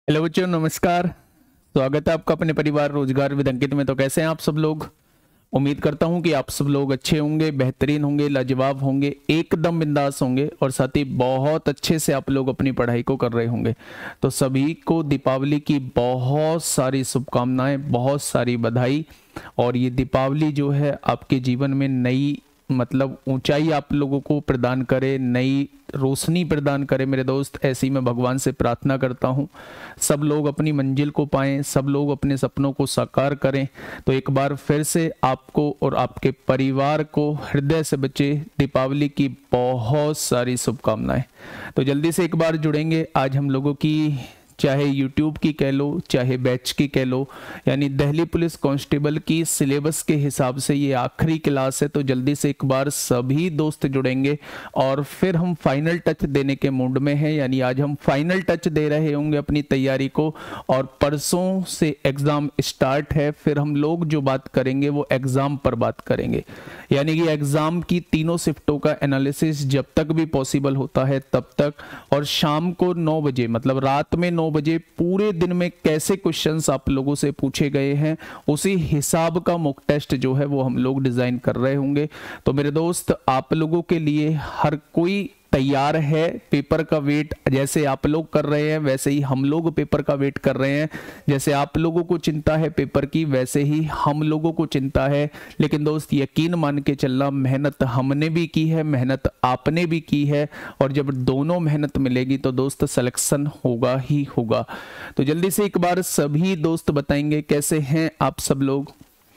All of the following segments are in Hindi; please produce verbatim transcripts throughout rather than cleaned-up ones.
हेलो बच्चों, नमस्कार। स्वागत है आपका अपने परिवार रोजगार विद अंकित में। तो कैसे हैं आप सब लोग? उम्मीद करता हूं कि आप सब लोग अच्छे होंगे, बेहतरीन होंगे, लाजवाब होंगे, एकदम बिंदास होंगे और साथ ही बहुत अच्छे से आप लोग अपनी पढ़ाई को कर रहे होंगे। तो सभी को दीपावली की बहुत सारी शुभकामनाएं, बहुत सारी बधाई। और ये दीपावली जो है आपके जीवन में नई मतलब ऊंचाई आप लोगों को प्रदान करे, नई रोशनी प्रदान करे मेरे दोस्त। ऐसी मैं भगवान से प्रार्थना करता हूं, सब लोग अपनी मंजिल को पाएं, सब लोग अपने सपनों को साकार करें। तो एक बार फिर से आपको और आपके परिवार को हृदय से बच्चे दीपावली की बहुत सारी शुभकामनाएं। तो जल्दी से एक बार जुड़ेंगे। आज हम लोगों की चाहे यूट्यूब की कह लो, चाहे बैच की कह लो, यानी दिल्ली पुलिस कांस्टेबल की सिलेबस के हिसाब से ये आखिरी क्लास है। तो जल्दी से एक बार सभी दोस्त जुड़ेंगे और फिर हम फाइनल टच देने के मूड में हैं। यानी आज हम फाइनल टच दे रहे होंगे अपनी तैयारी को, और परसों से एग्ज़ाम स्टार्ट है। फिर हम लोग जो बात करेंगे वो एग्ज़ाम पर बात करेंगे, यानी कि एग्ज़ाम की तीनों शिफ्टों का एनालिसिस जब तक भी पॉसिबल होता है तब तक। और शाम को नौ बजे मतलब रात में नौ बजे पूरे दिन में कैसे क्वेश्चंस आप लोगों से पूछे गए हैं उसी हिसाब का मॉक टेस्ट जो है वो हम लोग डिजाइन कर रहे होंगे। तो मेरे दोस्त, आप लोगों के लिए हर कोई तैयार है। पेपर का वेट जैसे आप लोग कर रहे हैं वैसे ही हम लोग पेपर का वेट कर रहे हैं। जैसे आप लोगों को चिंता है पेपर की, वैसे ही हम लोगों को चिंता है। लेकिन दोस्त यकीन मान के चलना, मेहनत हमने भी की है, मेहनत आपने भी की है, और जब दोनों मेहनत मिलेगी तो दोस्त सिलेक्शन होगा ही होगा। तो जल्दी से एक बार सभी दोस्त बताएंगे कैसे हैं आप सब लोग,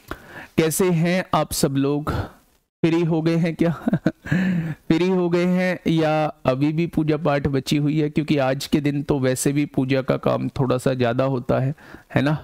कैसे हैं आप सब लोग? फ्री हो गए हैं क्या? फ्री हो गए हैं या अभी भी पूजा पाठ बची हुई है? क्योंकि आज के दिन तो वैसे भी पूजा का काम थोड़ा सा ज्यादा होता है, है ना।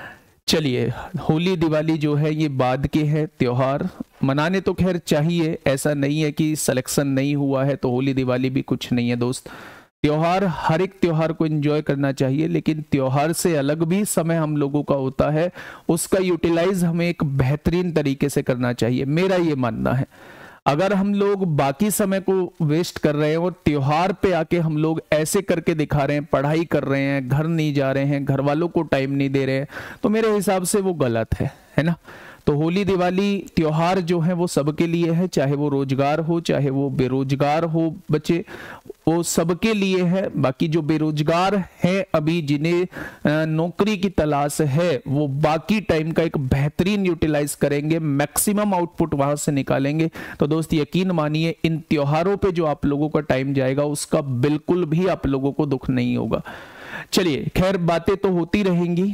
चलिए, होली दिवाली जो है ये बाद के है त्योहार, मनाने तो खैर चाहिए। ऐसा नहीं है कि सिलेक्शन नहीं हुआ है तो होली दिवाली भी कुछ नहीं है दोस्त। त्योहार, हर एक त्योहार को एंजॉय करना चाहिए, लेकिन त्योहार से अलग भी समय हम लोगों का होता है, उसका यूटिलाइज हमें एक बेहतरीन तरीके से करना चाहिए, मेरा ये मानना है। अगर हम लोग बाकी समय को वेस्ट कर रहे हैं और त्योहार पे आके हम लोग ऐसे करके दिखा रहे हैं, पढ़ाई कर रहे हैं, घर नहीं जा रहे हैं, घर वालों को टाइम नहीं दे रहे हैं, तो मेरे हिसाब से वो गलत है, है ना। तो होली दिवाली त्योहार जो है वो सबके लिए है, चाहे वो रोजगार हो चाहे वो बेरोजगार हो बच्चे, वो सबके लिए है। बाकी जो बेरोजगार हैं अभी, जिन्हें नौकरी की तलाश है, वो बाकी टाइम का एक बेहतरीन यूटिलाइज करेंगे, मैक्सिमम आउटपुट वहां से निकालेंगे। तो दोस्त यकीन मानिए, इन त्योहारों पे जो आप लोगों का टाइम जाएगा उसका बिल्कुल भी आप लोगों को दुख नहीं होगा। चलिए, खैर बातें तो होती रहेंगी,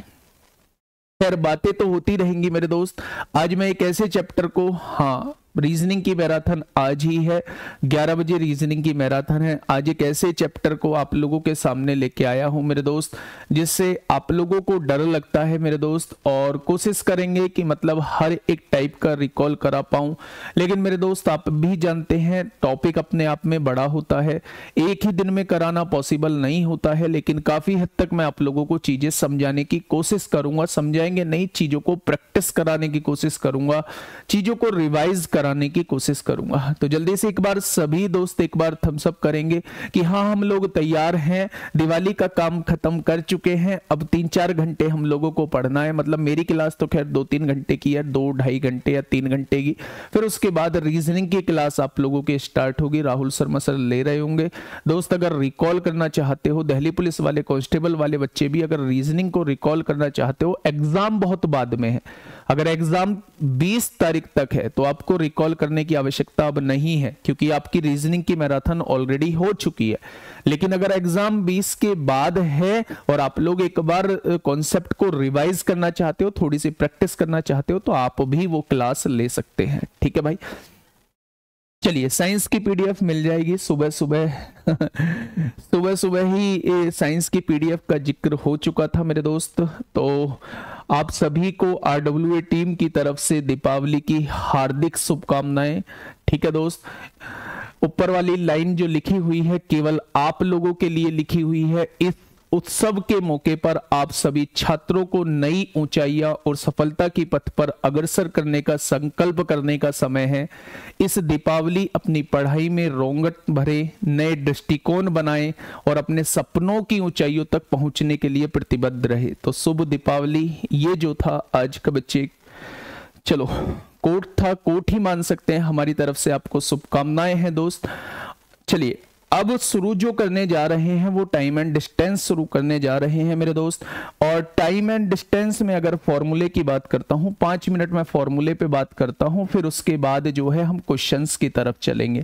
खैर बातें तो होती रहेंगी मेरे दोस्त। आज मैं एक ऐसे चैप्टर को, हाँ रीजनिंग की मैराथन आज ही है, ग्यारह बजे रीजनिंग की मैराथन है। आज एक ऐसे चैप्टर को आप लोगों के सामने लेके आया हूं मेरे दोस्त, जिससे आप लोगों को डर लगता है मेरे दोस्त, और कोशिश करेंगे कि मतलब हर एक टाइप का रिकॉल करा पाऊं। लेकिन मेरे दोस्त, आप भी जानते हैं टॉपिक अपने आप में बड़ा होता है, एक ही दिन में कराना पॉसिबल नहीं होता है, लेकिन काफी हद तक मैं आप लोगों को चीजें समझाने की कोशिश करूंगा। समझाएंगे नहीं, चीजों को प्रैक्टिस कराने की कोशिश करूंगा, चीजों को रिवाइज कराने की कोशिश करूंगा। तो जल्दी से एक बार सभी दोस्त एक बार थम्स अप करेंगे कि हाँ हम लोग तैयार हैं। दिवाली का काम खत्म कर चुके हैं, अब तीन चार घंटे हम लोगों को पढ़ना है। मतलब मेरी क्लास तो खैर दो तीन घंटे की है, दो ढाई घंटे या तीन घंटे की। फिर उसके बाद रीजनिंग की क्लास आप लोगों की स्टार्ट होगी, राहुल शर्मा सर ले रहे होंगे। दोस्त, अगर रिकॉल करना चाहते हो, दिल्ली पुलिस वाले कांस्टेबल वाले बच्चे भी अगर रीजनिंग को रिकॉल करना चाहते हो, एग्जाम बहुत बाद में है। अगर एग्जाम बीस तारीख तक है तो आपको रिकॉल करने की आवश्यकता अब नहीं है, क्योंकि आपकी रीजनिंग की मैराथन ऑलरेडी हो चुकी है। लेकिन अगर एग्जाम बीस के बाद है और आप लोग एक बार कॉन्सेप्ट को रिवाइज करना चाहते हो, थोड़ी सी प्रैक्टिस करना चाहते हो, तो आप भी वो क्लास ले सकते हैं। ठीक है भाई। चलिए, साइंस की पीडीएफ मिल जाएगी सुबह सुबह सुबह सुबह ही साइंस की पीडीएफ का जिक्र हो चुका था मेरे दोस्त। तो आप सभी को आरडब्ल्यूए टीम की तरफ से दीपावली की हार्दिक शुभकामनाएं। ठीक है दोस्त, ऊपर वाली लाइन जो लिखी हुई है केवल आप लोगों के लिए लिखी हुई है। इस उत्सव के मौके पर आप सभी छात्रों को नई ऊंचाइयां और सफलता की पथ पर अग्रसर करने का संकल्प करने का समय है। इस दीपावली अपनी पढ़ाई में रौनक भरे, नए दृष्टिकोण बनाएं और अपने सपनों की ऊंचाइयों तक पहुंचने के लिए प्रतिबद्ध रहे। तो शुभ दीपावली। ये जो था आज का बच्चे, चलो कोट था, कोट ही मान सकते हैं। हमारी तरफ से आपको शुभकामनाएं हैं दोस्त। चलिए अब शुरू जो करने जा रहे हैं वो टाइम एंड डिस्टेंस शुरू करने जा रहे हैं मेरे दोस्त। और टाइम एंड डिस्टेंस में अगर फॉर्मूले की बात करता हूं, पांच मिनट में फॉर्मूले पे बात करता हूं, फिर उसके बाद जो है हम क्वेश्चंस की तरफ चलेंगे।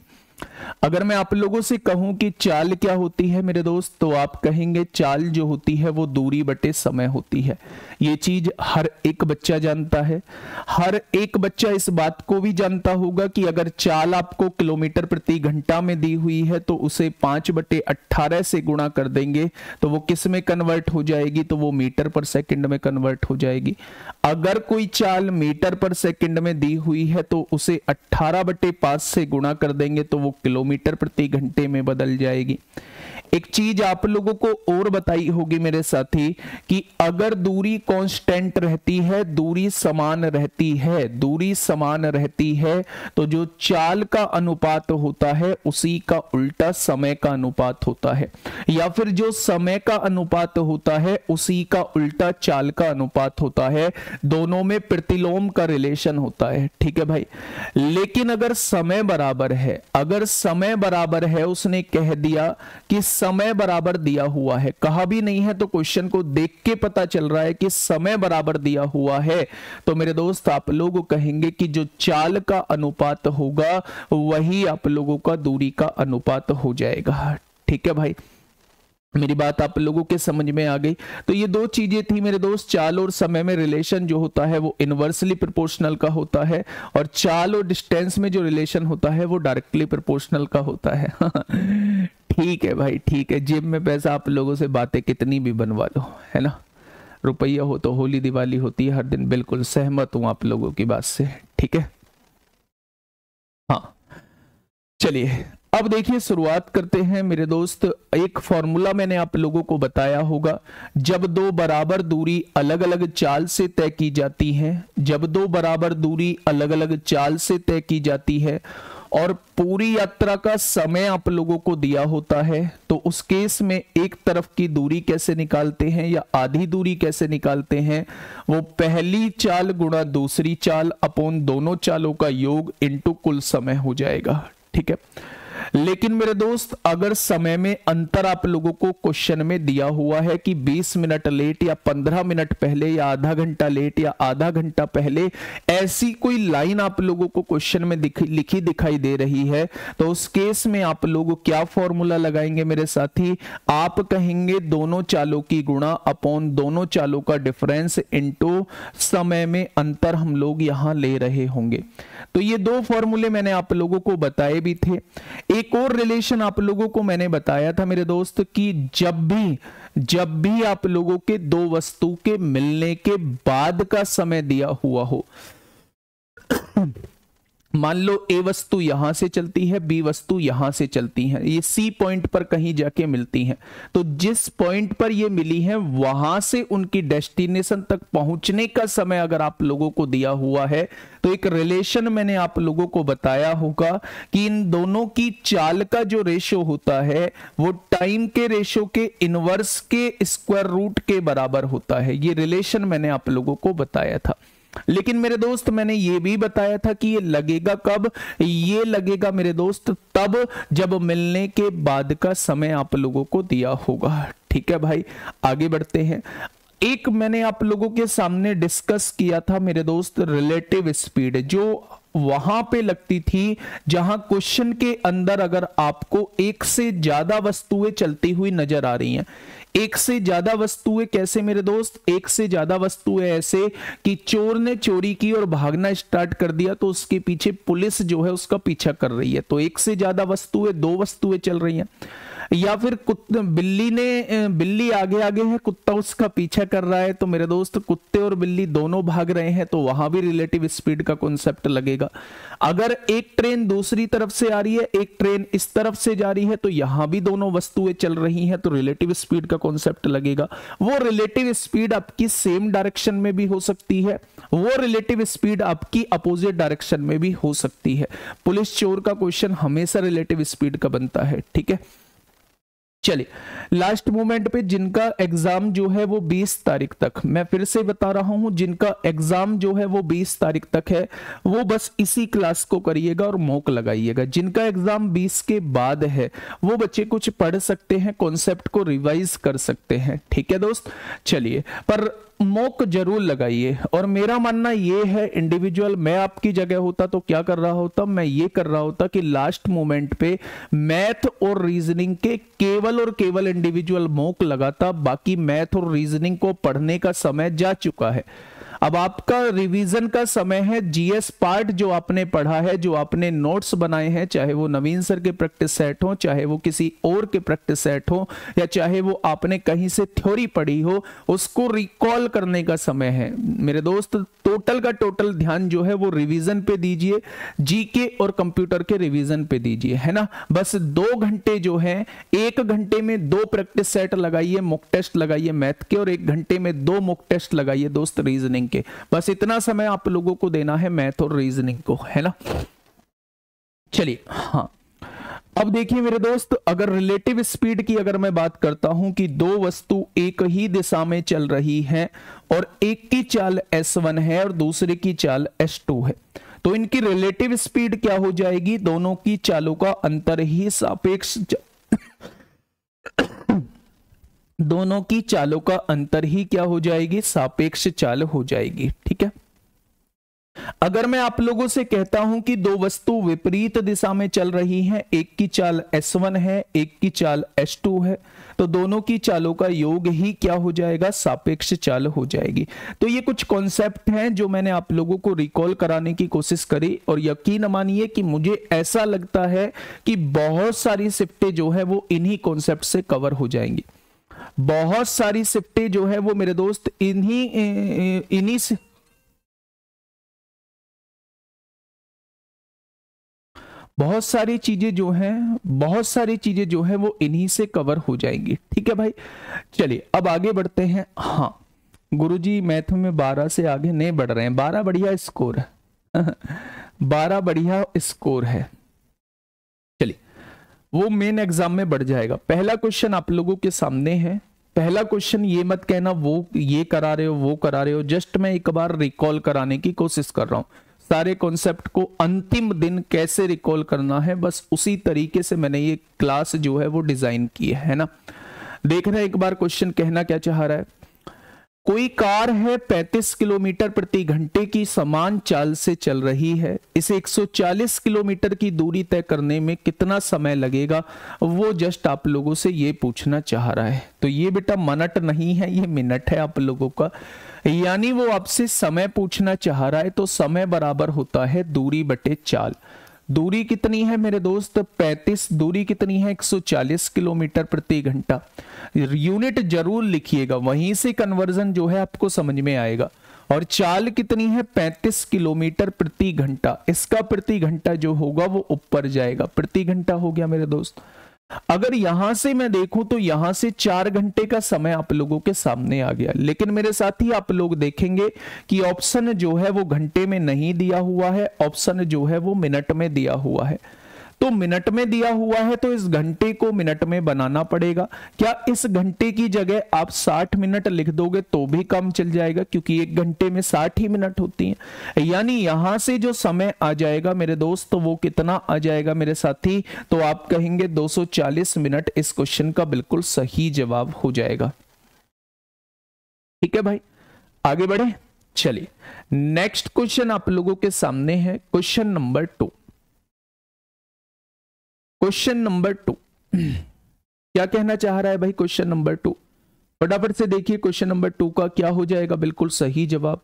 अगर मैं आप लोगों से कहूं कि चाल क्या होती है मेरे दोस्त, तो आप कहेंगे चाल जो होती है वो दूरी बटे समय होती है। ये चीज हर एक बच्चा जानता है। हर एक बच्चा इस बात को भी जानता होगा कि अगर चाल आपको किलोमीटर प्रति घंटा में दी हुई है तो उसे पांच बटे अट्ठारह से गुणा कर देंगे तो वो किस में कन्वर्ट हो जाएगी, तो वो मीटर पर सेकंड में कन्वर्ट हो जाएगी। अगर कोई चाल मीटर पर सेकंड में दी हुई है तो उसे अट्ठारह बटे पांच से गुणा कर देंगे तो वो किलोमीटर प्रति घंटे में बदल जाएगी। एक चीज आप लोगों को और बताई होगी मेरे साथी कि अगर दूरी कांस्टेंट रहती है, दूरी समान रहती है, दूरी समान रहती है तो जो चाल का अनुपात होता है उसी का उल्टा समय का अनुपात होता है, या फिर जो समय का अनुपात होता है उसी का उल्टा चाल का अनुपात होता है। दोनों में प्रतिलोम का रिलेशन होता है, ठीक है भाई। लेकिन अगर समय बराबर है, अगर समय बराबर है, उसने कह दिया कि समय बराबर दिया हुआ है, कहा भी नहीं है तो क्वेश्चन को देख के पता चल रहा है कि समय बराबर दिया हुआ है, तो मेरे दोस्त आप लोग कहेंगे कि जो चाल का अनुपात होगा वही आप लोगों का दूरी का अनुपात हो जाएगा, ठीक है भाई। मेरी बात आप लोगों के समझ में आ गई। तो ये दो चीजें थी मेरे दोस्त। चाल और समय में रिलेशन जो होता है वो इनवर्सली प्रोपोर्शनल का होता है, और चाल और डिस्टेंस में जो रिलेशन होता है वो डायरेक्टली प्रोपोर्शनल का होता है। ठीक है भाई, ठीक है। जेब में पैसा आप लोगों से बातें कितनी भी बनवा लो, है ना, रुपया हो तो होली दिवाली होती है हर दिन। बिल्कुल सहमत हूं आप लोगों की बात से, ठीक है। हाँ चलिए अब देखिए शुरुआत करते हैं मेरे दोस्त। एक फॉर्मूला मैंने आप लोगों को बताया होगा, जब दो बराबर दूरी अलग अलग चाल से तय की जाती है, जब दो बराबर दूरी अलग अलग चाल से तय की जाती है और पूरी यात्रा का समय आप लोगों को दिया होता है, तो उस केस में एक तरफ की दूरी कैसे निकालते हैं या आधी दूरी कैसे निकालते हैं, वो पहली चाल गुणा दूसरी चाल अपॉन दोनों चालों का योग इनटू कुल समय हो जाएगा, ठीक है। लेकिन मेरे दोस्त अगर समय में अंतर आप लोगों को क्वेश्चन में दिया हुआ है कि बीस मिनट लेट या पंद्रह मिनट पहले या आधा घंटा लेट या आधा घंटा पहले, ऐसी कोई लाइन आप लोगों को क्वेश्चन में दिख, लिखी दिखाई दे रही है, तो उस केस में आप लोग क्या फॉर्मूला लगाएंगे मेरे साथी, आप कहेंगे दोनों चालों की गुणा अपॉन दोनों चालों का डिफरेंस इनटू समय में अंतर हम लोग यहां ले रहे होंगे। तो ये दो फॉर्मूले मैंने आप लोगों को बताए भी थे। एक और रिलेशन आप लोगों को मैंने बताया था मेरे दोस्त कि जब भी जब भी आप लोगों के दो वस्तु के मिलने के बाद का समय दिया हुआ हो, मान लो ए वस्तु यहां से चलती है, बी वस्तु यहां से चलती है, ये सी पॉइंट पर कहीं जाके मिलती हैं, तो जिस पॉइंट पर ये मिली हैं वहां से उनकी डेस्टिनेशन तक पहुंचने का समय अगर आप लोगों को दिया हुआ है, तो एक रिलेशन मैंने आप लोगों को बताया होगा कि इन दोनों की चाल का जो रेशो होता है वो टाइम के रेशो के इनवर्स के स्क्वायर रूट के बराबर होता है। ये रिलेशन मैंने आप लोगों को बताया था। लेकिन मेरे दोस्त मैंने ये भी बताया था कि ये लगेगा कब, ये लगेगा मेरे दोस्त तब जब मिलने के बाद का समय आप लोगों को दिया होगा, ठीक है भाई। आगे बढ़ते हैं। एक मैंने आप लोगों के सामने डिस्कस किया था मेरे दोस्त रिलेटिव स्पीड, जो वहां पे लगती थी जहां क्वेश्चन के अंदर अगर आपको एक से ज्यादा वस्तुएं चलती हुई नजर आ रही हैं। एक से ज्यादा वस्तुएं कैसे मेरे दोस्त, एक से ज्यादा वस्तुएं ऐसे कि चोर ने चोरी की और भागना स्टार्ट कर दिया तो उसके पीछे पुलिस जो है उसका पीछा कर रही है, तो एक से ज्यादा वस्तुएं, दो वस्तुएं चल रही हैं। या फिर कुत्ते, बिल्ली ने बिल्ली आगे आगे है, कुत्ता उसका पीछा कर रहा है, तो मेरे दोस्त कुत्ते और बिल्ली दोनों भाग रहे हैं, तो वहां भी रिलेटिव स्पीड का कॉन्सेप्ट लगेगा। अगर एक ट्रेन दूसरी तरफ से आ रही है, एक ट्रेन इस तरफ से जा रही है, तो यहां भी दोनों वस्तुएं चल रही हैं, तो रिलेटिव स्पीड का कॉन्सेप्ट लगेगा। वो रिलेटिव स्पीड आपकी सेम डायरेक्शन में भी हो सकती है, वो रिलेटिव स्पीड आपकी अपोजिट डायरेक्शन में भी हो सकती है। पुलिस चोर का क्वेश्चन हमेशा रिलेटिव स्पीड का बनता है, ठीक है। चलिए लास्ट मोमेंट पे जिनका एग्जाम जो है वो बीस तारीख तक, मैं फिर से बता रहा हूं, जिनका एग्जाम जो है वो बीस तारीख तक है वो बस इसी क्लास को करिएगा और मॉक लगाइएगा। जिनका एग्जाम बीस के बाद है वो बच्चे कुछ पढ़ सकते हैं, कॉन्सेप्ट को रिवाइज कर सकते हैं, ठीक है दोस्त। चलिए पर मॉक जरूर लगाइए। और मेरा मानना ये है, इंडिविजुअल मैं आपकी जगह होता तो क्या कर रहा होता, मैं ये कर रहा होता कि लास्ट मोमेंट पे मैथ और रीजनिंग के केवल और केवल इंडिविजुअल मॉक लगाता, बाकी मैथ और रीजनिंग को पढ़ने का समय जा चुका है। अब आपका रिवीजन का समय है। जीएस पार्ट जो आपने पढ़ा है, जो आपने नोट्स बनाए हैं, चाहे वो नवीन सर के प्रैक्टिस सेट हो, चाहे वो किसी और के प्रैक्टिस सेट हो, या चाहे वो आपने कहीं से थ्योरी पढ़ी हो, उसको रिकॉल करने का समय है मेरे दोस्त। टोटल का टोटल ध्यान जो है वो रिवीजन पे दीजिए, जीके और कंप्यूटर के रिवीजन पे दीजिए, है ना। बस दो घंटे जो है, एक घंटे में दो प्रैक्टिस सेट लगाइए, मॉक टेस्ट लगाइए मैथ के, और एक घंटे में दो मॉक टेस्ट लगाइए दोस्त रीजनिंग के। बस इतना समय आप लोगों को देना है मैथ और रीजनिंग को, है ना। चलिए हाँ, अब देखिए मेरे दोस्त, अगर रिलेटिव स्पीड की अगर मैं बात करता हूं कि दो वस्तु एक ही दिशा में चल रही हैं और एक की चाल एस वन है और दूसरे की चाल एस टू है, तो इनकी रिलेटिव स्पीड क्या हो जाएगी, दोनों की चालों का अंतर ही सापेक्ष दोनों की चालों का अंतर ही क्या हो जाएगी, सापेक्ष चाल हो जाएगी, ठीक है। अगर मैं आप लोगों से कहता हूं कि दो वस्तु विपरीत दिशा में चल रही हैं, एक की चाल एस वन है, एक की चाल एस टू है, तो दोनों की चालों का योग ही क्या हो जाएगा, सापेक्ष चाल हो जाएगी। तो ये कुछ कॉन्सेप्ट हैं जो मैंने आप लोगों को रिकॉल कराने की कोशिश करी, और यकीन मानिए कि मुझे ऐसा लगता है कि बहुत सारी शिफ्टें जो है वो इन्हीं कॉन्सेप्ट से कवर हो जाएंगी। बहुत सारी शिफ्टें जो है वो मेरे दोस्त इन्हीं इन्हीं से बहुत सारी चीजें जो हैं बहुत सारी चीजें जो है वो इन्हीं से कवर हो जाएंगी, ठीक है भाई। चलिए अब आगे बढ़ते हैं। हाँ गुरुजी मैथ में बारह से आगे नहीं बढ़ रहे हैं, बारह बढ़िया स्कोर है बारह बढ़िया स्कोर है। चलिए वो मेन एग्जाम में बढ़ जाएगा। पहला क्वेश्चन आप लोगों के सामने है। पहला क्वेश्चन ये मत कहना वो ये करा रहे हो वो करा रहे हो, जस्ट मैं एक बार रिकॉल कराने की कोशिश कर रहा हूं। सारे कॉन्सेप्ट को अंतिम दिन कैसे रिकॉल करना है, बस उसी तरीके से मैंने ये क्लास जो है वो डिजाइन की है ना। देख रहे हैं एक बार क्वेश्चन कहना क्या चाह रहा है। कोई कार है पैंतीस किलोमीटर प्रति घंटे की समान चाल से चल रही है, इसे एक सौ चालीस किलोमीटर की दूरी तय करने में कितना समय लगेगा, वो जस्ट आप लोगों से ये पूछना चाह रहा है। तो ये बेटा मिनट नहीं है, ये मिनट है आप लोगों का, यानी वो आपसे समय पूछना चाह रहा है। तो समय बराबर होता है दूरी बटे चाल। दूरी कितनी है मेरे दोस्त, पैंतीस, दूरी कितनी है एक सौ चालीस किलोमीटर प्रति घंटा। यूनिट जरूर लिखिएगा, वहीं से कन्वर्जन जो है आपको समझ में आएगा। और चाल कितनी है, पैंतीस किलोमीटर प्रति घंटा। इसका प्रति घंटा जो होगा वो ऊपर जाएगा, प्रति घंटा हो गया मेरे दोस्त। अगर यहां से मैं देखूं तो यहां से चार घंटे का समय आप लोगों के सामने आ गया, लेकिन मेरे साथ ही आप लोग देखेंगे कि ऑप्शन जो है वो घंटे में नहीं दिया हुआ है, ऑप्शन जो है वो मिनट में दिया हुआ है। तो मिनट में दिया हुआ है तो इस घंटे को मिनट में बनाना पड़ेगा। क्या इस घंटे की जगह आप साठ मिनट लिख दोगे तो भी काम चल जाएगा, क्योंकि एक घंटे में साठ ही मिनट होती हैं। यानी यहां से जो समय आ जाएगा मेरे दोस्त, तो वो कितना आ जाएगा मेरे साथी, तो आप कहेंगे दो सौ चालीस मिनट इस क्वेश्चन का बिल्कुल सही जवाब हो जाएगा। ठीक है भाई, आगे बढ़े। चलिए नेक्स्ट क्वेश्चन आप लोगों के सामने है, question number two. Question number two क्या कहना चाह रहा है भाई, क्वेश्चन नंबर टू फटाफट से देखिए क्वेश्चन नंबर टू का क्या हो जाएगा बिल्कुल सही जवाब।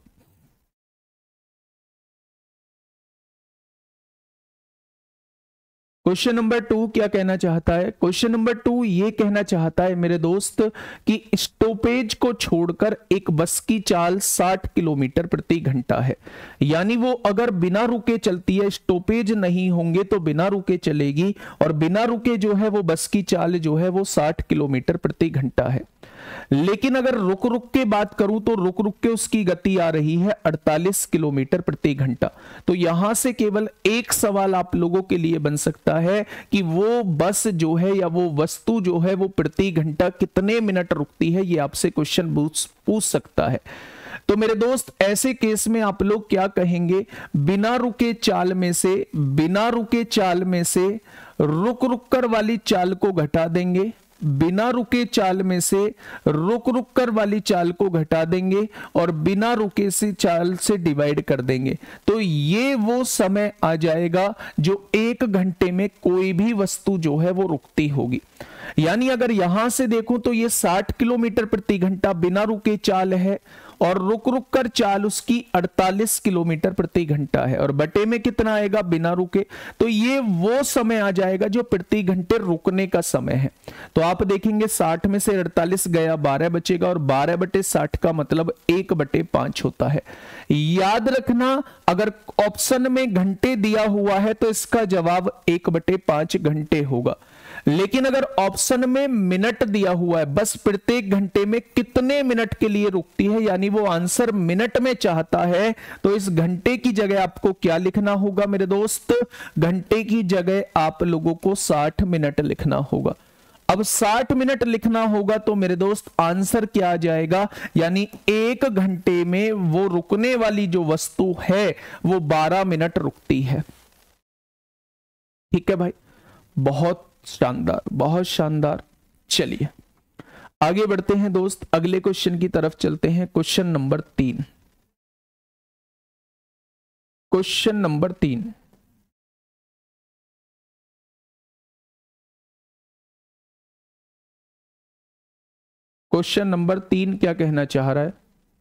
क्वेश्चन नंबर टू क्या कहना चाहता है, क्वेश्चन नंबर टू ये कहना चाहता है मेरे दोस्त कि स्टॉपेज को छोड़कर एक बस की चाल साठ किलोमीटर प्रति घंटा है। यानी वो अगर बिना रुके चलती है, स्टॉपेज नहीं होंगे तो बिना रुके चलेगी, और बिना रुके जो है वो बस की चाल जो है वो साठ किलोमीटर प्रति घंटा है। लेकिन अगर रुक रुक के बात करूं तो रुक रुक के उसकी गति आ रही है अड़तालीस किलोमीटर प्रति घंटा। तो यहां से केवल एक सवाल आप लोगों के लिए बन सकता है कि वो बस जो है या वो वस्तु जो है वो प्रति घंटा कितने मिनट रुकती है, ये आपसे क्वेश्चन पूछ सकता है। तो मेरे दोस्त ऐसे केस में आप लोग क्या कहेंगे, बिना रुके चाल में से बिना रुके चाल में से रुक रुक कर वाली चाल को घटा देंगे, बिना रुके चाल में से रुक रुक कर वाली चाल को घटा देंगे और बिना रुके से चाल से डिवाइड कर देंगे। तो ये वो समय आ जाएगा जो एक घंटे में कोई भी वस्तु जो है वो रुकती होगी। यानी अगर यहां से देखूं तो ये साठ किलोमीटर प्रति घंटा बिना रुके चाल है और रुक रुक कर चाल उसकी अड़तालीस किलोमीटर प्रति घंटा है, और बटे में कितना आएगा बिना रुके, तो ये वो समय आ जाएगा जो प्रति घंटे रुकने का समय है। तो आप देखेंगे साठ में से अड़तालीस गया, बारह बचेगा, और बारह बटे साठ का मतलब एक बटे पांच होता है। याद रखना अगर ऑप्शन में घंटे दिया हुआ है तो इसका जवाब एक बटे पांच घंटे होगा, लेकिन अगर ऑप्शन में मिनट दिया हुआ है, बस प्रत्येक घंटे में कितने मिनट के लिए रुकती है, यानी वो आंसर मिनट में चाहता है, तो इस घंटे की जगह आपको क्या लिखना होगा मेरे दोस्त, घंटे की जगह आप लोगों को साठ मिनट लिखना होगा। अब साठ मिनट लिखना होगा तो मेरे दोस्त आंसर क्या आ जाएगा, यानी एक घंटे में वो रुकने वाली जो वस्तु है वो बारह मिनट रुकती है। ठीक है भाई, बहुत शानदार, बहुत शानदार। चलिए आगे बढ़ते हैं दोस्त, अगले क्वेश्चन की तरफ चलते हैं। क्वेश्चन नंबर तीन, क्वेश्चन नंबर तीन, क्वेश्चन नंबर तीन क्या कहना चाह रहा है,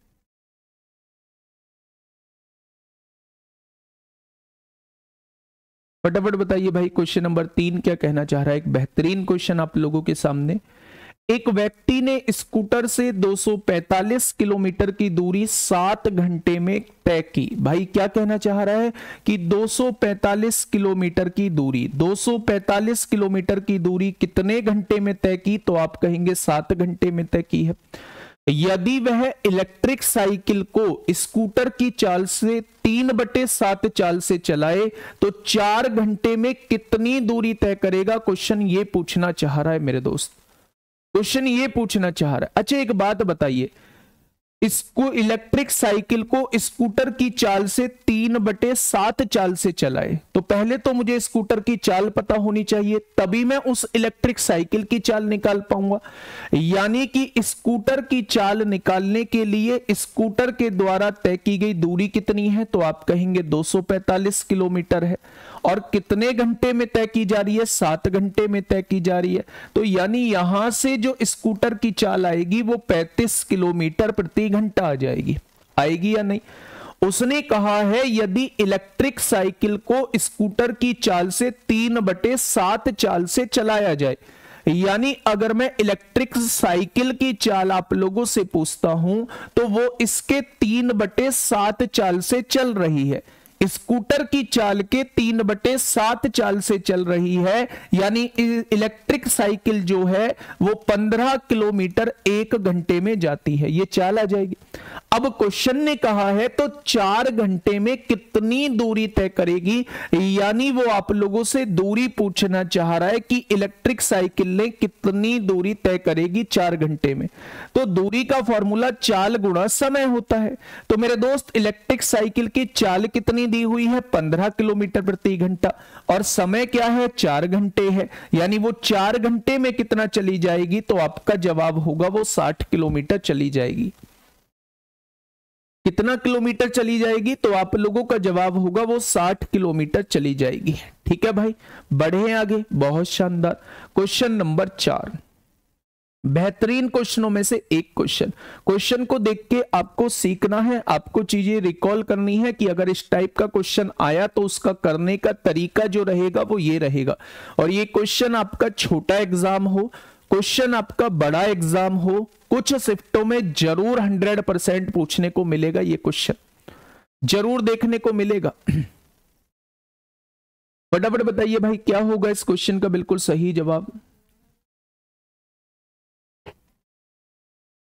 फटाफट बताइए भाई। क्वेश्चन नंबर तीन क्या कहना चाह रहा है, एक बेहतरीन क्वेश्चन आप लोगों के सामने। एक व्यक्ति ने स्कूटर से दो सौ पैंतालीस किलोमीटर की दूरी सात घंटे में तय की। भाई क्या कहना चाह रहा है कि दो सौ पैंतालीस किलोमीटर की दूरी, दो सौ पैंतालीस किलोमीटर की दूरी कितने घंटे में तय की, तो आप कहेंगे सात घंटे में तय की है। यदि वह इलेक्ट्रिक साइकिल को स्कूटर की चाल से तीन बटे सात चाल से चलाए तो चार घंटे में कितनी दूरी तय करेगा। क्वेश्चन ये पूछना चाह रहा है मेरे दोस्त, क्वेश्चन ये पूछना चाह रहा है। अच्छा एक बात बताइए, इसको इलेक्ट्रिक साइकिल को स्कूटर की चाल से तीन बटे सात चाल से चलाए, तो पहले तो मुझे स्कूटर की चाल पता होनी चाहिए, तभी मैं उस इलेक्ट्रिक साइकिल की चाल निकाल पाऊंगा। यानी कि स्कूटर की चाल निकालने के लिए स्कूटर के द्वारा तय की गई दूरी कितनी है, तो आप कहेंगे दो सौ पैंतालीस किलोमीटर है, और कितने घंटे में तय की जा रही है, सात घंटे में तय की जा रही है। तो यानी यहां से जो स्कूटर की चाल आएगी वो पैंतीस किलोमीटर प्रति घंटा आ जाएगी, आएगी या नहीं। उसने कहा है यदि इलेक्ट्रिक साइकिल को स्कूटर की चाल से तीन बटे सात चाल से चलाया जाए, यानी अगर मैं इलेक्ट्रिक साइकिल की चाल आप लोगों से पूछता हूं तो वो इसके तीन बटे सात चाल से चल रही है, स्कूटर की चाल के तीन बटे सात चाल से चल रही है, यानी इलेक्ट्रिक साइकिल जो है वो पंद्रह किलोमीटर एक घंटे में जाती है, ये चाल आ जाएगी। अब क्वेश्चन ने कहा है तो चार घंटे में कितनी दूरी तय करेगी, यानी वो आप लोगों से दूरी पूछना चाह रहा है कि इलेक्ट्रिक साइकिल ने कितनी दूरी तय करेगी चार घंटे में। तो दूरी का फॉर्मूला चाल गुणा समय होता है। तो मेरे दोस्त इलेक्ट्रिक साइकिल की चाल कितनी दी हुई है, पंद्रह किलोमीटर प्रति घंटा, और समय क्या है, चार घंटे है, यानी वो चार घंटे में कितना चली जाएगी, तो आपका जवाब होगा वो साठ किलोमीटर चली जाएगी। कितना किलोमीटर चली जाएगी, तो आप लोगों का जवाब होगा वो साठ किलोमीटर चली जाएगी। ठीक है भाई, बढ़े आगे, बहुत शानदार। क्वेश्चन नंबर चार, बेहतरीन क्वेश्चनों में से एक क्वेश्चन। क्वेश्चन को देख के आपको सीखना है, आपको चीजें रिकॉल करनी है कि अगर इस टाइप का क्वेश्चन आया तो उसका करने का तरीका जो रहेगा वो ये रहेगा। और ये क्वेश्चन आपका छोटा एग्जाम हो, क्वेश्चन आपका बड़ा एग्जाम हो, कुछ शिफ्टों में जरूर हंड्रेड परसेंट पूछने को मिलेगा, ये क्वेश्चन जरूर देखने को मिलेगा। फटाफट बताइए भाई क्या होगा इस क्वेश्चन का बिल्कुल सही जवाब।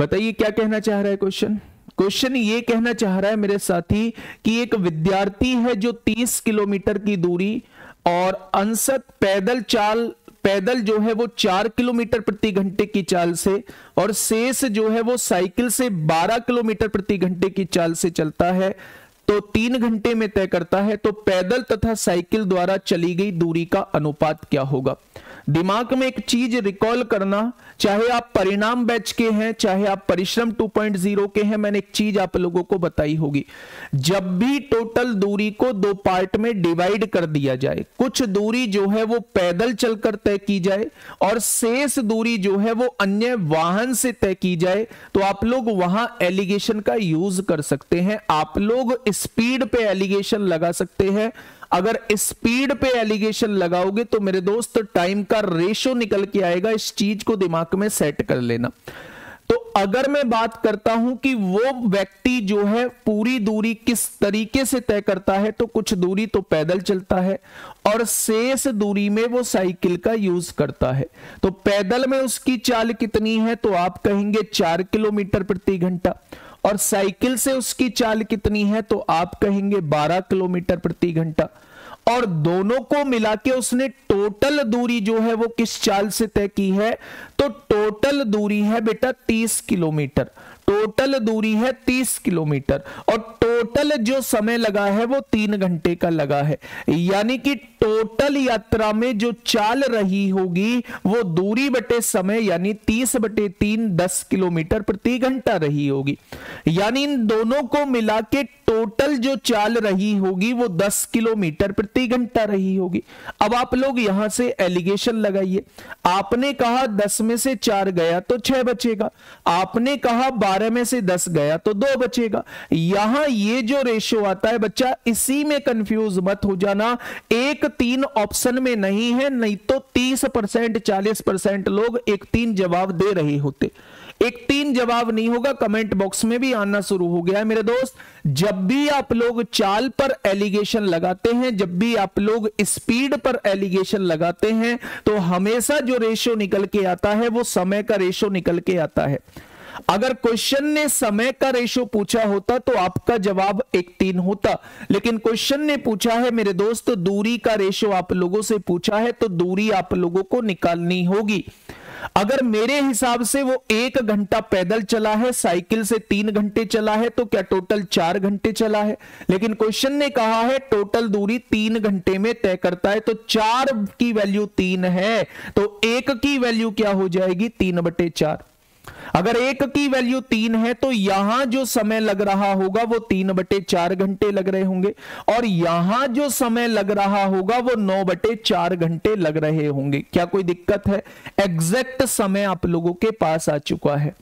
बताइए क्या कहना चाह रहा है क्वेश्चन। क्वेश्चन ये कहना चाह रहा है मेरे साथी कि एक विद्यार्थी है जो तीस किलोमीटर की दूरी और अंशत पैदल चाल पैदल जो है वो चार किलोमीटर प्रति घंटे की चाल से और शेष जो है वो साइकिल से बारह किलोमीटर प्रति घंटे की चाल से चलता है, तो तीन घंटे में तय करता है, तो पैदल तथा साइकिल द्वारा चली गई दूरी का अनुपात क्या होगा। दिमाग में एक चीज रिकॉल करना, चाहे आप परिणाम बैच के हैं चाहे आप परिश्रम टू पॉइंट ज़ीरो के हैं, मैंने एक चीज आप लोगों को बताई होगी, जब भी टोटल दूरी को दो पार्ट में डिवाइड कर दिया जाए, कुछ दूरी जो है वो पैदल चलकर तय की जाए और शेष दूरी जो है वो अन्य वाहन से तय की जाए, तो आप लोग वहां एलिगेशन का यूज कर सकते हैं। आप लोग स्पीड पे एलिगेशन लगा सकते हैं। अगर स्पीड पे एलिगेशन लगाओगे तो मेरे दोस्त टाइम का रेशो निकल के आएगा, इस चीज को दिमाग में सेट कर लेना। तो अगर मैं बात करता हूं कि वो व्यक्ति जो है पूरी दूरी किस तरीके से तय करता है, तो कुछ दूरी तो पैदल चलता है और शेष दूरी में वो साइकिल का यूज करता है। तो पैदल में उसकी चाल कितनी है, तो आप कहेंगे चार किलोमीटर प्रति घंटा, और साइकिल से उसकी चाल कितनी है, तो आप कहेंगे बारह किलोमीटर प्रति घंटा, और दोनों को मिला के उसने टोटल दूरी जो है वो किस चाल से तय की है, तो टोटल दूरी है बेटा तीस किलोमीटर। टोटल दूरी है तीस किलोमीटर और टोटल जो समय लगा है वो तीन घंटे का लगा है, यानी कि टोटल यात्रा में जो चाल रही होगी वो दूरी बटे समय यानी तीस बटे तीन दस किलोमीटर प्रति घंटा रही होगी, यानी इन दोनों को मिला के टोटल जो चाल रही होगी वो दस किलोमीटर प्रति घंटा रही होगी। अब आप लोग यहां से एलिगेशन लगाइए। आपने कहा दस में से चार गया तो छह बचेगा, आपने कहा बारह में से दस गया तो दो बचेगा। यहां ये जो रेशियो आता है बच्चा, इसी में कंफ्यूज मत हो जाना, एक तीन ऑप्शन में नहीं है, नहीं तो तीस परसेंट चालीस परसेंट लोग एक तीन जवाब दे रहे होते। एक तीन जवाब नहीं होगा, कमेंट बॉक्स में भी आना शुरू हो गया है मेरे दोस्त। जब भी आप लोग चाल पर एलिगेशन लगाते हैं, जब भी आप लोग स्पीड पर एलिगेशन लगाते हैं, तो हमेशा जो रेशियो निकल के आता है वो समय का रेशियो निकल के आता है। अगर क्वेश्चन ने समय का रेशो पूछा होता तो आपका जवाब एक तीन होता, लेकिन क्वेश्चन ने पूछा है मेरे दोस्त दूरी का रेशो आप लोगों से पूछा है, तो दूरी आप लोगों को निकालनी होगी। अगर मेरे हिसाब से वो एक घंटा पैदल चला है, साइकिल से तीन घंटे चला है, तो क्या टोटल चार घंटे चला है, लेकिन क्वेश्चन ने कहा है टोटल दूरी तीन घंटे में तय करता है, तो चार की वैल्यू तीन है, तो एक की वैल्यू क्या हो जाएगी, तीन बटे चार। अगर एक की वैल्यू तीन है तो यहां जो समय लग रहा होगा वो तीन बटे चार घंटे लग रहे होंगे, और यहां जो समय लग रहा होगा वो नौ बटे चार घंटे लग रहे होंगे। क्या कोई दिक्कत है? एग्जैक्ट समय आप लोगों के पास आ चुका है,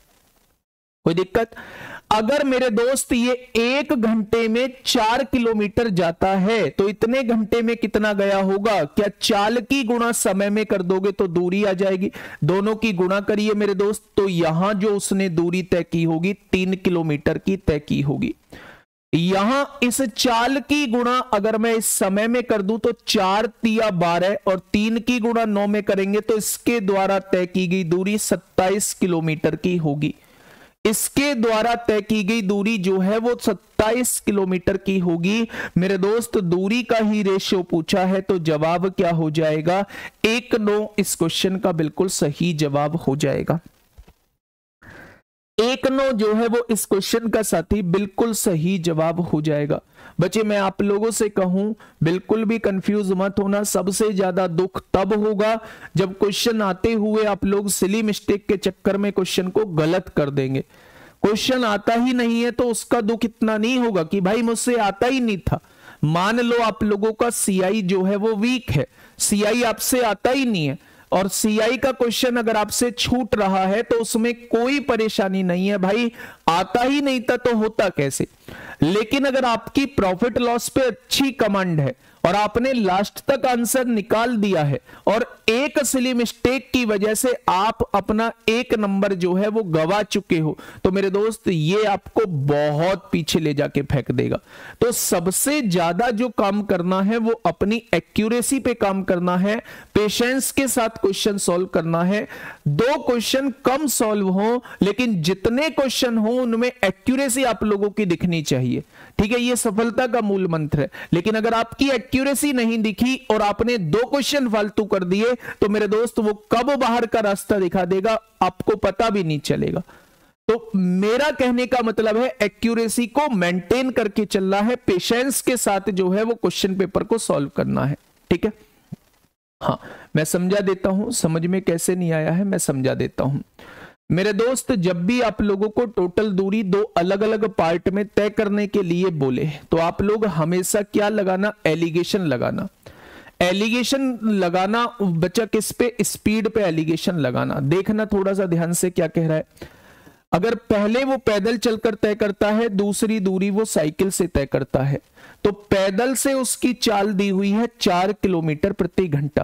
कोई दिक्कत? अगर मेरे दोस्त ये एक घंटे में चार किलोमीटर जाता है तो इतने घंटे में कितना गया होगा? क्या चाल की गुणा समय में कर दोगे तो दूरी आ जाएगी, दोनों की गुणा करिए मेरे दोस्त, तो यहां जो उसने दूरी तय की होगी तीन किलोमीटर की तय की होगी। यहां इस चाल की गुणा अगर मैं इस समय में कर दूं तो चार तिया बारह और तीन की गुणा नौ में करेंगे तो इसके द्वारा तय की गई दूरी सत्ताईस किलोमीटर की होगी। इसके द्वारा तय की गई दूरी जो है वो सत्ताईस किलोमीटर की होगी। मेरे दोस्त दूरी का ही रेशियो पूछा है तो जवाब क्या हो जाएगा? एक नौ इस क्वेश्चन का बिल्कुल सही जवाब हो जाएगा। एक नौ जो है वो इस क्वेश्चन का साथी बिल्कुल सही जवाब हो जाएगा। बच्चे मैं आप लोगों से कहूं बिल्कुल भी कंफ्यूज मत होना, सबसे ज्यादा दुख तब होगा जब क्वेश्चन आते हुए आप लोग सिली मिस्टेक के चक्कर में क्वेश्चन को गलत कर देंगे। क्वेश्चन आता ही नहीं है तो उसका दुख इतना नहीं होगा कि भाई मुझसे आता ही नहीं था। मान लो आप लोगों का सीआई जो है वो वीक है, सीआई आपसे आता ही नहीं है, और सीआई का क्वेश्चन अगर आपसे छूट रहा है तो उसमें कोई परेशानी नहीं है भाई, आता ही नहीं था तो होता कैसे। लेकिन अगर आपकी प्रॉफिट लॉस पे अच्छी कमांड है और आपने लास्ट तक आंसर निकाल दिया है और एक सिली मिस्टेक की वजह से आप अपना एक नंबर जो है वो गवा चुके हो, तो मेरे दोस्त ये आपको बहुत पीछे ले जाके फेंक देगा। तो सबसे ज्यादा जो काम करना है वो अपनी एक्यूरेसी पे काम करना है, पेशेंस के साथ क्वेश्चन सॉल्व करना है। दो क्वेश्चन कम सॉल्व हो लेकिन जितने क्वेश्चन हो उनमें एक्यूरेसी आप लोगों की दिखनी चाहिए, ठीक है। ये सफलता का मूल मंत्र है। लेकिन अगर आपकी एक्यूरेसी नहीं दिखी और आपने दो क्वेश्चन फालतू कर दिए तो मेरे दोस्त वो कब बाहर का रास्ता दिखा देगा आपको पता भी नहीं चलेगा। तो मेरा कहने का मतलब है एक्यूरेसी को मेंटेन करके चलना है, पेशेंस के साथ जो है वो क्वेश्चन पेपर को सॉल्व करना है, ठीक है। हाँ, मैं समझा देता हूं, समझ में कैसे नहीं आया है मैं समझा देता हूं। मेरे दोस्त, जब भी आप लोगों को टोटल दूरी दो अलग अलग पार्ट में तय करने के लिए बोले तो आप लोग हमेशा क्या लगाना, एलिगेशन लगाना। एलिगेशन लगाना बच्चा किस पे, स्पीड पे एलिगेशन लगाना। देखना थोड़ा सा ध्यान से क्या कह रहा है। अगर पहले वो पैदल चलकर तय करता है, दूसरी दूरी वो साइकिल से तय करता है, तो पैदल से उसकी चाल दी हुई है चार किलोमीटर प्रति घंटा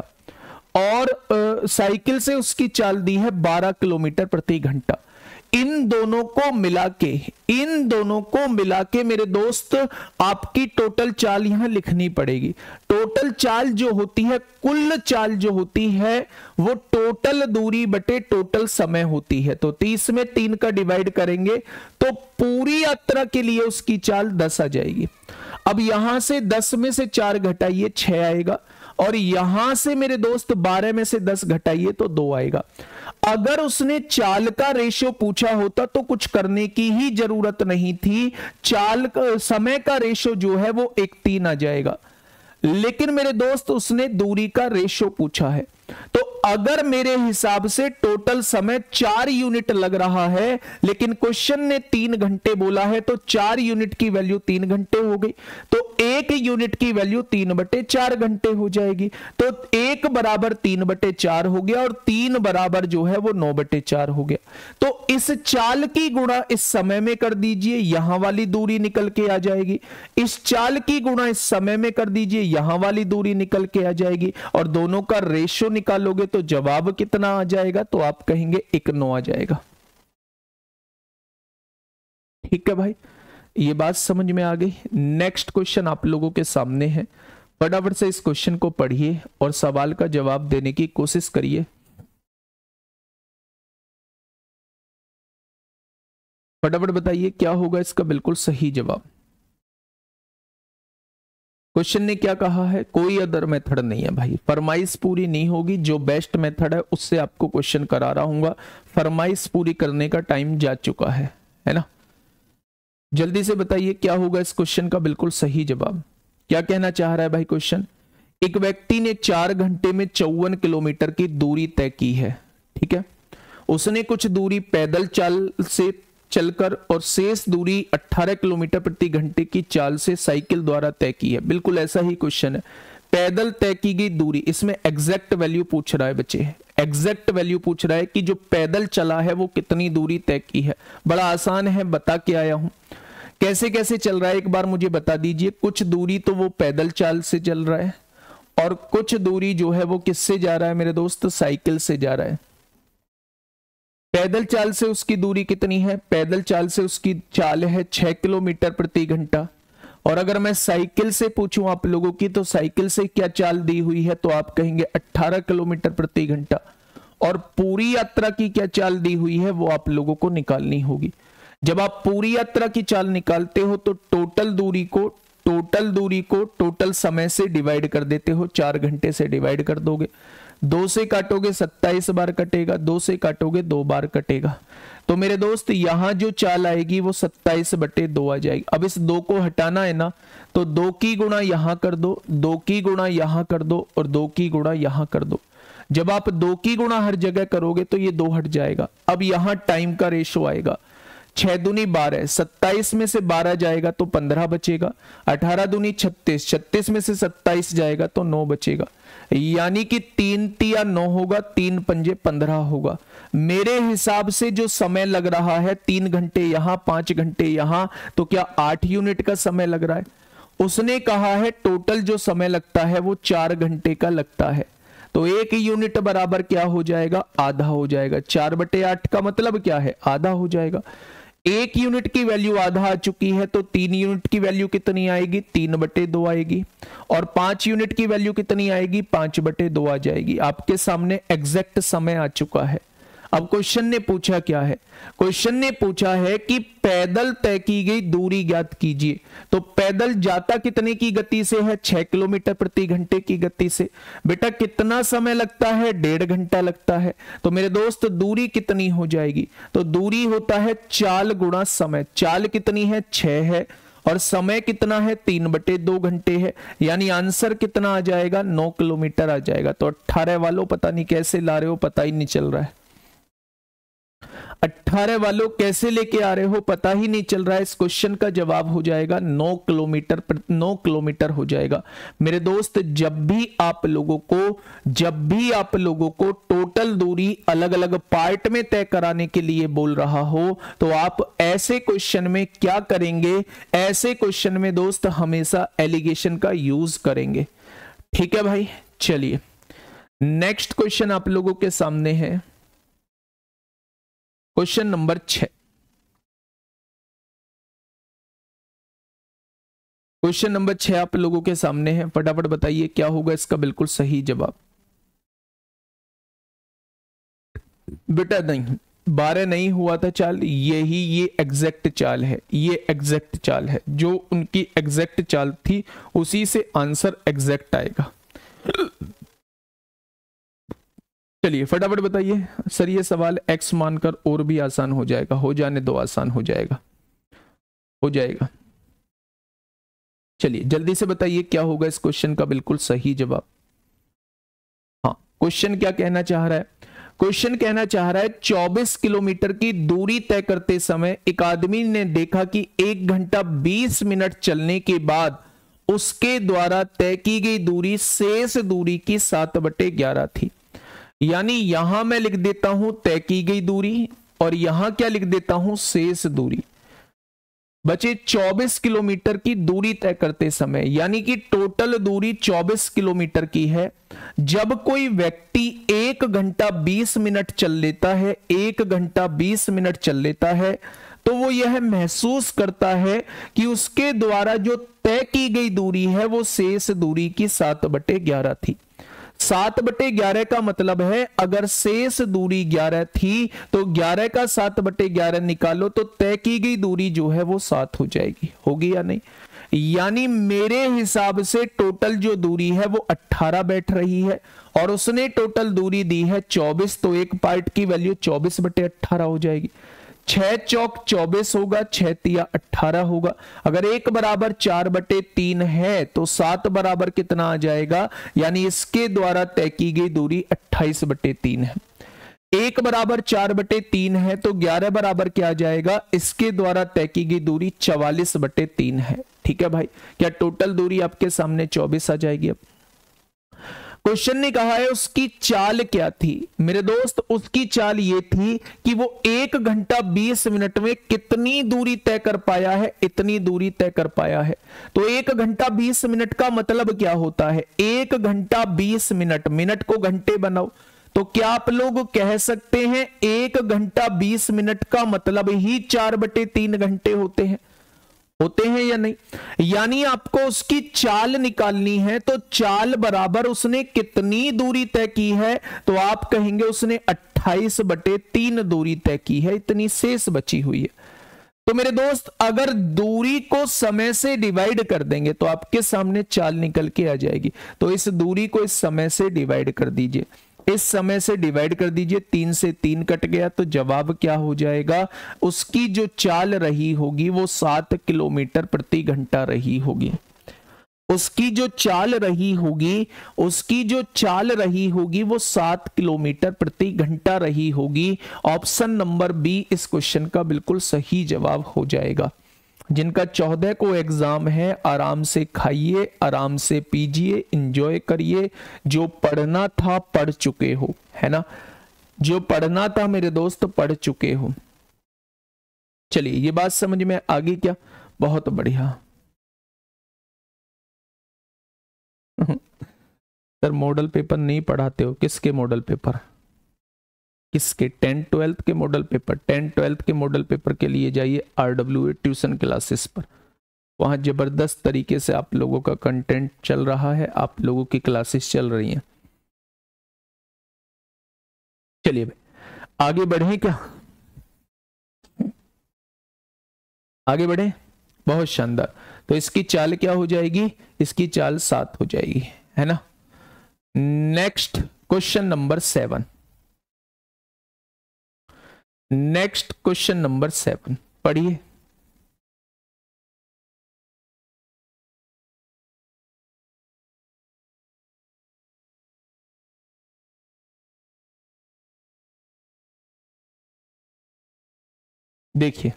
और आ, साइकिल से उसकी चाल दी है बारह किलोमीटर प्रति घंटा। इन दोनों को मिला के इन दोनों को मिला के मेरे दोस्त आपकी टोटल चाल यहां लिखनी पड़ेगी। टोटल चाल जो होती है, कुल चाल जो होती है वो टोटल दूरी बटे टोटल समय होती है। तो तीस में तीन का डिवाइड करेंगे तो पूरी यात्रा के लिए उसकी चाल दस आ जाएगी। अब यहां से दस में से चार घटाइए, छह आएगा और यहां से मेरे दोस्त बारह में से दस घटाइए तो दो आएगा। अगर उसने चाल का रेशियो पूछा होता तो कुछ करने की ही जरूरत नहीं थी, चाल का समय का रेशियो जो है वो एक तीन आ जाएगा। लेकिन मेरे दोस्त उसने दूरी का रेशियो पूछा है, तो अगर मेरे हिसाब से टोटल समय चार यूनिट लग रहा है लेकिन क्वेश्चन ने तीन घंटे बोला है तो चार यूनिट की वैल्यू तीन घंटे हो गई, तो एक यूनिट की वैल्यू तीन बटे चार घंटे हो जाएगी। तो एक बराबर तीन बटे चार हो गया और तीन बराबर जो है वो नौ बटे चार हो गया। तो इस चाल की गुणा इस समय में कर दीजिए, यहां वाली दूरी निकल के आ जाएगी। इस चाल की गुणा इस समय में कर दीजिए, यहां वाली दूरी निकल के आ जाएगी और दोनों का रेशियो निकालोगे तो जवाब कितना आ जाएगा, तो आप कहेंगे एक नौ आ जाएगा। ठीक है भाई, ये बात समझ में आ गई। नेक्स्ट क्वेश्चन आप लोगों के सामने है, फटाफट से इस क्वेश्चन को पढ़िए और सवाल का जवाब देने की कोशिश करिए। फटाफट बताइए क्या होगा इसका बिल्कुल सही जवाब। क्वेश्चन ने क्या कहा है, कोई अदर मेथड नहीं है भाई, फरमाइश पूरी नहीं होगी, जो बेस्ट मेथड है उससे आपको क्वेश्चन करा रहा हूंगा। फरमाइश पूरी करने का टाइम जा चुका है, है ना। जल्दी से बताइए क्या होगा इस क्वेश्चन का बिल्कुल सही जवाब। क्या कहना चाह रहा है भाई क्वेश्चन, एक व्यक्ति ने चार घंटे में चौवन किलोमीटर की दूरी तय की है, ठीक है। उसने कुछ दूरी पैदल चाल से चलकर और शेष दूरी अठारह किलोमीटर प्रति घंटे की चाल से साइकिल द्वारा तय की है। बिल्कुल ऐसा ही क्वेश्चन है, पैदल तय की गई दूरी, इसमें एग्जैक्ट वैल्यू पूछ रहा है बच्चे, एग्जैक्ट वैल्यू पूछ रहा है कि जो पैदल चला है वो कितनी दूरी तय की है। बड़ा आसान है, बता के आया हूं। कैसे कैसे चल रहा है एक बार मुझे बता दीजिए। कुछ दूरी तो वो पैदल चाल से चल रहा है और कुछ दूरी जो है वो किससे जा रहा है मेरे दोस्त, साइकिल से जा रहा है। पैदल चाल से उसकी दूरी कितनी है, पैदल चाल से उसकी चाल है छह किलोमीटर प्रति घंटा। और अगर मैं साइकिल से पूछूं आप लोगों की तो साइकिल से क्या चाल दी हुई है, तो आप कहेंगे अठारह किलोमीटर प्रति घंटा। और पूरी यात्रा की क्या चाल दी हुई है वो आप लोगों को निकालनी होगी। जब आप पूरी यात्रा की चाल निकालते हो तो टोटल दूरी को टोटल दूरी को टोटल समय से डिवाइड कर देते हो, चार घंटे से डिवाइड कर दोगे, दो से काटोगे सत्ताईस बार कटेगा, दो से काटोगे दो बार कटेगा। तो मेरे दोस्त यहां जो चाल आएगी वो सत्ताईस बटे दो आ जाएगी। अब इस दो को हटाना है ना, तो दो की गुणा यहां कर दो, दो की गुणा यहां कर दो और दो की गुणा यहां कर दो। जब आप दो की गुणा हर जगह करोगे तो ये दो हट जाएगा। अब यहां टाइम का रेशो आएगा, छह दूनी बारह, सत्ताईस में से बारह जाएगा तो पंद्रह बचेगा, अठारह दूनी छत्तीस, छत्तीस में से सत्ताईस जाएगा तो नौ बचेगा। यानी कि तीन तिया नौ होगा, तीन पंजे पंद्रह होगा। मेरे हिसाब से जो समय लग रहा है तीन घंटे यहां, पांच घंटे यहां, तो क्या आठ यूनिट का समय लग रहा है। उसने कहा है टोटल जो समय लगता है वो चार घंटे का लगता है, तो एक यूनिट बराबर क्या हो जाएगा, आधा हो जाएगा। चार बटे आठ का मतलब क्या है, आधा हो जाएगा। एक यूनिट की वैल्यू आधा आ चुकी है, तो तीन यूनिट की वैल्यू कितनी आएगी, तीन बटे दो आएगी। और पांच यूनिट की वैल्यू कितनी आएगी, पांच बटे दो आ जाएगी। आपके सामने एग्जैक्ट समय आ चुका है। अब क्वेश्चन ने पूछा क्या है, क्वेश्चन ने पूछा है कि पैदल तय की गई दूरी ज्ञात कीजिए। तो पैदल जाता कितने की गति से है, छह किलोमीटर प्रति घंटे की गति से। बेटा कितना समय लगता है, डेढ़ घंटा लगता है। तो मेरे दोस्त दूरी कितनी हो जाएगी, तो दूरी होता है चाल गुणा समय। चाल कितनी है, छह है, और समय कितना है, तीन बटे दो घंटे है। यानी आंसर कितना आ जाएगा, नौ किलोमीटर आ जाएगा। तो अट्ठारह वालों पता नहीं कैसे ला रहे हो, पता ही नहीं चल रहा है। अट्ठारह वालों कैसे लेके आ रहे हो, पता ही नहीं चल रहा है। इस क्वेश्चन का जवाब हो जाएगा नौ किलोमीटर, नौ किलोमीटर हो जाएगा। मेरे दोस्त जब भी आप लोगों को जब भी आप लोगों को टोटल दूरी अलग अलग पार्ट में तय कराने के लिए बोल रहा हो, तो आप ऐसे क्वेश्चन में क्या करेंगे, ऐसे क्वेश्चन में दोस्त हमेशा एलिगेशन का यूज करेंगे। ठीक है भाई, चलिए नेक्स्ट क्वेश्चन आप लोगों के सामने है, क्वेश्चन नंबर छह। क्वेश्चन नंबर छह आप लोगों के सामने है, फटाफट बताइए क्या होगा इसका बिल्कुल सही जवाब। बेटा नहीं, बारह नहीं हुआ था चाल, यही ये एग्जैक्ट चाल है, ये एग्जैक्ट चाल है। जो उनकी एग्जैक्ट चाल थी उसी से आंसर एग्जैक्ट आएगा। चलिए फटाफट बताइए सर, ये सवाल एक्स मानकर और भी आसान हो जाएगा, हो जाने दो, आसान हो जाएगा, हो जाएगा। चलिए जल्दी से बताइए क्या होगा इस क्वेश्चन का बिल्कुल सही जवाब। हाँ, क्वेश्चन क्या कहना चाह रहा है, क्वेश्चन कहना चाह रहा है चौबीस किलोमीटर की दूरी तय करते समय एक आदमी ने देखा कि एक घंटा बीस मिनट चलने के बाद उसके द्वारा तय की गई दूरी शेष दूरी की सात बटे ग्यारह थी। यानी यहां मैं लिख देता हूं तय की गई दूरी, और यहां क्या लिख देता हूं, शेष दूरी। बचे चौबीस किलोमीटर की दूरी तय करते समय, यानी कि टोटल दूरी चौबीस किलोमीटर की है। जब कोई व्यक्ति एक घंटा बीस मिनट चल लेता है, एक घंटा बीस मिनट चल लेता है, तो वो यह महसूस करता है कि उसके द्वारा जो तय की गई दूरी है वो शेष दूरी की सात बटे ग्यारह थी। सात बटे ग्यारह का मतलब है अगर शेष दूरी ग्यारह थी तो ग्यारह का सात बटे ग्यारह निकालो तो तय की गई दूरी जो है वो सात हो जाएगी। होगी या नहीं? यानी मेरे हिसाब से टोटल जो दूरी है वो अट्ठारह बैठ रही है, और उसने टोटल दूरी दी है चौबीस, तो एक पार्ट की वैल्यू चौबीस बटे अट्ठारह हो जाएगी। छह चौक चौबीस होगा, छह तिया अट्ठारह होगा। अगर एक बराबर चार बटे तीन है तो सात बराबर कितना आ जाएगा, यानी इसके द्वारा तय की गई दूरी अट्ठाईस बटे तीन है। एक बराबर चार बटे तीन है तो ग्यारह बराबर क्या आ जाएगा, इसके द्वारा तय की गई दूरी चवालीस बटे तीन है। ठीक है भाई, क्या टोटल दूरी आपके सामने चौबीस आ जाएगी। अब क्वेश्चन ने कहा है उसकी चाल क्या थी। मेरे दोस्त उसकी चाल ये थी कि वो एक घंटा बीस मिनट में कितनी दूरी तय कर पाया है, इतनी दूरी तय कर पाया है। तो एक घंटा बीस मिनट का मतलब क्या होता है, एक घंटा बीस मिनट, मिनट को घंटे बनाओ, तो क्या आप लोग कह सकते हैं एक घंटा बीस मिनट का मतलब ही चार बटे तीन घंटे होते हैं, होते हैं या नहीं? यानी आपको उसकी चाल निकालनी है, तो चाल बराबर उसने कितनी दूरी तय की है, तो आप कहेंगे उसने अट्ठाईस बटे तीन दूरी तय की है, इतनी शेष बची हुई है। तो मेरे दोस्त अगर दूरी को समय से डिवाइड कर देंगे तो आपके सामने चाल निकल के आ जाएगी। तो इस दूरी को इस समय से डिवाइड कर दीजिए, इस समय से डिवाइड कर दीजिए, तीन से तीन कट गया तो जवाब क्या हो जाएगा, उसकी जो चाल रही होगी वो सात किलोमीटर प्रति घंटा रही होगी। उसकी जो चाल रही होगी उसकी जो चाल रही होगी वो सात किलोमीटर प्रति घंटा रही होगी। ऑप्शन नंबर बी इस क्वेश्चन का बिल्कुल सही जवाब हो जाएगा। जिनका चौदह को एग्जाम है, आराम से खाइए, आराम से पीजिए, एंजॉय करिए। जो पढ़ना था पढ़ चुके हो, है ना, जो पढ़ना था मेरे दोस्त पढ़ चुके हो। चलिए ये बात समझ में आ गई क्या? बहुत बढ़िया। सर मॉडल पेपर नहीं पढ़ाते हो? किसके मॉडल पेपर? किसके? टेंथ ट्वेल्थ के मॉडल पेपर। टेंथ ट्वेल्थ के मॉडल पेपर के लिए जाइए आरडब्ल्यूए ट्यूशन क्लासेस पर, वहां जबरदस्त तरीके से आप लोगों का कंटेंट चल रहा है, आप लोगों की क्लासेस चल रही हैं। चलिए भाई आगे बढ़े क्या? आगे बढ़े, बहुत शानदार। तो इसकी चाल क्या हो जाएगी? इसकी चाल सात हो जाएगी, है ना। Next question number seven. Next question number seven पढ़िए। देखिए,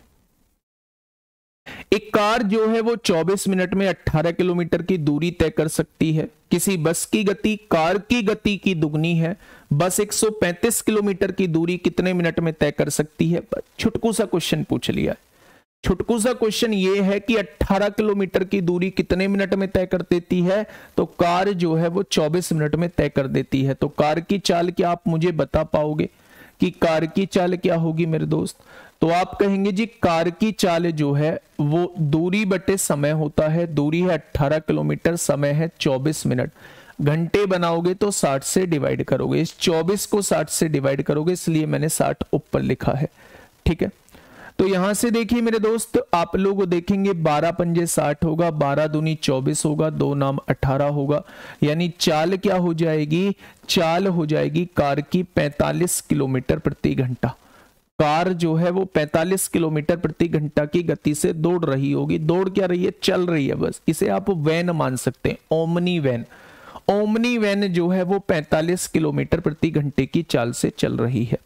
एक कार जो है वो चौबीस मिनट में अठारह किलोमीटर की दूरी तय कर सकती है। किसी बस की गति कार की गति की दुगनी है। बस एक सौ पैंतीस किलोमीटर की दूरी कितने मिनट में तय कर सकती है? छुटकू सा क्वेश्चन पूछ लिया। छुटकू सा क्वेश्चन ये है कि अठारह किलोमीटर की दूरी कितने मिनट में तय कर देती है? तो कार जो है वो चौबीस मिनट में तय कर देती है। तो कार की चाल क्या आप मुझे बता पाओगे कि कार की चाल क्या होगी मेरे दोस्त? तो आप कहेंगे जी कार की चाल जो है वो दूरी बटे समय होता है। दूरी है अठारह किलोमीटर, समय है चौबीस मिनट। घंटे बनाओगे तो साठ से डिवाइड करोगे, इस चौबीस को साठ से डिवाइड करोगे, इसलिए मैंने साठ ऊपर लिखा है। ठीक है, तो यहां से देखिए मेरे दोस्त, आप लोग देखेंगे बारह पंजे साठ होगा, बारह दूनी चौबीस होगा, दो नाम अठारह होगा, यानी चाल क्या हो जाएगी? चाल हो जाएगी कार की पैंतालीस किलोमीटर प्रति घंटा। कार जो है वो पैंतालीस किलोमीटर प्रति घंटा की गति से दौड़ रही होगी। दौड़ क्या रही है? चल रही है, बस इसे आप वैन मान सकते हैं, ओमनी वैन। ओमनी वैन जो है वो पैंतालीस किलोमीटर प्रति घंटे की चाल से चल रही है।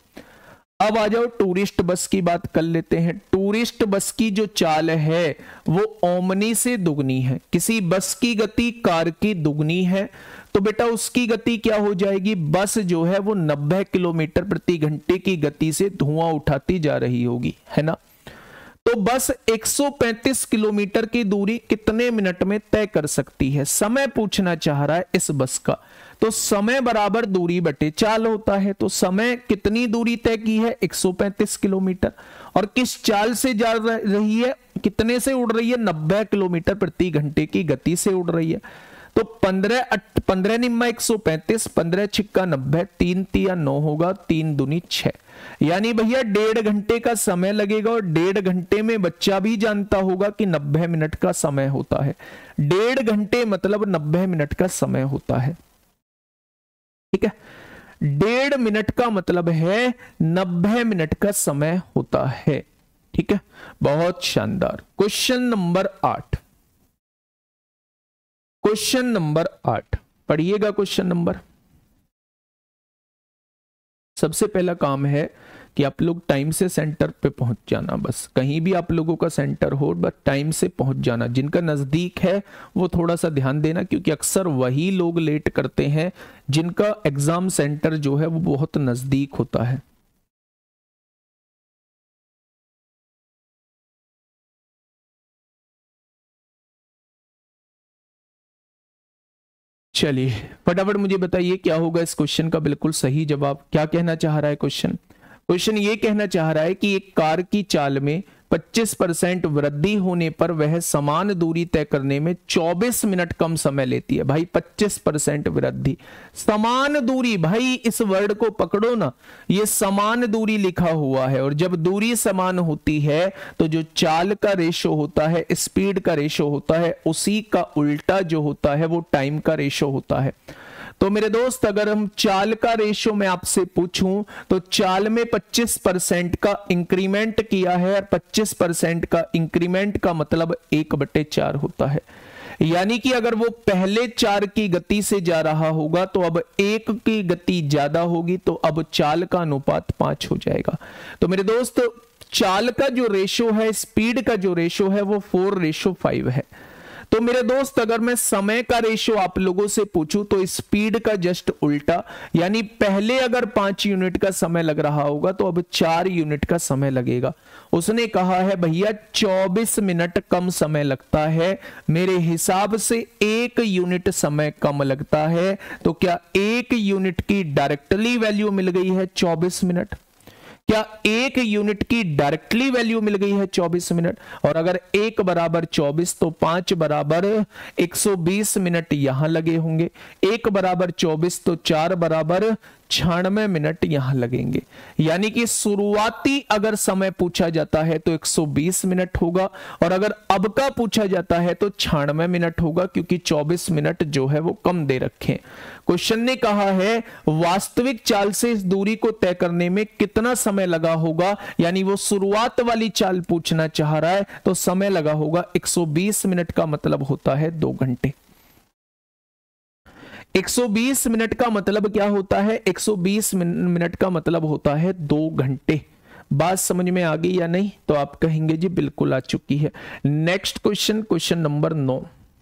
अब आ जाओ टूरिस्ट बस की बात कर लेते हैं। टूरिस्ट बस की जो चाल है वो ओमनी से दुगनी है। किसी बस की गति कार की दुगनी है तो बेटा उसकी गति क्या हो जाएगी? बस जो है वो नब्बे किलोमीटर प्रति घंटे की गति से धुआं उठाती जा रही होगी, है ना। तो बस एक सौ पैंतीस किलोमीटर की दूरी कितने मिनट में तय कर सकती है? समय पूछना चाह रहा है इस बस का। तो समय बराबर दूरी बटे चाल होता है। तो समय कितनी दूरी तय की है? एक सौ पैंतीस किलोमीटर। और किस चाल से जा रही है? कितने से उड़ रही है? नब्बे किलोमीटर प्रति घंटे की गति से उड़ रही है। तो पंद्रह पंद्रह निम्मा एक सौ पैंतीस, पंद्रह छिक्का नब्बे, तीन तिया नौ होगा, तीन दुनी छह, यानी भैया डेढ़ घंटे का समय लगेगा। और डेढ़ घंटे में बच्चा भी जानता होगा कि नब्बे मिनट का समय होता है। डेढ़ घंटे मतलब नब्बे मिनट का समय होता है। ठीक है, डेढ़ मिनट का मतलब है नब्बे मिनट का समय होता है। ठीक है, बहुत शानदार। क्वेश्चन नंबर आठ। क्वेश्चन नंबर आठ पढ़िएगा। क्वेश्चन नंबर, सबसे पहला काम है कि आप लोग टाइम से सेंटर पे पहुंच जाना। बस कहीं भी आप लोगों का सेंटर हो, बस टाइम से पहुंच जाना। जिनका नजदीक है वो थोड़ा सा ध्यान देना, क्योंकि अक्सर वही लोग लेट करते हैं जिनका एग्जाम सेंटर जो है वो बहुत नजदीक होता है। चलिए फटाफट मुझे बताइए क्या होगा इस क्वेश्चन का बिल्कुल सही जवाब। क्या कहना चाह रहा है क्वेश्चन? क्वेश्चन ये कहना चाह रहा है कि एक कार की चाल में पच्चीस परसेंट वृद्धि होने पर वह समान दूरी तय करने में चौबीस मिनट कम समय लेती है। भाई पच्चीस परसेंट वृद्धि, समान दूरी, भाई इस वर्ड को पकड़ो ना, ये समान दूरी लिखा हुआ है। और जब दूरी समान होती है तो जो चाल का रेशो होता है, स्पीड का रेशो होता है, उसी का उल्टा जो होता है वो टाइम का रेशो होता है। तो मेरे दोस्त अगर हम चाल का रेशियो में आपसे पूछूं तो चाल में पच्चीस परसेंट का इंक्रीमेंट किया है। और पच्चीस परसेंट का इंक्रीमेंट का मतलब एक बटे चार होता है। यानी कि अगर वो पहले चार की गति से जा रहा होगा तो अब एक की गति ज्यादा होगी, तो अब चाल का अनुपात पांच हो जाएगा। तो मेरे दोस्त चाल का जो रेशो है, स्पीड का जो रेशो है वो फोर रेशो फाइव है। तो मेरे दोस्त अगर मैं समय का रेशो आप लोगों से पूछूं तो स्पीड का जस्ट उल्टा, यानी पहले अगर पांच यूनिट का समय लग रहा होगा तो अब चार यूनिट का समय लगेगा। उसने कहा है भैया चौबीस मिनट कम समय लगता है, मेरे हिसाब से एक यूनिट समय कम लगता है। तो क्या एक यूनिट की डायरेक्टली वैल्यू मिल गई है चौबीस मिनट? क्या एक यूनिट की डायरेक्टली वैल्यू मिल गई है चौबीस मिनट? और अगर एक बराबर चौबीस तो पांच बराबर एक सौ बीस मिनट यहां लगे होंगे, एक बराबर चौबीस तो चार बराबर छियानवे मिनट यहां लगेंगे। यानी कि शुरुआती अगर समय पूछा जाता है तो एक सौ बीस मिनट होगा, और अगर अब का पूछा जाता है तो छियानवे मिनट होगा, क्योंकि चौबीस मिनट जो है वो कम दे रखे। क्वेश्चन ने कहा है वास्तविक चाल से इस दूरी को तय करने में कितना समय लगा होगा, यानी वो शुरुआत वाली चाल पूछना चाह रहा है, तो समय लगा होगा एक सौ बीस मिनट का मतलब होता है दो घंटे। एक सौ बीस मिनट का मतलब क्या होता है? एक सौ बीस मिनट का मतलब होता है दो घंटे। बात समझ में आ गई या नहीं? तो आप कहेंगे जी बिल्कुल आ चुकी है। नेक्स्ट क्वेश्चन, क्वेश्चन नंबर नौ।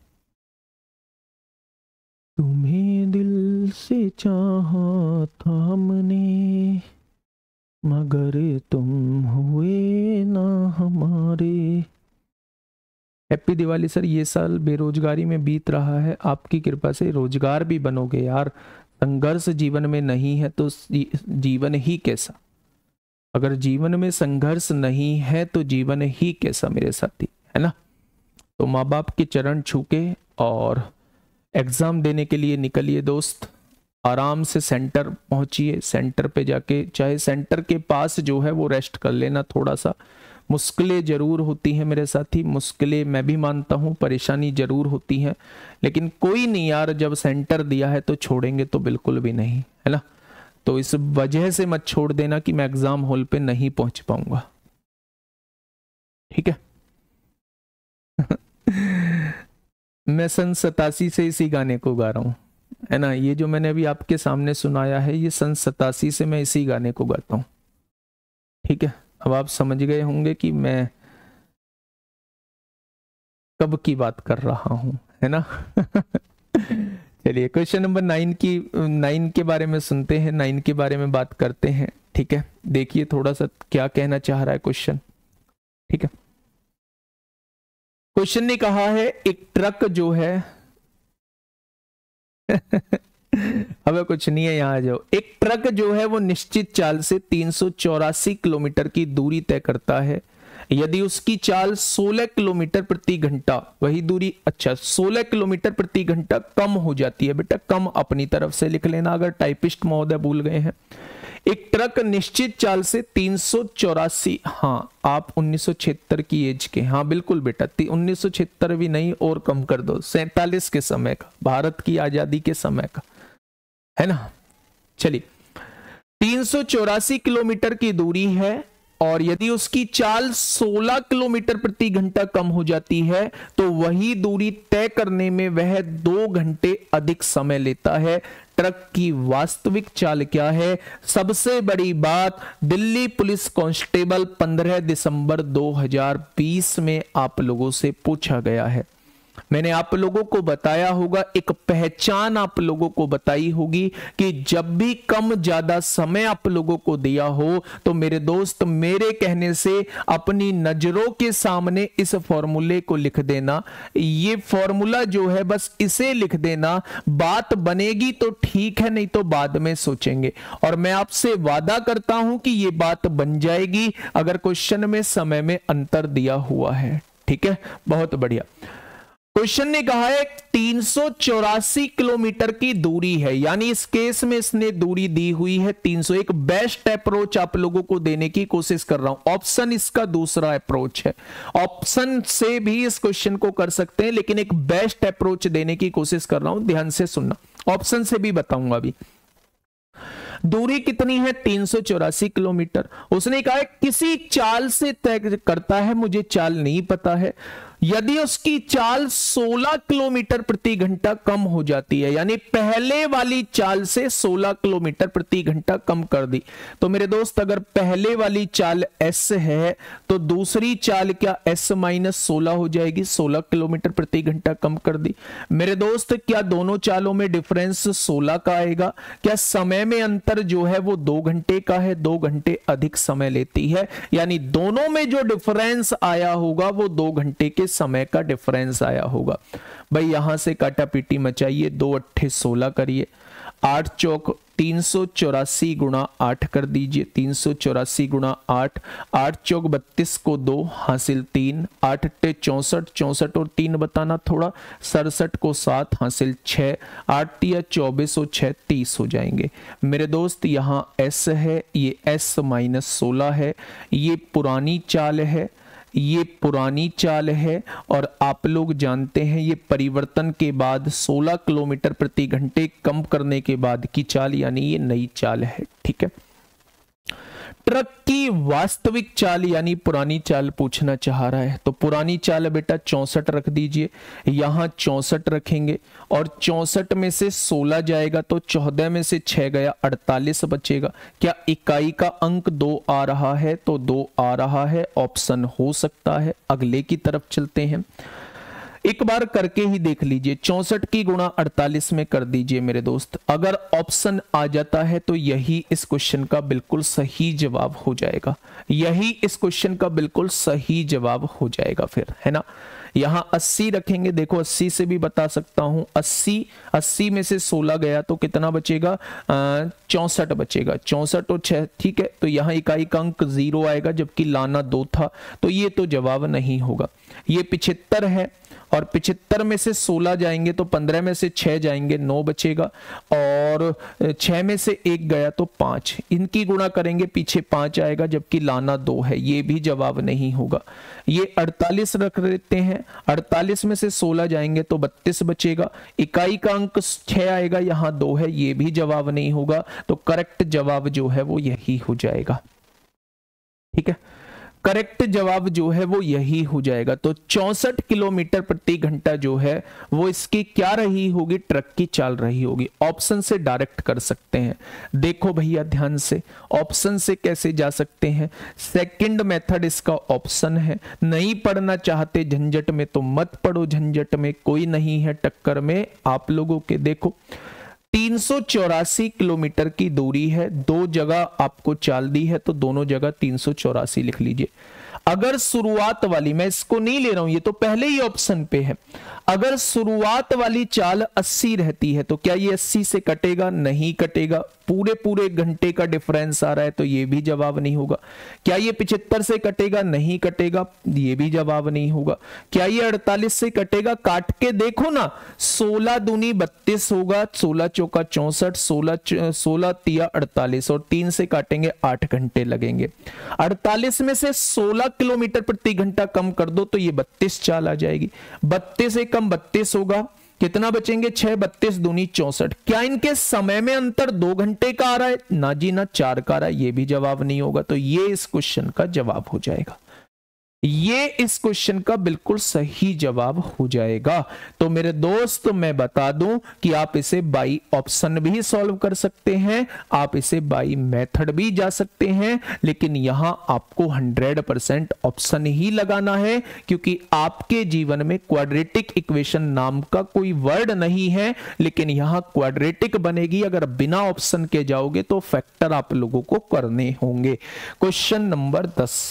तुम्हें दिल से चाहा था हमने, मगर तुम हुए ना हमारे। Happy Diwali sir. ये साल बेरोजगारी में बीत रहा है, आपकी कृपा से रोजगार भी बनोगे यार। संघर्ष जीवन में नहीं है तो जीवन ही कैसा? अगर जीवन में संघर्ष नहीं है तो जीवन ही कैसा मेरे साथी, है ना? तो माँ बाप के चरण छू के और एग्जाम देने के लिए निकलिए दोस्त। आराम से सेंटर पहुंचिए, सेंटर पे जाके चाहे सेंटर के पास जो है वो रेस्ट कर लेना। थोड़ा सा मुश्किलें जरूर होती हैं मेरे साथी, मुश्किलें मैं भी मानता हूं, परेशानी जरूर होती हैं, लेकिन कोई नहीं यार, जब सेंटर दिया है तो छोड़ेंगे तो बिल्कुल भी नहीं, है ना? तो इस वजह से मत छोड़ देना कि मैं एग्जाम हॉल पे नहीं पहुंच पाऊंगा, ठीक है? मैं सन सतासी से इसी गाने को गा रहा हूं, है ना? ये जो मैंने अभी आपके सामने सुनाया है ये सन सतासी से मैं इसी गाने को गाता हूं, ठीक है? अब आप समझ गए होंगे कि मैं कब की बात कर रहा हूं, है ना? चलिए क्वेश्चन नंबर नाइन की नाइन के बारे में सुनते हैं, नाइन के बारे में बात करते हैं, ठीक है? देखिए थोड़ा सा क्या कहना चाह रहा है क्वेश्चन, ठीक है? क्वेश्चन ने कहा है एक ट्रक जो है अब कुछ नहीं है, यहां आ जाओ। एक ट्रक जो है वो निश्चित चाल से तीन सौ चौरासी किलोमीटर की दूरी तय करता है। यदि उसकी चाल सोलह किलोमीटर प्रति घंटा, वही दूरी, अच्छा सोलह किलोमीटर प्रति घंटा कम हो जाती है, बेटा कम अपनी तरफ से लिख लेना अगर टाइपिस्ट महोदय भूल गए हैं। एक ट्रक निश्चित चाल से तीन सौ चौरासी, हाँ आप उन्नीस सौ छिहत्तर की एज के, हाँ बिल्कुल बेटा, उन्नीस सौ छिहत्तर भी नहीं और कम कर दो, सैतालीस के समय का, भारत की आजादी के समय का, है ना? चलिए तीन सौ चौरासी किलोमीटर की दूरी है और यदि उसकी चाल सोलह किलोमीटर प्रति घंटा कम हो जाती है तो वही दूरी तय करने में वह दो घंटे अधिक समय लेता है। ट्रक की वास्तविक चाल क्या है? सबसे बड़ी बात, दिल्ली पुलिस कांस्टेबल पंद्रह दिसंबर दो हज़ार बीस में आप लोगों से पूछा गया है। मैंने आप लोगों को बताया होगा, एक पहचान आप लोगों को बताई होगी कि जब भी कम ज्यादा समय आप लोगों को दिया हो तो मेरे दोस्त मेरे कहने से अपनी नजरों के सामने इस फॉर्मूले को लिख देना। ये फॉर्मूला जो है बस इसे लिख देना, बात बनेगी तो ठीक है, नहीं तो बाद में सोचेंगे। और मैं आपसे वादा करता हूं कि ये बात बन जाएगी अगर क्वेश्चन में समय में अंतर दिया हुआ है, ठीक है? बहुत बढ़िया। क्वेश्चन ने कहा है तीन सौ चौरासी किलोमीटर की दूरी है, यानी इस केस में इसने दूरी दी हुई है तीन सौ। एक बेस्ट अप्रोच आप लोगों को देने की कोशिश कर रहा हूं, ऑप्शन इसका दूसरा अप्रोच है। ऑप्शन से भी इस क्वेश्चन को कर सकते हैं, लेकिन एक बेस्ट अप्रोच देने की कोशिश कर रहा हूं, ध्यान से सुनना। ऑप्शन से भी बताऊंगा अभी। दूरी कितनी है? तीन सौ चौरासी किलोमीटर। उसने कहा है किसी चाल से तय करता है, मुझे चाल नहीं पता है। यदि उसकी चाल सोलह किलोमीटर प्रति घंटा कम हो जाती है, यानी पहले वाली चाल से सोलह किलोमीटर प्रति घंटा कम कर दी, तो मेरे दोस्त अगर पहले वाली चाल s है तो दूसरी चाल क्या s माइनस सोलह हो जाएगी, सोलह किलोमीटर प्रति घंटा कम कर दी। मेरे दोस्त क्या दोनों चालों में डिफरेंस सोलह का आएगा? क्या समय में अंतर जो है वो दो घंटे का है, दो घंटे अधिक समय लेती है, यानी दोनों में जो डिफरेंस आया होगा वो दो घंटे के समय का डिफरेंस आया होगा। भाई यहां से काटा पीटी मचाइए, दो अट्ठे सोलह करिए, आठ चौक तीन सौ चौरासी गुणा आठ कर दीजिए, तीन सौ चौरासी गुणा आठ, आठ चौक बत्तीस को दो हासिल तीन, आठ अट्ठे चौसठ, चौसठ और तीन बताना थोड़ा, सड़सठ को सात हासिल छः, आठ तिया चौबीस और छः तीस हो जाएंगे। मेरे दोस्त यहाँ एस है, ये एस माइनस सोलह है, ये पुरानी चाल है, ये पुरानी चाल है, और आप लोग जानते हैं ये परिवर्तन के बाद सोलह किलोमीटर प्रति घंटे कम करने के बाद की चाल, यानी ये नई चाल है। ठीक है, ट्रक की वास्तविक चाल यानी पुरानी चाल पूछना चाह रहा है, तो पुरानी चाल बेटा चौसठ रख दीजिए, यहां चौसठ रखेंगे और चौसठ में से सोलह जाएगा तो चौदह में से छह गया, अड़तालीस बचेगा। क्या इकाई का अंक दो आ रहा है? तो दो आ रहा है, ऑप्शन हो सकता है। अगले की तरफ चलते हैं, एक बार करके ही देख लीजिए, चौसठ की गुणा अड़तालीस में कर दीजिए मेरे दोस्त। अगर ऑप्शन आ जाता है तो यही इस क्वेश्चन का बिल्कुल सही जवाब हो जाएगा, यही इस क्वेश्चन का बिल्कुल सही जवाब हो जाएगा फिर, है ना। यहां अस्सी रखेंगे, देखो अस्सी से भी बता सकता हूं, अस्सी अस्सी में से सोलह गया तो कितना बचेगा? चौसठ बचेगा, चौसठ और छह, ठीक है। तो यहां इकाई का अंक जीरो आएगा जबकि लाना दो था, तो ये तो जवाब नहीं होगा। ये पिछहत्तर है और पिछहत्तर में से सोलह जाएंगे तो पंद्रह में से छह जाएंगे, नौ बचेगा, और छह में से एक गया तो पांच, इनकी गुणा करेंगे पीछे पांच आएगा जबकि लाना दो है, ये भी जवाब नहीं होगा। ये अड़तालीस रख देते हैं, अड़तालीस में से सोलह जाएंगे तो बत्तीस बचेगा, इकाई का अंक छह आएगा, यहां दो है, ये भी जवाब नहीं होगा। तो करेक्ट जवाब जो है वो यही हो जाएगा। ठीक है, करेक्ट जवाब जो है वो यही हो जाएगा। तो चौसठ किलोमीटर प्रति घंटा जो है वो इसकी क्या रही होगी? ट्रक की चाल रही होगी। ऑप्शन से डायरेक्ट कर सकते हैं। देखो भैया ध्यान से, ऑप्शन से कैसे जा सकते हैं? सेकंड मेथड इसका ऑप्शन है। नहीं पढ़ना चाहते झंझट में तो मत पढ़ो, झंझट में कोई नहीं है टक्कर में आप लोगों के। देखो तीन सौ चौरासी किलोमीटर की दूरी है, दो जगह आपको चाल दी है तो दोनों जगह तीन सौ चौरासी लिख लीजिए। अगर शुरुआत वाली, मैं इसको नहीं ले रहा हूं, ये तो पहले ही ऑप्शन पे है, अगर शुरुआत वाली चाल अस्सी रहती है तो क्या ये अस्सी से कटेगा? नहीं कटेगा, पूरे पूरे घंटे का डिफरेंस आ रहा है तो ये भी जवाब नहीं होगा। क्या ये पचहत्तर से कटेगा? नहीं कटेगा, ये भी जवाब नहीं होगा। क्या ये अड़तालीस से कटेगा? काट के देखो ना, सोलह दूनी बत्तीस होगा, सोलह चौका चौसठ, सोलह सोलह तिया अड़तालीस, और तीन से काटेंगे आठ घंटे लगेंगे। अड़तालीस में से सोलह किलोमीटर प्रति घंटा कम कर दो तो ये बत्तीस चाल आ जाएगी, बत्तीस से कम बत्तीस होगा, कितना बचेंगे? छह, बत्तीस दूनी चौसठ। क्या इनके समय में अंतर दो घंटे का आ रहा है? ना जी ना, चार का आ रहा है, ये भी जवाब नहीं होगा। तो ये इस क्वेश्चन का जवाब हो जाएगा, ये इस क्वेश्चन का बिल्कुल सही जवाब हो जाएगा। तो मेरे दोस्त मैं बता दूं कि आप इसे बाई ऑप्शन भी सॉल्व कर सकते हैं, आप इसे बाई मेथड भी जा सकते हैं, लेकिन यहां आपको हंड्रेड परसेंट ऑप्शन ही लगाना है, क्योंकि आपके जीवन में क्वाड्रेटिक इक्वेशन नाम का कोई वर्ड नहीं है, लेकिन यहां क्वाड्रेटिक बनेगी। अगर बिना ऑप्शन के जाओगे तो फैक्टर आप लोगों को करने होंगे। क्वेश्चन नंबर दस,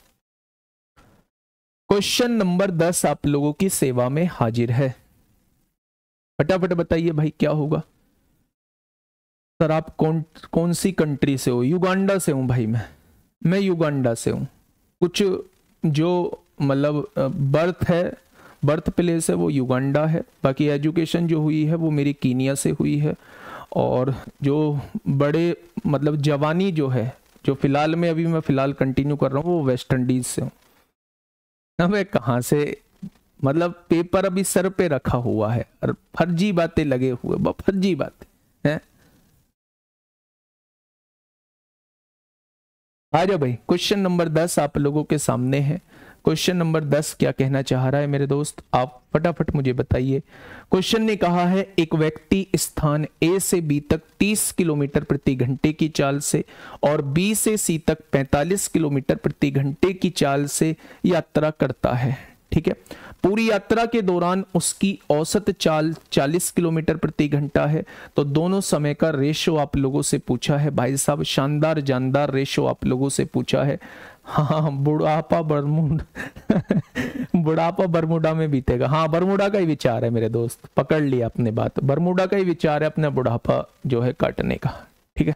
क्वेश्चन नंबर दस आप लोगों की सेवा में हाजिर है। फटाफट बताइए भाई क्या होगा? सर आप कौन कौन सी कंट्री से हो? युगांडा से हूं भाई, मैं मैं युगांडा से हूं। कुछ जो मतलब बर्थ है, बर्थ प्लेस है वो युगांडा है, बाकी एजुकेशन जो हुई है वो मेरी कीनिया से हुई है, और जो बड़े मतलब जवानी जो है, जो फिलहाल में अभी मैं फिलहाल कंटिन्यू कर रहा हूँ, वो वेस्ट इंडीज से हूँ। मैं कहां से, मतलब पेपर अभी सर पे रखा हुआ है और फर्जी बातें लगे हुए, फर्जी बातें हैं। आ जाओ भाई, क्वेश्चन नंबर दस आप लोगों के सामने है। क्वेश्चन नंबर दस क्या कहना चाह रहा है मेरे दोस्त, आप फटाफट मुझे बताइए। क्वेश्चन ने कहा है एक व्यक्ति स्थान ए से बी तक तीस किलोमीटर प्रति घंटे की चाल से और बी से सी तक पैंतालीस किलोमीटर प्रति घंटे की चाल से यात्रा करता है। ठीक है, पूरी यात्रा के दौरान उसकी औसत चाल चालीस किलोमीटर प्रति घंटा है। तो दोनों समय का रेशो आप लोगों से पूछा है भाई साहब, शानदार जानदार रेशो आप लोगों से पूछा है। हाँ, बुढ़ापा बरमुडा बुढ़ापा बरमुडा में बीतेगा। हाँ, बरमुडा का ही विचार है मेरे दोस्त, पकड़ लिया अपने बात, बरमुडा का ही विचार है अपना बुढ़ापा जो है काटने का। ठीक है,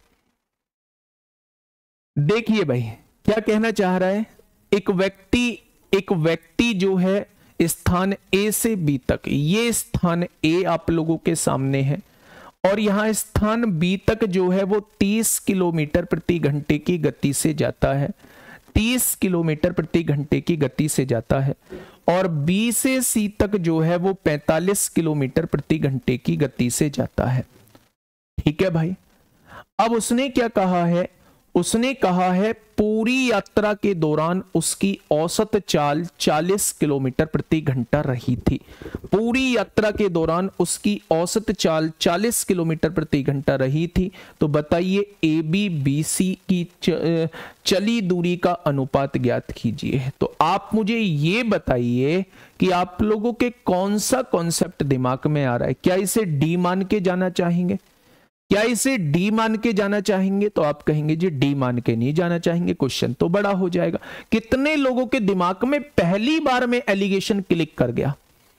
देखिए भाई क्या कहना चाह रहा है, एक व्यक्ति एक व्यक्ति जो है स्थान ए से बी तक, ये स्थान ए आप लोगों के सामने है और यहां स्थान बी तक जो है वो तीस किलोमीटर प्रति घंटे की गति से जाता है, तीस किलोमीटर प्रति घंटे की गति से जाता है और बी से सी तक जो है वो पैंतालीस किलोमीटर प्रति घंटे की गति से जाता है। ठीक है भाई, अब उसने क्या कहा है, उसने कहा है पूरी यात्रा के दौरान उसकी औसत चाल चालीस किलोमीटर प्रति घंटा रही थी। पूरी यात्रा के दौरान उसकी औसत चाल चालीस किलोमीटर प्रति घंटा रही थी। तो बताइए ए बी बी सी की च, चली दूरी का अनुपात ज्ञात कीजिए। तो आप मुझे ये बताइए कि आप लोगों के कौन सा कॉन्सेप्ट दिमाग में आ रहा है। क्या इसे डी मान के जाना चाहेंगे, क्या इसे डी मान के जाना चाहेंगे? तो आप कहेंगे जी डी मान के नहीं जाना चाहेंगे, क्वेश्चन तो बड़ा हो जाएगा। कितने लोगों के दिमाग में पहली बार में एलिगेशन क्लिक कर गया?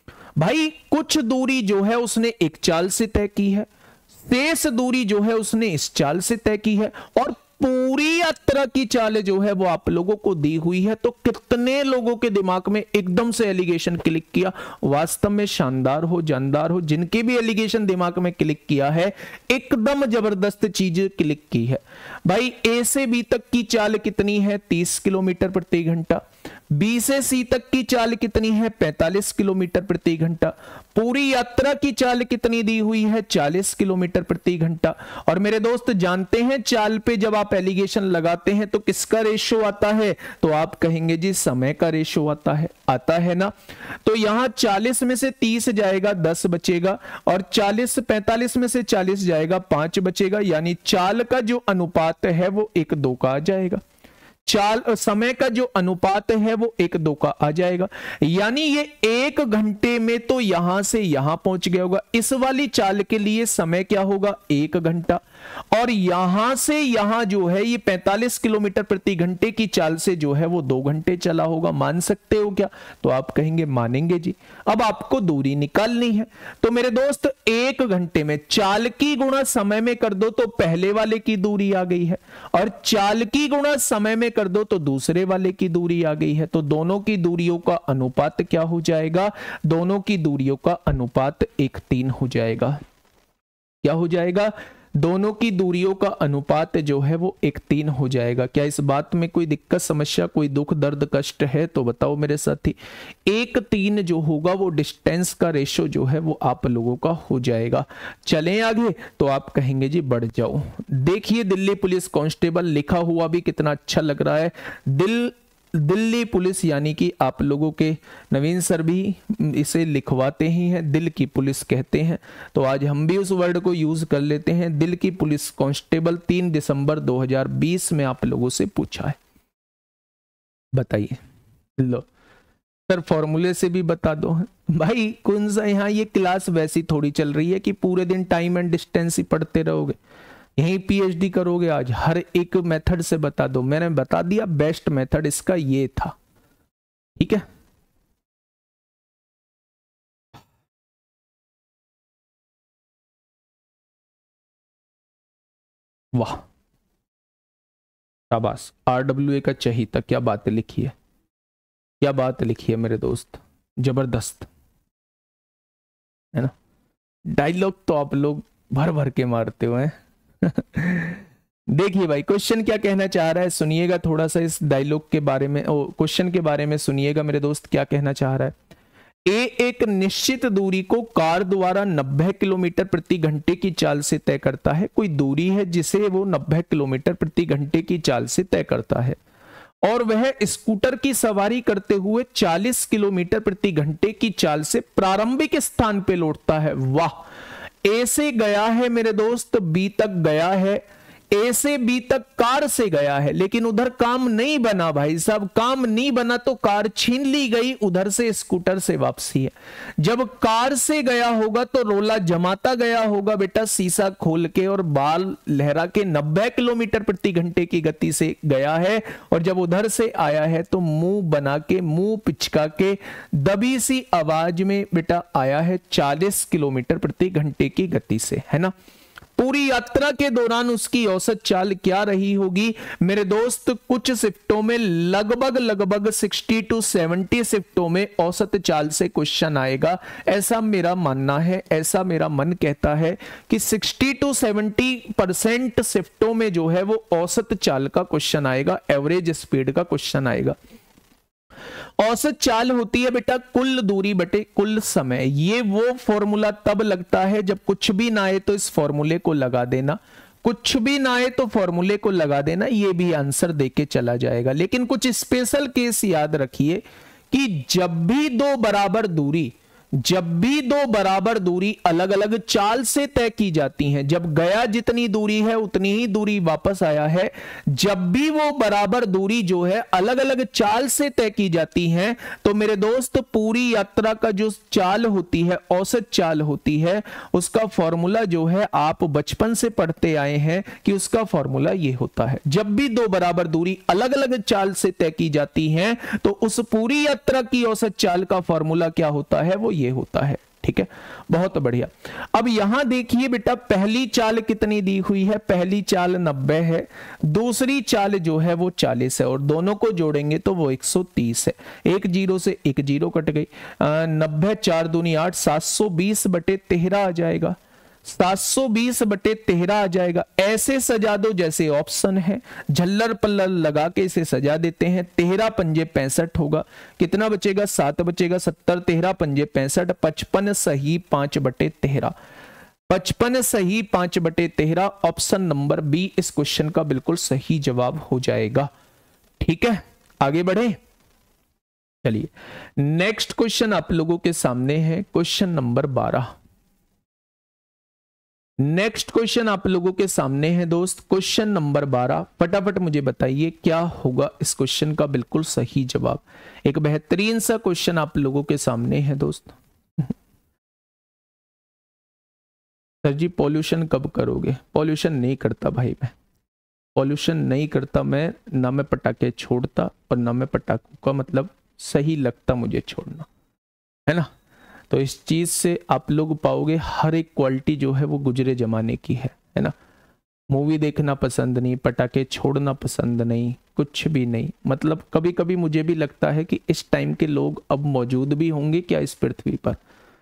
भाई कुछ दूरी जो है उसने एक चाल से तय की है, शेष दूरी जो है उसने इस चाल से तय की है और पूरी यात्रा की चाल जो है वो आप लोगों को दी हुई है। तो कितने लोगों के दिमाग में एकदम से एलिगेशन क्लिक किया? वास्तव में शानदार हो, जानदार हो, जिनके भी एलिगेशन दिमाग में क्लिक किया है एकदम जबरदस्त चीज क्लिक की है। भाई ए से बी तक की चाल कितनी है? तीस किलोमीटर प्रति घंटा। बी से सी तक की चाल कितनी है? पैंतालीस किलोमीटर प्रति घंटा। पूरी यात्रा की चाल कितनी दी हुई है? चालीस किलोमीटर प्रति घंटा। और मेरे दोस्त जानते हैं चाल पे जब आप एलिगेशन लगाते हैं तो किसका रेशो आता है? तो आप कहेंगे जी समय का रेशो आता है, आता है ना। तो यहां चालीस में से तीस जाएगा, दस बचेगा और चालीस पैंतालीस में से चालीस जाएगा, पांच बचेगा। यानी चाल का जो अनुपात है वो एक दो का आ जाएगा। चाल समय का जो अनुपात है वो एक दो का आ जाएगा। यानी ये एक घंटे में तो यहां से यहां पहुंच गया होगा। इस वाली चाल के लिए समय क्या होगा? एक घंटा। और यहां से यहां जो है ये पैंतालीस किलोमीटर प्रति घंटे की चाल से जो है वो दो घंटे चला होगा। मान सकते हो क्या? तो आप कहेंगे मानेंगे जी। अब आपको दूरी निकालनी है। तो मेरे दोस्त एक घंटे में चाल की गुणा समय में कर दो तो पहले वाले की दूरी आ गई है और चाल की गुणा समय में कर दो तो दूसरे वाले की दूरी आ गई है। तो दोनों की दूरियों का अनुपात क्या हो जाएगा? दोनों की दूरियों का अनुपात एक तीन हो जाएगा। क्या हो जाएगा? दोनों की दूरियों का अनुपात जो है वो एक तीन हो जाएगा। क्या इस बात में कोई दिक्कत, समस्या, कोई दुख दर्द कष्ट है? तो बताओ मेरे साथी। एक तीन जो होगा वो डिस्टेंस का रेशो जो है वो आप लोगों का हो जाएगा। चलें आगे। तो आप कहेंगे जी बढ़ जाओ। देखिए दिल्ली पुलिस कांस्टेबल लिखा हुआ भी कितना अच्छा लग रहा है। दिल दिल्ली पुलिस यानी कि आप लोगों के नवीन सर भी इसे लिखवाते ही हैं, दिल की पुलिस कहते हैं। तो आज हम भी उस वर्ड को यूज कर लेते हैं। दिल की पुलिस कांस्टेबल तीन दिसंबर दो हज़ार बीस में आप लोगों से पूछा है। बताइए। लो सर फॉर्मूले से भी बता दो। भाई कौन सा यहाँ ये क्लास वैसी थोड़ी चल रही है कि पूरे दिन टाइम एंड डिस्टेंस ही पढ़ते रहोगे, यही पीएचडी करोगे। आज हर एक मेथड से बता दो। मैंने बता दिया बेस्ट मेथड इसका ये था। ठीक है, वाह शाबाश। आरडब्ल्यूए का चहीता, क्या बात लिखी है, क्या बात लिखी है मेरे दोस्त, जबरदस्त है ना। डायलॉग तो आप लोग भर भर के मारते हुए हैं। देखिए भाई क्वेश्चन क्या कहना चाह रहा है, सुनिएगा थोड़ा सा इस डायलॉग के बारे में, क्वेश्चन के बारे में सुनिएगा मेरे दोस्त। क्या कहना चाह रहा है? ए एक निश्चित दूरी को कार द्वारा नब्बे किलोमीटर प्रति घंटे की चाल से तय करता है। कोई दूरी है जिसे वो नब्बे किलोमीटर प्रति घंटे की चाल से तय करता है और वह स्कूटर की सवारी करते हुए चालीस किलोमीटर प्रति घंटे की चाल से प्रारंभिक स्थान पे लौटता है। वाह, ए से गया है मेरे दोस्त, बी तक गया है, ए से बी तक कार से गया है, लेकिन उधर काम नहीं बना भाई साहब, काम नहीं बना तो कार छीन ली गई, उधर से स्कूटर से वापसी है। जब कार से गया होगा तो रोला जमाता गया होगा बेटा, शीशा खोल के और बाल लहरा के नब्बे किलोमीटर प्रति घंटे की गति से गया है, और जब उधर से आया है तो मुंह बना के, मुंह पिचका के दबी सी आवाज में बेटा आया है चालीस किलोमीटर प्रति घंटे की गति से, है ना। पूरी यात्रा के दौरान उसकी औसत चाल क्या रही होगी मेरे दोस्त? कुछ शिफ्टों में लगभग लगभग साठ टू सत्तर शिफ्टों में औसत चाल से क्वेश्चन आएगा, ऐसा मेरा मानना है, ऐसा मेरा मन कहता है कि साठ टू सत्तर परसेंट शिफ्टों में जो है वो औसत चाल का क्वेश्चन आएगा, एवरेज स्पीड का क्वेश्चन आएगा। औसत चाल होती है बेटा कुल दूरी बटे कुल समय। ये वो फॉर्मूला तब लगता है जब कुछ भी ना आए तो इस फॉर्मूले को लगा देना, कुछ भी ना आए तो फॉर्मूले को लगा देना, ये भी आंसर देके चला जाएगा। लेकिन कुछ स्पेशल केस याद रखिए कि जब भी दो बराबर दूरी जब भी दो बराबर दूरी अलग अलग चाल से तय की जाती हैं, जब गया जितनी दूरी है उतनी ही दूरी वापस आया है, जब भी वो बराबर दूरी जो है अलग अलग चाल से तय की जाती हैं, तो मेरे दोस्त पूरी यात्रा का जो चाल होती है, औसत चाल होती है, उसका फॉर्मूला जो है आप बचपन से पढ़ते आए हैं कि उसका फॉर्मूला ये होता है। जब भी दो बराबर दूरी अलग अलग चाल से तय की जाती हैं तो उस पूरी यात्रा की औसत चाल का फॉर्मूला क्या होता है? वो ये होता है। ठीक है, बहुत बढ़िया। अब यहां देखिए बेटा पहली चाल कितनी दी हुई है? पहली चाल नब्बे है, दूसरी चाल जो है वो चालीस है, और दोनों को जोड़ेंगे तो वो एक सौ तीस है। एक जीरो से एक जीरो कट गई, नब्बे चार दूनी आठ, सात सौ बीस बटे तेरह आ जाएगा, सात सौ बीस बटे तेरह आ जाएगा। ऐसे सजा दो जैसे ऑप्शन है, झल्लर पल्लर लगा के इसे सजा देते हैं। तेरह पंजे पैंसठ होगा, कितना बचेगा? सात बचेगा, सत्तर, तेरह पंजे पैंसठ, पचपन सही पांच बटे तेरह, पचपन सही पांच बटे तेरह। ऑप्शन नंबर बी इस क्वेश्चन का बिल्कुल सही जवाब हो जाएगा। ठीक है, आगे बढ़े। चलिए नेक्स्ट क्वेश्चन आप लोगों के सामने है, क्वेश्चन नंबर बारह। नेक्स्ट क्वेश्चन आप लोगों के सामने है दोस्त, क्वेश्चन नंबर बारह। फटाफट मुझे बताइए क्या होगा इस क्वेश्चन का बिल्कुल सही जवाब। एक बेहतरीन सा क्वेश्चन आप लोगों के सामने है दोस्त। सर जी पॉल्यूशन कब करोगे? पॉल्यूशन नहीं करता भाई, मैं पॉल्यूशन नहीं करता मैं, ना मैं पटाखे छोड़ता और ना मैं पटाखों का मतलब सही लगता मुझे छोड़ना, है ना। तो इस चीज से आप लोग पाओगे हर एक क्वालिटी जो है वो गुजरे जमाने की है, है ना। मूवी देखना पसंद नहीं, पटाखे छोड़ना पसंद नहीं, कुछ भी नहीं। मतलब कभी कभी मुझे भी लगता है कि इस टाइम के लोग अब मौजूद भी होंगे क्या इस पृथ्वी पर।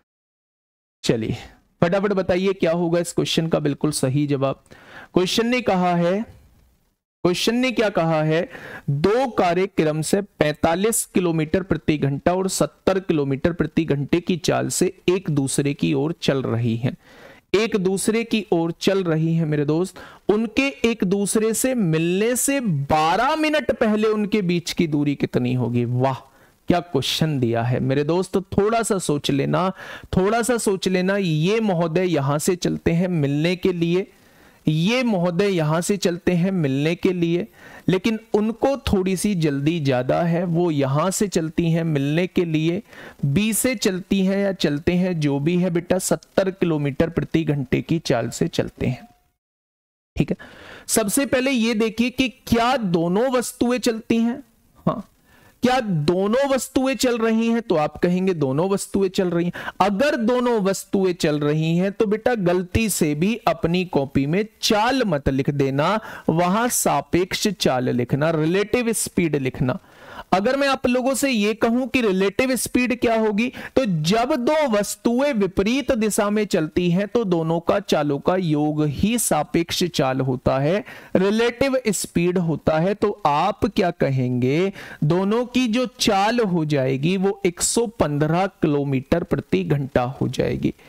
चलिए फटाफट बताइए क्या होगा इस क्वेश्चन का बिल्कुल सही जवाब। क्वेश्चन ने कहा है क्वेश्चन ने क्या कहा है? दो कारें क्रम से पैंतालीस किलोमीटर प्रति घंटा और सत्तर किलोमीटर प्रति घंटे की चाल से एक दूसरे की ओर चल रही हैं। एक दूसरे की ओर चल रही हैं मेरे दोस्त। उनके एक दूसरे से मिलने से बारह मिनट पहले उनके बीच की दूरी कितनी होगी? वाह क्या क्वेश्चन दिया है मेरे दोस्त। थोड़ा सा सोच लेना, थोड़ा सा सोच लेना। ये महोदय यहां से चलते हैं मिलने के लिए, ये महोदय यहां से चलते हैं मिलने के लिए, लेकिन उनको थोड़ी सी जल्दी ज्यादा है, वो यहां से चलती हैं मिलने के लिए, बी से चलती हैं या चलते हैं जो भी है बेटा सत्तर किलोमीटर प्रति घंटे की चाल से चलते हैं। ठीक है, सबसे पहले ये देखिए कि क्या दोनों वस्तुएं चलती हैं। हाँ, क्या दोनों वस्तुएं चल रही हैं? तो आप कहेंगे दोनों वस्तुएं चल रही हैं। अगर दोनों वस्तुएं चल रही हैं तो बेटा गलती से भी अपनी कॉपी में चाल मत लिख देना, वहां सापेक्ष चाल लिखना, रिलेटिव स्पीड लिखना। अगर मैं आप लोगों से यह कहूं कि रिलेटिव स्पीड क्या होगी, तो जब दो वस्तुएं विपरीत दिशा में चलती हैं तो दोनों का चालों का योग ही सापेक्ष चाल होता है, रिलेटिव स्पीड होता है। तो आप क्या कहेंगे? दोनों की जो चाल हो जाएगी वो एक सौ पंद्रह किलोमीटर प्रति घंटा हो जाएगी।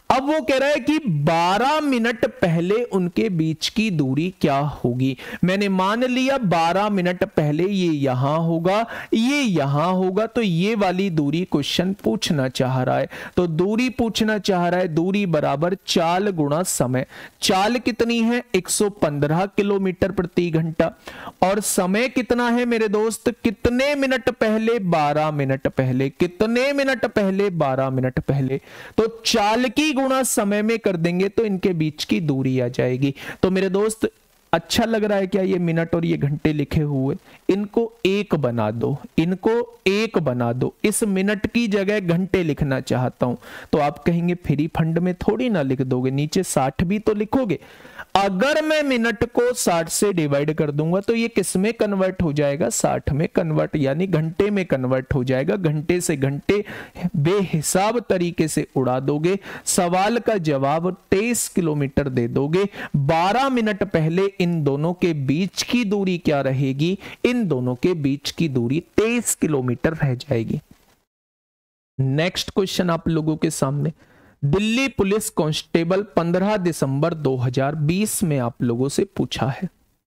अब वो कह रहा है कि बारह मिनट पहले उनके बीच की दूरी क्या होगी। मैंने मान लिया बारह मिनट पहले ये यहां होगा, ये यहां होगा, तो ये वाली दूरी क्वेश्चन पूछना चाह रहा है। तो दूरी पूछना चाह रहा है, दूरी बराबर चाल गुणा समय। चाल कितनी है? एक सौ पंद्रह किलोमीटर प्रति घंटा। और समय कितना है मेरे दोस्त? कितने मिनट पहले? बारह मिनट पहले। कितने मिनट पहले? बारह मिनट पहले। तो चाल की गुणा समय में कर देंगे तो इनके बीच की दूरी आ जाएगी। तो मेरे दोस्त अच्छा लग रहा है क्या ये मिनट और ये घंटे लिखे हुए? इनको एक बना दो, इनको एक बना दो। इस मिनट की जगह घंटे लिखना चाहता हूं, तो आप कहेंगे फ्री फंड में थोड़ी ना लिख दोगे, नीचे साठ भी तो लिखोगे। अगर मैं मिनट को साठ से डिवाइड कर दूंगा तो ये किस में कन्वर्ट हो जाएगा? साठ में कन्वर्ट, यानी घंटे में कन्वर्ट हो जाएगा। घंटे से घंटे बेहिसाब तरीके से उड़ा दोगे, सवाल का जवाब तेईस किलोमीटर दे दोगे। बारह मिनट पहले इन दोनों के बीच की दूरी क्या रहेगी? इन दोनों के बीच की दूरी तेईस किलोमीटर रह जाएगी। नेक्स्ट क्वेश्चन आप लोगों के सामने, दिल्ली पुलिस कांस्टेबल पंद्रह दिसंबर दो हज़ार बीस में आप लोगों से पूछा है,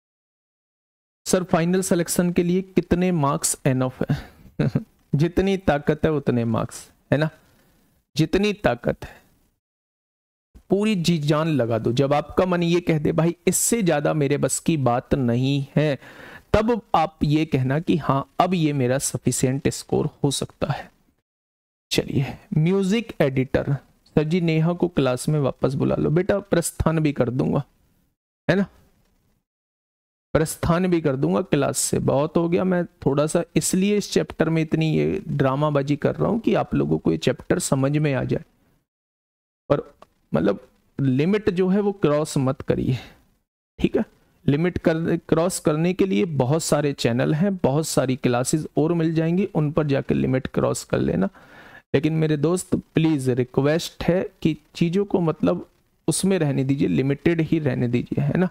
सर फाइनल सिलेक्शन के लिए कितने मार्क्स एनफ है? जितनी ताकत है उतने मार्क्स, है ना? जितनी ताकत है पूरी जी जान लगा दो। जब आपका मन ये कह दे भाई इससे ज्यादा मेरे बस की बात नहीं है, तब आप ये कहना कि हाँ अब ये मेरा सफिशिएंट स्कोर हो सकता है। चलिए, music editor sir ji Neha को क्लास में वापस बुला लो। बेटा प्रस्थान भी कर दूंगा, है ना? प्रस्थान भी कर दूंगा क्लास से। बहुत हो गया, मैं थोड़ा सा इसलिए इस चैप्टर में इतनी ये ड्रामाबाजी कर रहा हूं कि आप लोगों को ये चैप्टर समझ में आ जाए। पर मतलब लिमिट जो है वो क्रॉस मत करिए, ठीक है? लिमिट कर क्रॉस करने के लिए बहुत सारे चैनल हैं, बहुत सारी क्लासेस और मिल जाएंगी, उन पर जाकर लिमिट क्रॉस कर लेना। लेकिन मेरे दोस्त प्लीज रिक्वेस्ट है कि चीजों को मतलब उसमें रहने दीजिए, लिमिटेड ही रहने दीजिए, है ना?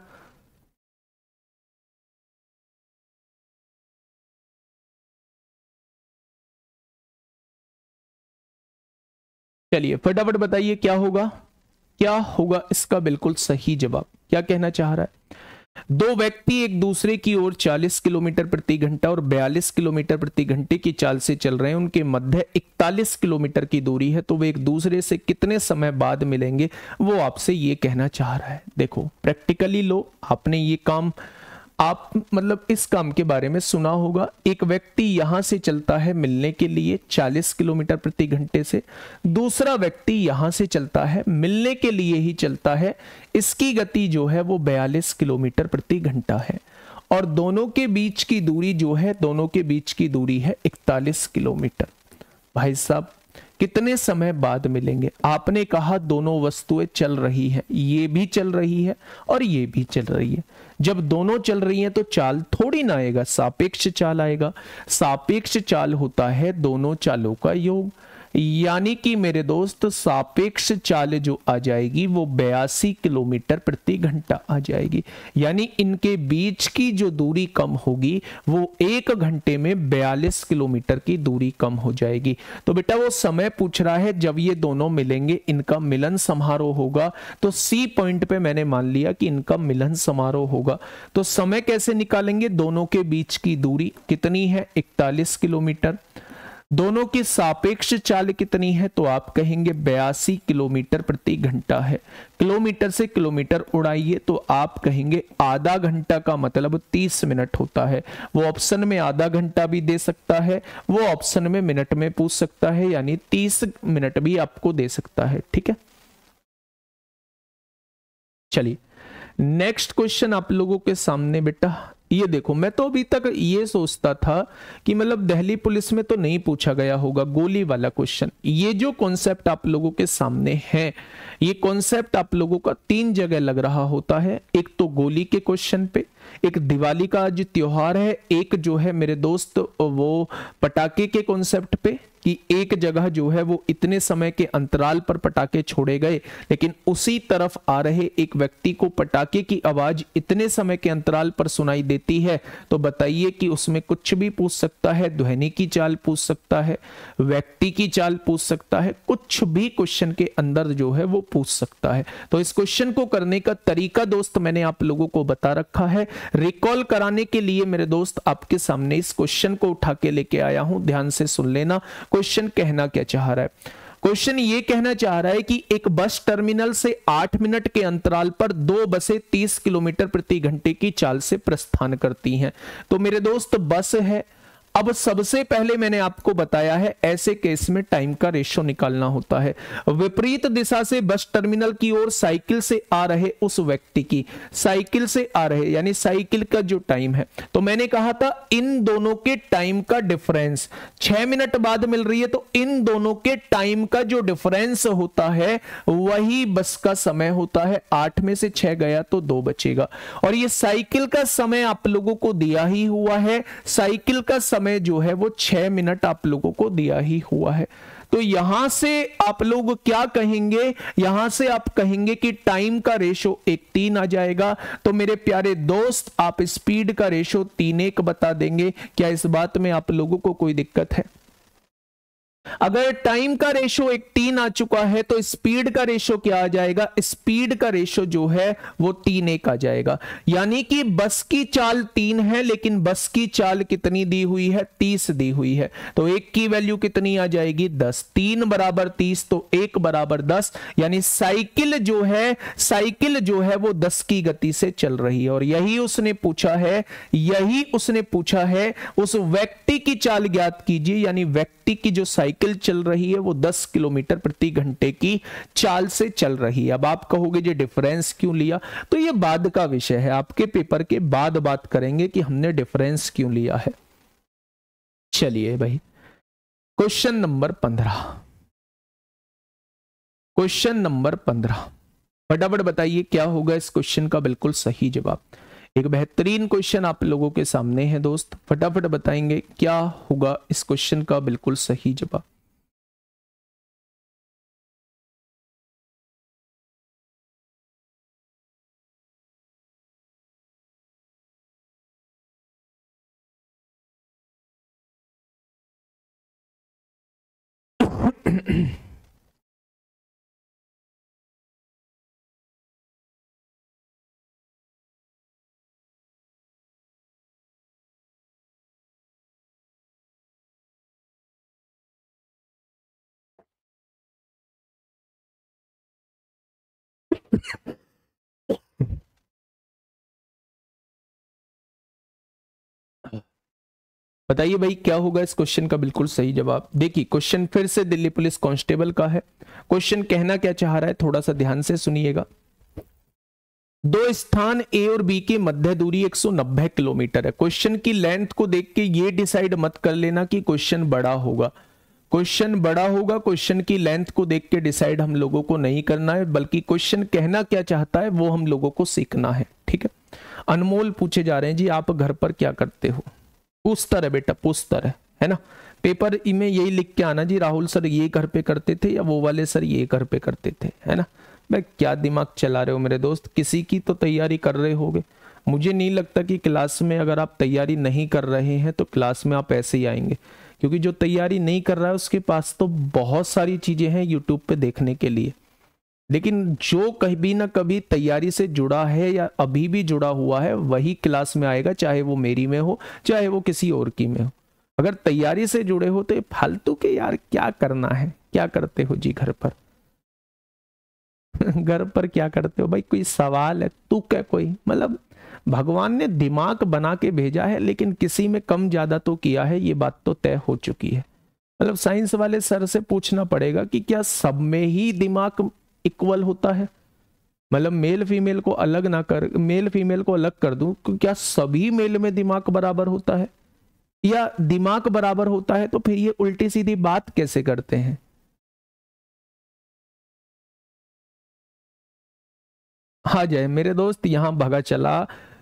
चलिए फटाफट बताइए क्या होगा, क्या होगा इसका बिल्कुल सही जवाब। क्या कहना चाह रहा है? दो व्यक्ति एक दूसरे की ओर चालीस किलोमीटर प्रति घंटा और बयालीस किलोमीटर प्रति घंटे की चाल से चल रहे हैं, उनके मध्य इकतालीस किलोमीटर की दूरी है, तो वे एक दूसरे से कितने समय बाद मिलेंगे, वो आपसे ये कहना चाह रहा है। देखो प्रैक्टिकली लो, आपने ये काम आप मतलब इस काम के बारे में सुना होगा। एक व्यक्ति यहां से चलता है मिलने के लिए चालीस किलोमीटर प्रति घंटे से, दूसरा व्यक्ति यहां से चलता है मिलने के लिए ही चलता है, इसकी गति जो है वो बयालीस किलोमीटर प्रति घंटा है, और दोनों के बीच की दूरी जो है, दोनों के बीच की दूरी है इकतालीस किलोमीटर। भाई साहब कितने समय बाद मिलेंगे? आपने कहा दोनों वस्तुएं चल रही हैं, ये भी चल रही है और ये भी चल रही है। जब दोनों चल रही हैं तो चाल थोड़ी ना आएगा, सापेक्ष चाल आएगा। सापेक्ष चाल होता है दोनों चालों का योग, यानी कि मेरे दोस्त सापेक्ष चाल जो आ जाएगी वो बयासी किलोमीटर प्रति घंटा आ जाएगी। यानी इनके बीच की जो दूरी कम होगी वो एक घंटे में बयालीस किलोमीटर की दूरी कम हो जाएगी। तो बेटा वो समय पूछ रहा है जब ये दोनों मिलेंगे, इनका मिलन समारोह होगा, तो सी पॉइंट पे मैंने मान लिया कि इनका मिलन समारोह होगा। तो समय कैसे निकालेंगे? दोनों के बीच की दूरी कितनी है? इकतालीस किलोमीटर। दोनों की सापेक्ष चाल कितनी है? तो आप कहेंगे बयासी किलोमीटर प्रति घंटा है। किलोमीटर से किलोमीटर उड़ाइए तो आप कहेंगे आधा घंटा का मतलब तीस मिनट होता है। वो ऑप्शन में आधा घंटा भी दे सकता है, वो ऑप्शन में मिनट में पूछ सकता है, यानी तीस मिनट भी आपको दे सकता है। ठीक है, चलिए नेक्स्ट क्वेश्चन आप लोगों के सामने बेटा ये देखो। मैं तो अभी तक ये सोचता था कि मतलब दिल्ली पुलिस में तो नहीं पूछा गया होगा गोली वाला क्वेश्चन। ये जो कॉन्सेप्ट आप लोगों के सामने है, ये कॉन्सेप्ट आप लोगों का तीन जगह लग रहा होता है। एक तो गोली के क्वेश्चन पे, एक दिवाली का आज त्योहार है, एक जो है मेरे दोस्त वो पटाखे के कॉन्सेप्ट पे, कि एक जगह जो है वो इतने समय के अंतराल पर पटाखे छोड़े गए, लेकिन उसी तरफ आ रहे एक व्यक्ति को पटाखे की आवाज इतने समय के अंतराल पर सुनाई देती है, तो बताइए कि उसमें कुछ भी पूछ सकता है, ध्वनि की चाल पूछ सकता है, व्यक्ति की चाल पूछ सकता है, कुछ भी क्वेश्चन के अंदर जो है वो पूछ सकता है। तो इस क्वेश्चन को करने का तरीका दोस्त मैंने आप लोगों को बता रखा है। रिकॉल कराने के लिए मेरे दोस्त आपके सामने इस क्वेश्चन को उठा के लेके आया हूं, ध्यान से सुन लेना। क्वेश्चन कहना क्या चाह रहा है? क्वेश्चन ये कहना चाह रहा है कि एक बस टर्मिनल से आठ मिनट के अंतराल पर दो बसें तीस किलोमीटर प्रति घंटे की चाल से प्रस्थान करती हैं। तो मेरे दोस्त बस है। अब सबसे पहले मैंने आपको बताया है ऐसे केस में टाइम का रेशो निकालना होता है। विपरीत दिशा से बस टर्मिनल की ओर साइकिल से आ रहे उस व्यक्ति की, साइकिल से आ रहे यानी साइकिल का जो टाइम है, तो मैंने कहा था इन दोनों के टाइम का डिफरेंस छह मिनट बाद मिल रही है, तो इन दोनों के टाइम का जो डिफरेंस होता है वही बस का समय होता है। आठ में से छह गया तो दो बचेगा। और ये साइकिल का समय आप लोगों को दिया ही हुआ है, साइकिल का समय जो है वो छह मिनट आप लोगों को दिया ही हुआ है। तो यहां से आप लोग क्या कहेंगे? यहां से आप कहेंगे कि टाइम का रेशो एक तीन आ जाएगा। तो मेरे प्यारे दोस्त आप स्पीड का रेशो तीन एक बता देंगे। क्या इस बात में आप लोगों को कोई दिक्कत है? अगर टाइम का रेशो एक तीन आ चुका है तो स्पीड का रेशो क्या आ जाएगा? स्पीड का रेशो जो है वो तीन एक आ जाएगा। यानी कि बस की चाल तीन है, लेकिन बस की चाल कितनी दी हुई है? तीस दी हुई है। तो एक की वैल्यू कितनी आ जाएगी? दस। तीन बराबर तीस तो एक बराबर दस, यानी साइकिल जो है साइकिल जो है वो दस की गति से चल रही है। और यही उसने पूछा है, यही उसने पूछा है उस व्यक्ति की चाल ज्ञात कीजिए, यानी व्यक्ति की जो साइकिल चल रही है वो दस किलोमीटर प्रति घंटे की चाल से चल रही है। अब आप कहोगे जी डिफरेंस क्यों लिया? तो ये बाद का विषय है, आपके पेपर के बाद बात करेंगे कि हमने डिफरेंस क्यों लिया है। चलिए भाई, क्वेश्चन नंबर पंद्रह क्वेश्चन नंबर पंद्रह फटाफट बताइए क्या होगा इस क्वेश्चन का बिल्कुल सही जवाब। एक बेहतरीन क्वेश्चन आप लोगों के सामने है दोस्त, फटाफट बताएंगे क्या होगा इस क्वेश्चन का बिल्कुल सही जवाब। बताइए भाई क्या होगा इस क्वेश्चन का बिल्कुल सही जवाब। देखिए क्वेश्चन फिर से दिल्ली पुलिस कांस्टेबल का है। क्वेश्चन कहना क्या चाह रहा है थोड़ा सा ध्यान से सुनिएगा। दो स्थान ए और बी की मध्य दूरी एक सौ नब्बे किलोमीटर है। क्वेश्चन की लेंथ को देख के ये डिसाइड मत कर लेना कि क्वेश्चन बड़ा होगा। क्वेश्चन बड़ा होगा, क्वेश्चन की लेंथ को देख के डिसाइड हम लोगों को नहीं करना है, बल्कि क्वेश्चन कहना क्या चाहता है वो हम लोगों को सीखना है। ठीक है, अनमोल पूछे जा रहे हैं जी आप घर पर क्या करते हो? पूछता रहे बेटा, पूछता रहे, है ना। पेपर में यही लिख के आना जी राहुल सर ये घर पे करते थे या वो वाले सर ये घर पे करते थे, है ना। भाई क्या दिमाग चला रहे हो मेरे दोस्त, किसी की तो तैयारी कर रहे होगे। मुझे नहीं लगता कि क्लास में अगर आप तैयारी नहीं कर रहे हैं तो क्लास में आप ऐसे ही आएंगे, क्योंकि जो तैयारी नहीं कर रहा है उसके पास तो बहुत सारी चीजें हैं यूट्यूब पे देखने के लिए। लेकिन जो कभी ना कभी तैयारी से जुड़ा है या अभी भी जुड़ा हुआ है वही क्लास में आएगा, चाहे वो मेरी में हो चाहे वो किसी और की में हो। अगर तैयारी से जुड़े हो तो ये फालतू के यार क्या करना है, क्या करते हो जी घर पर घर पर क्या करते हो भाई? कोई सवाल है? तू क्या कोई मतलब भगवान ने दिमाग बना के भेजा है, लेकिन किसी में कम ज्यादा तो किया है, ये बात तो तय हो चुकी है। मतलब साइंस वाले सर से पूछना पड़ेगा कि क्या सब में ही दिमाग इक्वल होता है? मतलब मेल फीमेल को अलग ना कर, मेल फीमेल को अलग कर दूं, क्या सभी मेल में दिमाग बराबर होता है? या दिमाग बराबर होता है तो फिर ये उल्टी सीधी बात कैसे करते हैं? आ जाए मेरे दोस्त, यहां भगा चला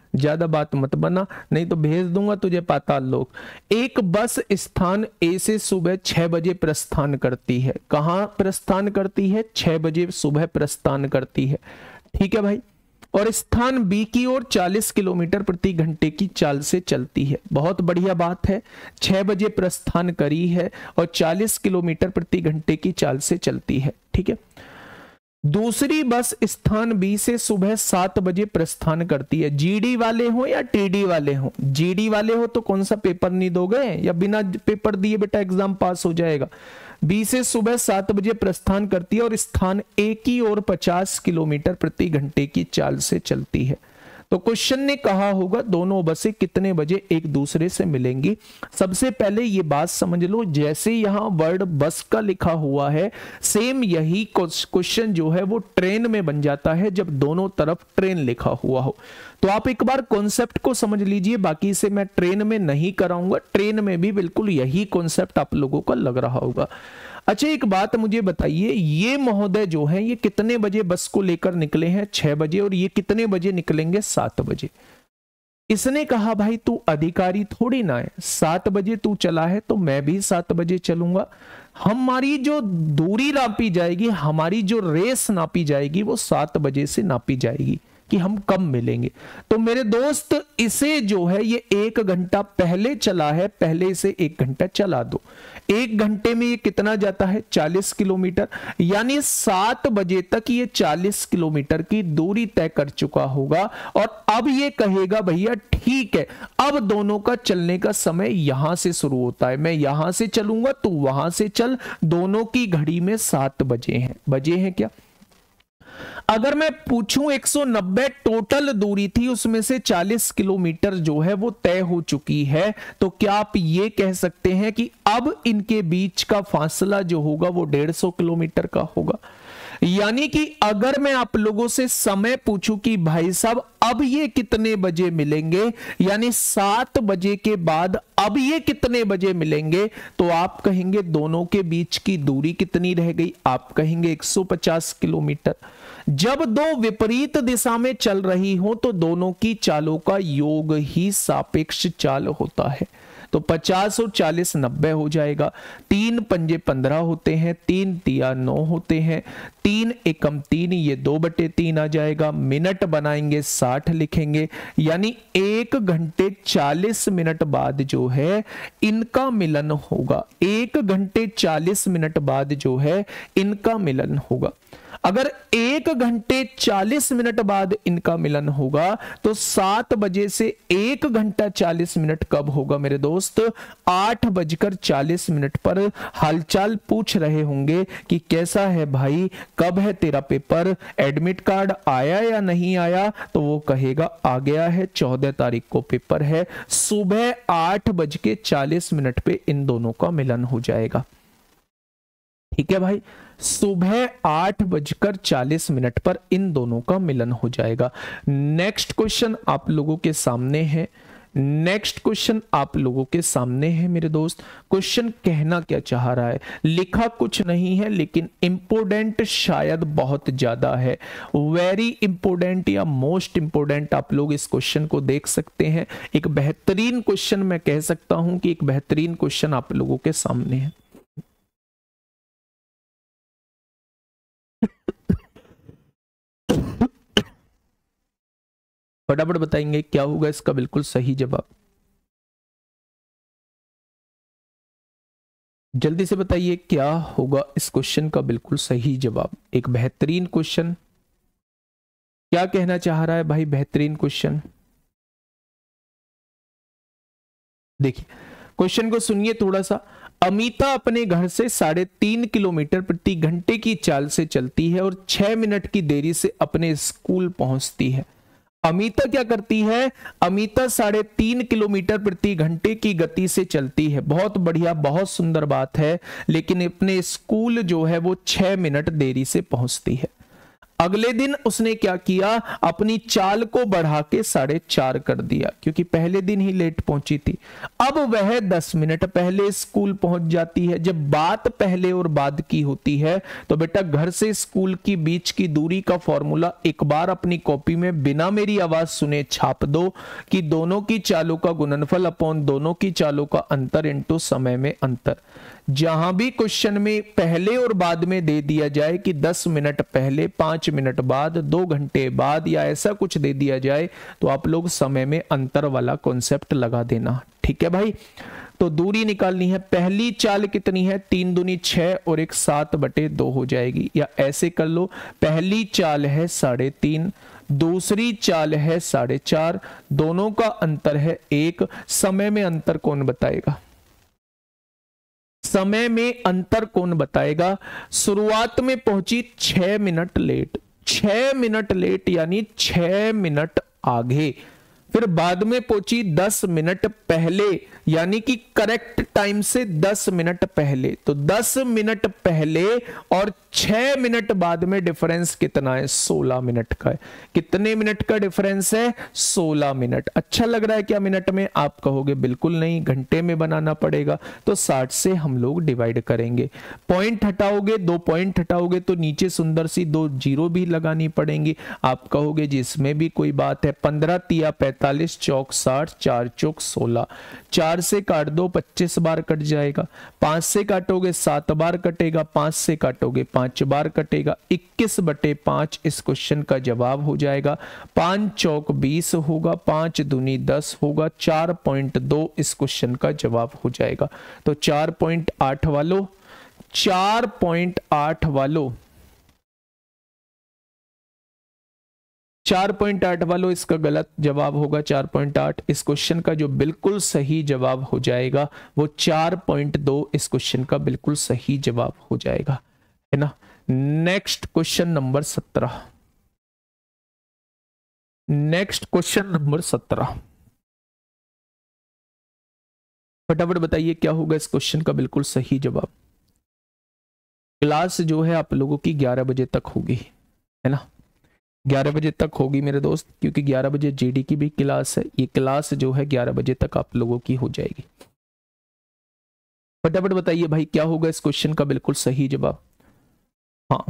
ज्यादा बात मत बना, नहीं तो भेज दूंगा तुझे पाताल लोक। एक बस स्थान ए से सुबह छह बजे प्रस्थान करती है। कहां प्रस्थान करती है? छह बजे सुबह प्रस्थान करती है। ठीक है भाई। और स्थान बी की ओर चालीस किलोमीटर प्रति घंटे की चाल से चलती है। बहुत बढ़िया बात है, छह बजे प्रस्थान करी है और चालीस किलोमीटर प्रति घंटे की चाल से चलती है। ठीक है। दूसरी बस स्थान बी से सुबह सात बजे प्रस्थान करती है। जीडी वाले हो या टीडी वाले हो? जीडी वाले हो तो कौन सा पेपर नहीं दोगे, या बिना पेपर दिए बेटा एग्जाम पास हो जाएगा। बी से सुबह सात बजे प्रस्थान करती है और स्थान ए की ओर पचास किलोमीटर प्रति घंटे की चाल से चलती है। तो क्वेश्चन ने कहा होगा दोनों बसें कितने बजे एक दूसरे से मिलेंगी। सबसे पहले ये बात समझ लो, जैसे यहां वर्ड बस का लिखा हुआ है, सेम यही क्वेश्चन जो है वो ट्रेन में बन जाता है जब दोनों तरफ ट्रेन लिखा हुआ हो। तो आप एक बार कॉन्सेप्ट को समझ लीजिए, बाकी से मैं ट्रेन में नहीं कराऊंगा, ट्रेन में भी बिल्कुल यही कॉन्सेप्ट आप लोगों को लग रहा होगा। अच्छा एक बात मुझे बताइए, ये महोदय जो हैं ये कितने बजे बस को लेकर निकले हैं? छह बजे। और ये कितने बजे निकलेंगे? सात बजे। इसने कहा भाई तू अधिकारी थोड़ी ना है, सात बजे तू चला है तो मैं भी सात बजे चलूंगा। हमारी जो दूरी नापी जाएगी, हमारी जो रेस नापी जाएगी वो सात बजे से नापी जाएगी कि हम कब मिलेंगे। तो मेरे दोस्त इसे जो है ये एक घंटा पहले चला है, पहले इसे एक घंटा चला दो। एक घंटे में ये कितना जाता है? चालीस किलोमीटर। यानी सात बजे तक ये चालीस किलोमीटर की दूरी तय कर चुका होगा। और अब ये कहेगा भैया ठीक है, अब दोनों का चलने का समय यहां से शुरू होता है, मैं यहां से चलूंगा तू वहां से चल। दोनों की घड़ी में सात बजे हैं। बजे हैं क्या? अगर मैं पूछूं एक सौ नब्बे टोटल दूरी थी, उसमें से चालीस किलोमीटर जो है वो तय हो चुकी है, तो क्या आप ये कह सकते हैं कि अब इनके बीच का फासला जो होगा वो डेढ़ सौ किलोमीटर का होगा। यानी कि अगर मैं आप लोगों से समय पूछूं कि भाई साहब अब ये कितने बजे मिलेंगे, यानी सात बजे के बाद अब ये कितने बजे मिलेंगे, तो आप कहेंगे दोनों के बीच की दूरी कितनी रह गई? आप कहेंगे एक सौ पचास किलोमीटर। जब दो विपरीत दिशा में चल रही हो तो दोनों की चालों का योग ही सापेक्ष चाल होता है। तो पचास और चालीस नब्बे हो जाएगा। तीन पंजे पंद्रह होते हैं, तीन तिया नौ होते हैं, तीन एकम तीन, ये दो बटे तीन आ जाएगा। मिनट बनाएंगे साठ लिखेंगे, यानी एक घंटे चालीस मिनट बाद जो है इनका मिलन होगा। एक घंटे चालीस मिनट बाद जो है इनका मिलन होगा। अगर एक घंटे चालीस मिनट बाद इनका मिलन होगा तो सात बजे से एक घंटा चालीस मिनट कब होगा मेरे दोस्त? आठ बजकर चालीस मिनट पर हालचाल पूछ रहे होंगे कि कैसा है भाई, कब है तेरा पेपर, एडमिट कार्ड आया या नहीं आया? तो वो कहेगा आ गया है, चौदह तारीख को पेपर है। सुबह आठ बज के चालीस मिनट पे इन दोनों का मिलन हो जाएगा। ठीक है भाई, सुबह आठ बजकर चालीस मिनट पर इन दोनों का मिलन हो जाएगा। नेक्स्ट क्वेश्चन आप लोगों के सामने है। नेक्स्ट क्वेश्चन आप लोगों के सामने है मेरे दोस्त। क्वेश्चन कहना क्या चाह रहा है? लिखा कुछ नहीं है, लेकिन इंपोर्टेंट शायद बहुत ज्यादा है। वेरी इंपोर्टेंट या मोस्ट इंपोर्टेंट आप लोग इस क्वेश्चन को देख सकते हैं। एक बेहतरीन क्वेश्चन, मैं कह सकता हूं कि एक बेहतरीन क्वेश्चन आप लोगों के सामने है। फटाफट बताएंगे क्या होगा इसका बिल्कुल सही जवाब। जल्दी से बताइए क्या होगा इस क्वेश्चन का बिल्कुल सही जवाब। एक बेहतरीन क्वेश्चन, क्या कहना चाह रहा है भाई? बेहतरीन क्वेश्चन। देखिए क्वेश्चन को सुनिए थोड़ा सा। अमिता अपने घर से साढ़े तीन किलोमीटर प्रति घंटे की चाल से चलती है और छह मिनट की देरी से अपने स्कूल पहुंचती है। अमिता क्या करती है? अमिता साढ़े तीन किलोमीटर प्रति घंटे की गति से चलती है। बहुत बढ़िया, बहुत सुंदर बात है। लेकिन अपने स्कूल जो है वो छह मिनट देरी से पहुंचती है। अगले दिन उसने क्या किया, अपनी चाल को बढ़ा के साढ़े चार कर दिया, क्योंकि पहले दिन ही लेट पहुंची थी। अब वह दस मिनट पहले स्कूल पहुंच जाती है। जब बात पहले और बाद की होती है तो बेटा घर से स्कूल की बीच की दूरी का फॉर्मूला एक बार अपनी कॉपी में बिना मेरी आवाज सुने छाप दो कि दोनों की चालों का गुणनफल अपॉन दोनों की चालों का अंतर इंटू समय में अंतर। जहां भी क्वेश्चन में पहले और बाद में दे दिया जाए कि दस मिनट पहले, पांच मिनट बाद, दो घंटे बाद या ऐसा कुछ दे दिया जाए तो आप लोग समय में अंतर वाला कॉन्सेप्ट लगा देना। ठीक है भाई, तो दूरी निकालनी है। पहली चाल कितनी है, तीन दूनी छह और एक सात बटे दो हो जाएगी, या ऐसे कर लो, पहली चाल है साढ़े तीन, दूसरी चाल है साढ़े चार, दोनों का अंतर है एक। समय में अंतर कौन बताएगा, समय में अंतर कौन बताएगा। शुरुआत में पहुंची छह मिनट लेट, छह मिनट लेट यानी छह मिनट आगे, फिर बाद में पहुंची दस मिनट पहले यानी कि करेक्ट टाइम से दस मिनट पहले। तो दस मिनट पहले और छह मिनट बाद में डिफरेंस कितना है, सोलह मिनट का है। कितने मिनट का डिफरेंस है, सोलह मिनट। अच्छा लग रहा है क्या मिनट में, आप कहोगे बिल्कुल नहीं, घंटे में बनाना पड़ेगा। तो साठ से हम लोग डिवाइड करेंगे, पॉइंट हटाओगे, दो पॉइंट हटाओगे तो नीचे सुंदर सी दो जीरो भी लगानी पड़ेंगी। आप कहोगे जी इसमें भी कोई बात है, पंद्रह तिया पैंतालीस, चौक साठ, चार चौक सोलह, चार से काट दो पच्चीस बार कट जाएगा, पांच से काटोगे सात बार कटेगा, पांच से काटोगे पांच बार कटेगा, इक्कीस बटे पांच इस क्वेश्चन का जवाब हो जाएगा। पांच चौक बीस होगा, पांच दूनी दस होगा, चार पॉइंट दो इस क्वेश्चन का जवाब हो जाएगा। तो चार पॉइंट आठ वालों, चार पॉइंट आठ वालों, चार पॉइंट आठ वालों इसका गलत जवाब होगा। चार पॉइंट आठ इस क्वेश्चन का जो बिल्कुल सही जवाब हो जाएगा वो चार पॉइंट दो इस क्वेश्चन का बिल्कुल सही जवाब हो जाएगा, है ना। नेक्स्ट क्वेश्चन नंबर सत्रह, नेक्स्ट क्वेश्चन नंबर सत्रह, फटाफट बताइए क्या होगा इस क्वेश्चन का बिल्कुल सही जवाब। क्लास जो है आप लोगों की ग्यारह बजे तक होगी, है ना, ग्यारह बजे तक होगी मेरे दोस्त, क्योंकि ग्यारह बजे जीडी की भी क्लास है। ये क्लास जो है ग्यारह बजे तक आप लोगों की हो जाएगी। फटाफट बताइए भाई क्या होगा इस क्वेश्चन का बिल्कुल सही जवाब। हाँ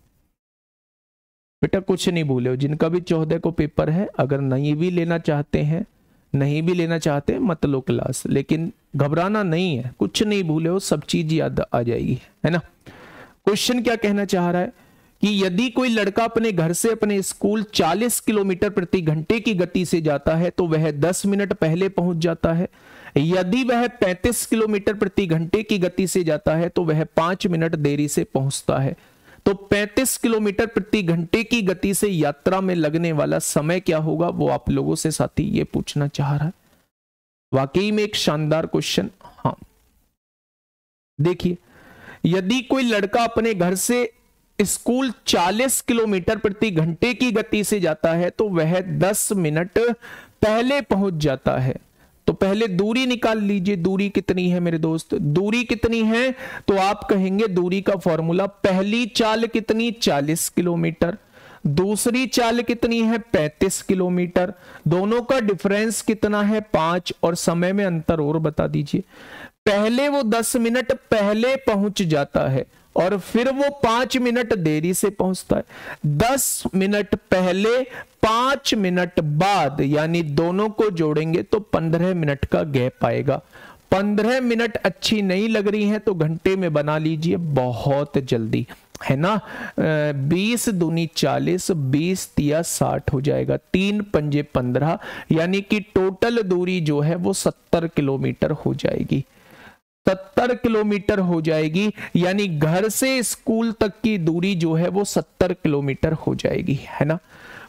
बेटा कुछ नहीं भूले हो, जिनका भी चौदह को पेपर है, अगर नहीं भी लेना चाहते हैं, नहीं भी लेना चाहते हैं मत लो क्लास, लेकिन घबराना नहीं है, कुछ नहीं भूले हो, सब चीज याद आ जाएगी, है ना। क्वेश्चन क्या कहना चाह रहा है कि यदि कोई लड़का अपने घर से अपने स्कूल चालीस किलोमीटर प्रति घंटे की गति से जाता है तो वह दस मिनट पहले पहुंच जाता है। यदि वह पैंतीस किलोमीटर प्रति घंटे की गति से जाता है तो वह पांच मिनट देरी से पहुंचता है। तो पैंतीस किलोमीटर प्रति घंटे की गति से यात्रा में लगने वाला समय क्या होगा, वो आप लोगों से साथी ये पूछना चाह रहा है। वाकई में एक शानदार क्वेश्चन। हाँ देखिए, यदि कोई लड़का अपने घर से स्कूल चालीस किलोमीटर प्रति घंटे की गति से जाता है तो वह दस मिनट पहले पहुंच जाता है। तो पहले दूरी निकाल लीजिए, दूरी कितनी है मेरे दोस्त, दूरी कितनी है, तो आप कहेंगे दूरी का फॉर्मूला, पहली चाल कितनी चालीस किलोमीटर, दूसरी चाल कितनी है पैंतीस किलोमीटर, दोनों का डिफरेंस कितना है पांच, और समय में अंतर और बता दीजिए। पहले वो दस मिनट पहले पहुंच जाता है और फिर वो पांच मिनट देरी से पहुंचता है। दस मिनट पहले पांच मिनट बाद, यानी दोनों को जोड़ेंगे तो पंद्रह मिनट का गैप आएगा। पंद्रह मिनट अच्छी नहीं लग रही है तो घंटे में बना लीजिए बहुत जल्दी, है ना। बीस दूनी चालीस, बीस तिया साठ हो जाएगा, तीन पंजे पंद्रह, यानी कि टोटल दूरी जो है वो सत्तर किलोमीटर हो जाएगी। सत्तर किलोमीटर हो जाएगी, यानी घर से स्कूल तक की दूरी जो है वो सत्तर किलोमीटर हो जाएगी, है ना।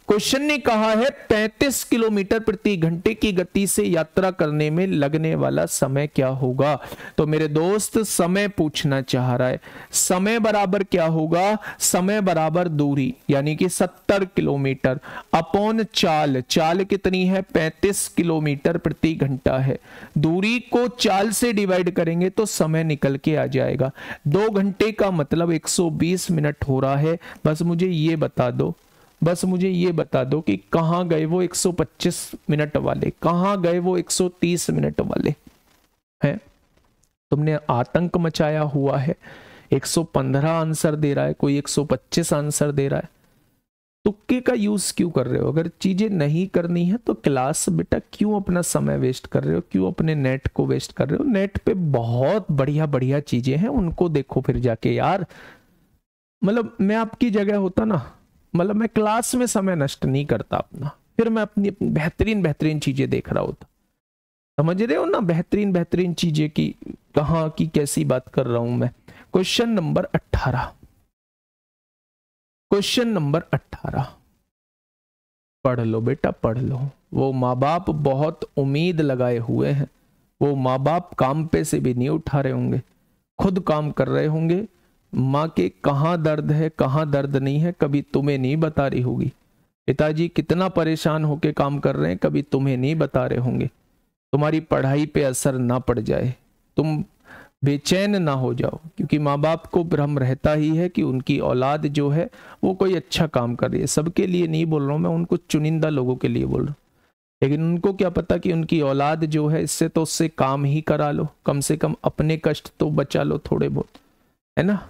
क्वेश्चन ने कहा है पैंतीस किलोमीटर प्रति घंटे की गति से यात्रा करने में लगने वाला समय क्या होगा। तो मेरे दोस्त समय पूछना चाह रहा है, समय बराबर क्या होगा, समय बराबर दूरी यानी कि सत्तर किलोमीटर अपॉन चाल, चाल कितनी है पैंतीस किलोमीटर प्रति घंटा है, दूरी को चाल से डिवाइड करेंगे तो समय निकल के आ जाएगा। दो घंटे का मतलब एक सौ बीस मिनट हो रहा है। बस मुझे ये बता दो बस मुझे ये बता दो कि कहां गए वो एक सौ पच्चीस मिनट वाले, कहां गए वो एक सौ तीस मिनट वाले हैं। तुमने आतंक मचाया हुआ है। एक सौ पंद्रह आंसर दे रहा है, कोई एक सौ पच्चीस आंसर दे रहा है। तुक्के का यूज क्यों कर रहे हो? अगर चीजें नहीं करनी है तो क्लास बेटा क्यों अपना समय वेस्ट कर रहे हो, क्यों अपने नेट को वेस्ट कर रहे हो? नेट पे बहुत बढ़िया बढ़िया चीजें हैं, उनको देखो फिर जाके यार। मतलब मैं आपकी जगह होता ना, मतलब मैं क्लास में समय नष्ट नहीं करता अपना, फिर मैं अपनी अपनी बेहतरीन बेहतरीन चीजें देख रहा होता। समझ रहे हो ना, बेहतरीन बेहतरीन चीजें की कहां की कैसी बात कर रहा हूं मैं। क्वेश्चन नंबर अठारह, क्वेश्चन नंबर अठारह पढ़ लो बेटा पढ़ लो। वो माँ बाप बहुत उम्मीद लगाए हुए हैं, वो माँ बाप काम पे से भी नहीं उठा रहे होंगे, खुद काम कर रहे होंगे। माँ के कहाँ दर्द है कहाँ दर्द नहीं है कभी तुम्हें नहीं बता रही होगी। पिताजी कितना परेशान होके काम कर रहे हैं कभी तुम्हें नहीं बता रहे होंगे। तुम्हारी पढ़ाई पे असर ना पड़ जाए, तुम बेचैन ना हो जाओ, क्योंकि माँ बाप को भ्रम रहता ही है कि उनकी औलाद जो है वो कोई अच्छा काम कर रही है। सबके लिए नहीं बोल रहा हूँ मैं, उनको चुनिंदा लोगों के लिए बोल रहा हूँ। लेकिन उनको क्या पता कि उनकी औलाद जो है इससे तो उससे काम ही करा लो, कम से कम अपने कष्ट तो बचा लो थोड़े बहुत, है ना।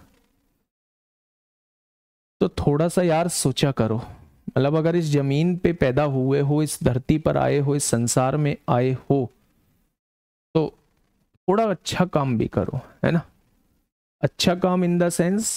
तो थोड़ा सा यार सोचा करो। मतलब अगर इस जमीन पे पैदा हुए हो, इस धरती पर आए हो, इस संसार में आए हो, तो थोड़ा अच्छा काम भी करो, है ना। अच्छा काम इन द सेंस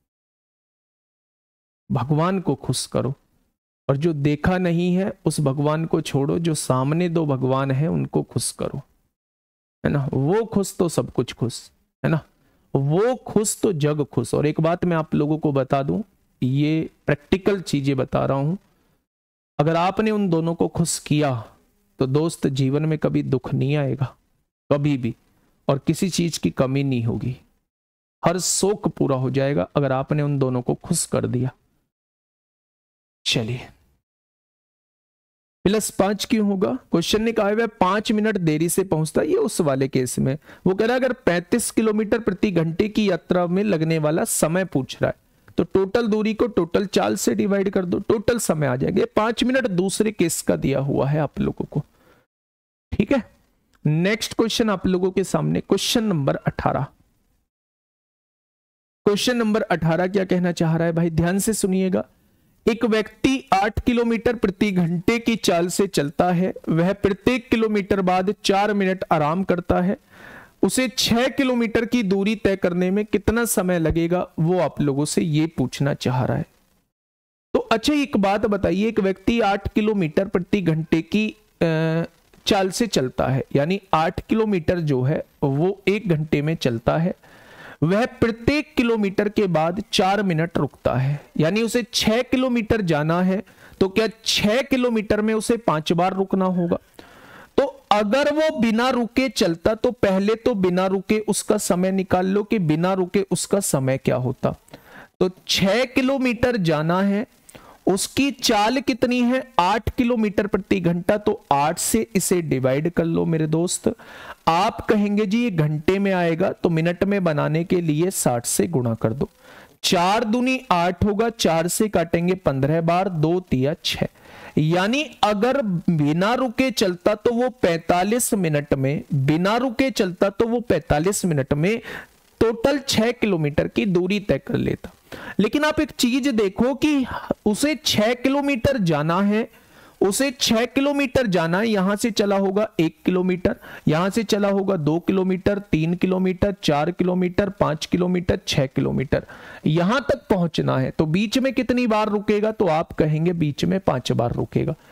भगवान को खुश करो, और जो देखा नहीं है उस भगवान को छोड़ो, जो सामने दो भगवान है उनको खुश करो, है ना। वो खुश तो सब कुछ खुश, है ना। वो खुश तो जग खुश। और एक बात मैं आप लोगों को बता दूं, ये प्रैक्टिकल चीजें बता रहा हूं, अगर आपने उन दोनों को खुश किया तो दोस्त जीवन में कभी दुख नहीं आएगा, कभी भी, और किसी चीज की कमी नहीं होगी। हर शौक पूरा हो जाएगा अगर आपने उन दोनों को खुश कर दिया। चलिए, प्लस पांच क्यों होगा? क्वेश्चन ने कहा है पांच मिनट देरी से पहुंचता है। ये उस वाले केस में वो कह रहा है अगर पैंतीस किलोमीटर प्रति घंटे की यात्रा में लगने वाला समय पूछ रहा है तो टोटल दूरी को टोटल चाल से डिवाइड कर दो, टोटल समय आ जाएगा। पांच मिनट दूसरे केस का दिया हुआ है आप लोगों को, ठीक है। नेक्स्ट क्वेश्चन आप लोगों के सामने, क्वेश्चन नंबर अठारह। क्वेश्चन नंबर अठारह क्या कहना चाह रहा है भाई, ध्यान से सुनिएगा। एक व्यक्ति आठ किलोमीटर प्रति घंटे की चाल से चलता है, वह प्रत्येक किलोमीटर बाद चार मिनट आराम करता है। उसे छह किलोमीटर की दूरी तय करने में कितना समय लगेगा, वो आप लोगों से ये पूछना चाह रहा है। तो अच्छा एक बात बताइए, एक व्यक्ति आठ किलोमीटर प्रति घंटे की चाल से चलता है, यानी आठ किलोमीटर जो है वो एक घंटे में चलता है। वह प्रत्येक किलोमीटर के बाद चार मिनट रुकता है, यानी उसे छह किलोमीटर जाना है तो क्या छह किलोमीटर में उसे पांच बार रुकना होगा। तो अगर वो बिना रुके चलता तो पहले तो बिना रुके उसका समय निकाल लो कि बिना रुके उसका समय क्या होता। तो छह किलोमीटर जाना है, उसकी चाल कितनी है, आठ किलोमीटर प्रति घंटा, तो आठ से इसे डिवाइड कर लो मेरे दोस्त। आप कहेंगे जी ये घंटे में आएगा, तो मिनट में बनाने के लिए साठ से गुणा कर दो। चार दूनी आठ होगा, चार से काटेंगे पंद्रह बार, दो तिया छह, यानी अगर बिना रुके चलता तो वो पैंतालीस मिनट में, बिना रुके चलता तो वो पैंतालीस मिनट में टोटल छह किलोमीटर की दूरी तय कर लेता। लेकिन आप एक चीज देखो कि उसे छह किलोमीटर जाना है, उसे छह किलोमीटर जाना है, यहां से चला होगा एक किलोमीटर, यहां से चला होगा दो किलोमीटर, तीन किलोमीटर, चार किलोमीटर, पांच किलोमीटर, छह किलोमीटर, यहां तक पहुंचना है। तो बीच में कितनी बार रुकेगा, तो आप कहेंगे बीच में पांच बार रुकेगा।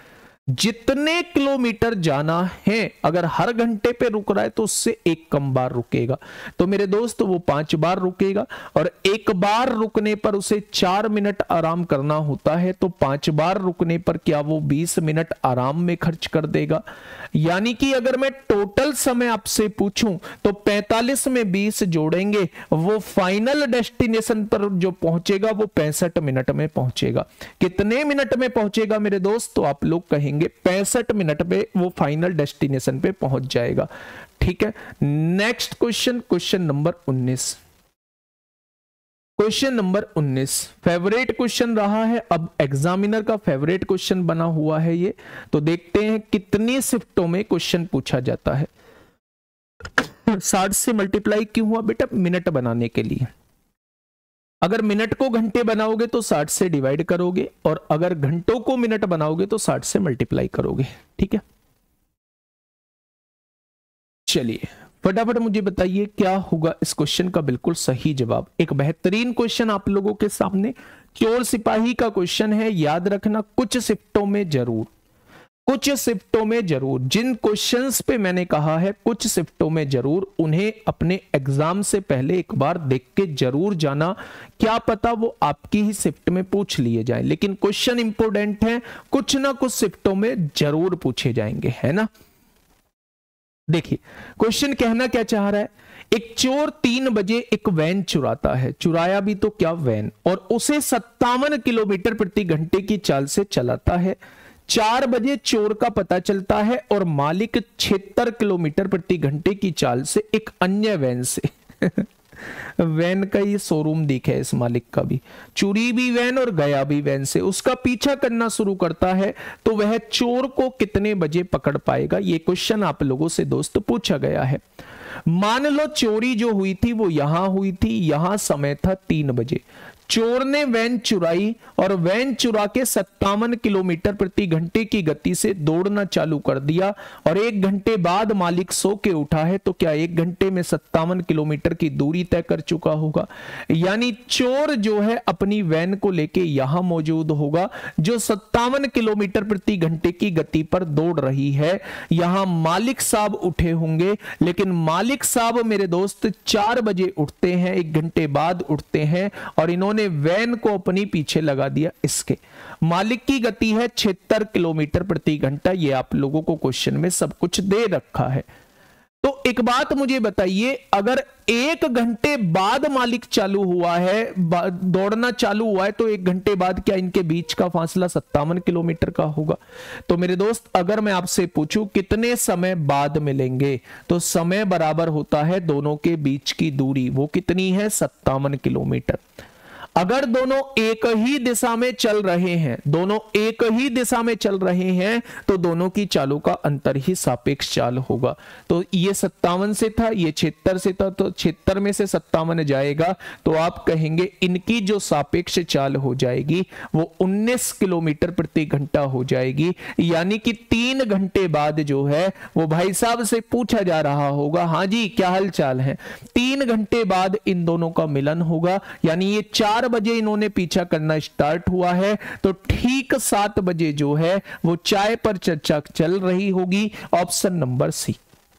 जितने किलोमीटर जाना है अगर हर घंटे पे रुक रहा है तो उससे एक कम बार रुकेगा। तो मेरे दोस्त वो पांच बार रुकेगा और एक बार रुकने पर उसे चार मिनट आराम करना होता है, तो पांच बार रुकने पर क्या वो बीस मिनट आराम में खर्च कर देगा। यानी कि अगर मैं टोटल समय आपसे पूछूं तो पैंतालीस में बीस जोड़ेंगे, वो फाइनल डेस्टिनेशन पर जो पहुंचेगा वो पैंसठ मिनट में पहुंचेगा। कितने मिनट में पहुंचेगा मेरे दोस्त? तो आप लोग कहेंगे पैंसठ मिनट में वो फाइनल डेस्टिनेशन पे पहुंच जाएगा। ठीक है, नेक्स्ट क्वेश्चन, क्वेश्चन नंबर उन्नीस। क्वेश्चन नंबर उन्नीस फेवरेट क्वेश्चन रहा है, अब एग्जामिनर का फेवरेट क्वेश्चन बना हुआ है ये। तो देखते हैं कितनी शिफ्टों में क्वेश्चन पूछा जाता है। साठ से मल्टीप्लाई क्यों हुआ बेटा? मिनट बनाने के लिए। अगर मिनट को घंटे बनाओगे तो साठ से डिवाइड करोगे, और अगर घंटों को मिनट बनाओगे तो साठ से मल्टीप्लाई करोगे। ठीक है, चलिए फटाफट मुझे बताइए क्या होगा इस क्वेश्चन का बिल्कुल सही जवाब। एक बेहतरीन क्वेश्चन आप लोगों के सामने, चोर सिपाही का क्वेश्चन है, याद रखना कुछ शिफ्टों में जरूर, कुछ शिफ्टों में जरूर। जिन क्वेश्चंस पे मैंने कहा है कुछ शिफ्टों में जरूर, उन्हें अपने एग्जाम से पहले एक बार देख के जरूर जाना, क्या पता वो आपकी ही शिफ्ट में पूछ लिए जाए। लेकिन क्वेश्चन इंपोर्टेंट है, कुछ ना कुछ शिफ्टों में जरूर पूछे जाएंगे, है ना। देखिए क्वेश्चन कहना क्या चाह रहा है, एक चोर तीन बजे एक वैन चुराता है, चुराया भी तो क्या वैन, और उसे सत्तावन किलोमीटर प्रति घंटे की चाल से चलाता है। चार बजे चोर का पता चलता है और मालिक छिहत्तर किलोमीटर प्रति घंटे की चाल से एक अन्य वैन से वैन का ये शोरूम दिखा है इस मालिक का भी, चुरी भी वैन और गया भी वैन से, उसका पीछा करना शुरू करता है, तो वह चोर को कितने बजे पकड़ पाएगा। ये क्वेश्चन आप लोगों से दोस्त पूछा गया है। मान लो चोरी जो हुई थी वो यहां हुई थी, यहां समय था तीन बजे, चोर ने वैन चुराई और वैन चुरा के सत्तावन किलोमीटर प्रति घंटे की गति से दौड़ना चालू कर दिया, और एक घंटे बाद मालिक सो के उठा है, तो क्या एक घंटे में सत्तावन किलोमीटर की दूरी तय कर चुका होगा। यानी चोर जो है अपनी वैन को लेके यहां मौजूद होगा जो सत्तावन किलोमीटर प्रति घंटे की गति पर दौड़ रही है। यहां मालिक साहब उठे होंगे, लेकिन मालिक साहब मेरे दोस्त चार बजे उठते हैं, एक घंटे बाद उठते हैं, और इन्होंने ने वैन को अपनी पीछे लगा दिया इसके। मालिक की गति है छिहत्तर किलोमीटर प्रति घंटा, ये आप लोगों को क्वेश्चन में सब कुछ दे रखा है। तो एक बात मुझे बताइए, अगर एक घंटे बाद मालिक चालू हुआ है, दौड़ना चालू हुआ है, तो एक घंटे बाद क्या इनके बीच का फासला सत्तावन किलोमीटर का होगा। तो मेरे दोस्त अगर मैं आपसे पूछूं कितने समय बाद मिलेंगे, तो समय बराबर होता है दोनों के बीच की दूरी, वो कितनी है सत्तावन किलोमीटर। अगर दोनों एक ही दिशा में चल रहे हैं, दोनों एक ही दिशा में चल रहे हैं, तो दोनों की चालों का अंतर ही सापेक्ष चाल होगा। तो ये सत्तावन से था, ये छिहत्तर से था, तो छिहत्तर में से सत्तावन जाएगा, तो आप कहेंगे इनकी जो सापेक्ष चाल हो जाएगी वो उन्नीस किलोमीटर प्रति घंटा हो जाएगी। यानी कि तीन घंटे बाद जो है वो भाई साहब से पूछा जा रहा होगा, हाँ जी क्या हाल चाल है, तीन घंटे बाद इन दोनों का मिलन होगा। यानी ये चार बजे इन्होंने पीछा करना स्टार्ट हुआ है, तो ठीक सात बजे जो है वो चाय पर चर्चा चल रही होगी। Option number C,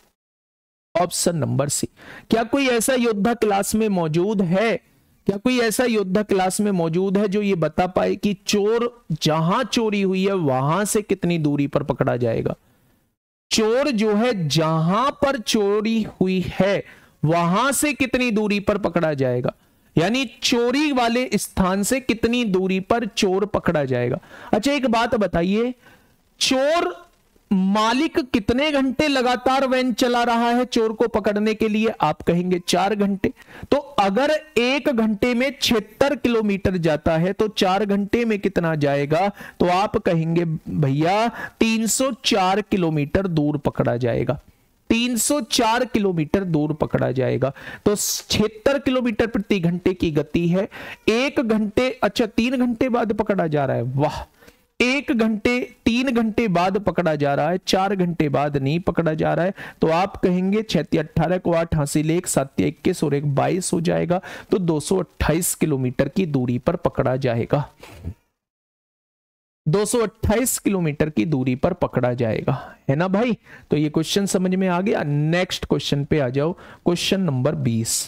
option number C. क्या कोई ऐसा योद्धा क्लास में मौजूद है, क्या कोई ऐसा योद्धा क्लास में मौजूद है जो ये बता पाए कि चोर जहां चोरी हुई है वहां से कितनी दूरी पर पकड़ा जाएगा। चोर जो है जहां पर चोरी हुई है वहां से कितनी दूरी पर पकड़ा जाएगा, यानी चोरी वाले स्थान से कितनी दूरी पर चोर पकड़ा जाएगा। अच्छा एक बात बताइए, चोर मालिक कितने घंटे लगातार वैन चला रहा है चोर को पकड़ने के लिए, आप कहेंगे चार घंटे। तो अगर एक घंटे में छिहत्तर किलोमीटर जाता है तो चार घंटे में कितना जाएगा, तो आप कहेंगे भैया तीन सौ चार किलोमीटर दूर पकड़ा जाएगा, तीन सौ चार किलोमीटर दूर पकड़ा जाएगा। तो छिहत्तर किलोमीटर प्रति घंटे की गति है, एक घंटे अच्छा तीन घंटे बाद पकड़ा जा रहा है, वाह, एक घंटे तीन घंटे बाद पकड़ा जा रहा है, चार घंटे बाद नहीं पकड़ा जा रहा है। तो आप कहेंगे छत्तीस अट्ठारह को आठ हासिल एक, सात इक्कीस और एक बाईस हो जाएगा, तो दो सौ अट्ठाईस किलोमीटर की दूरी पर पकड़ा जाएगा। दो सौ अट्ठाईस किलोमीटर की दूरी पर पकड़ा जाएगा, है ना भाई। तो ये क्वेश्चन समझ में आ गया। नेक्स्ट क्वेश्चन पे आ जाओ, क्वेश्चन नंबर बीस।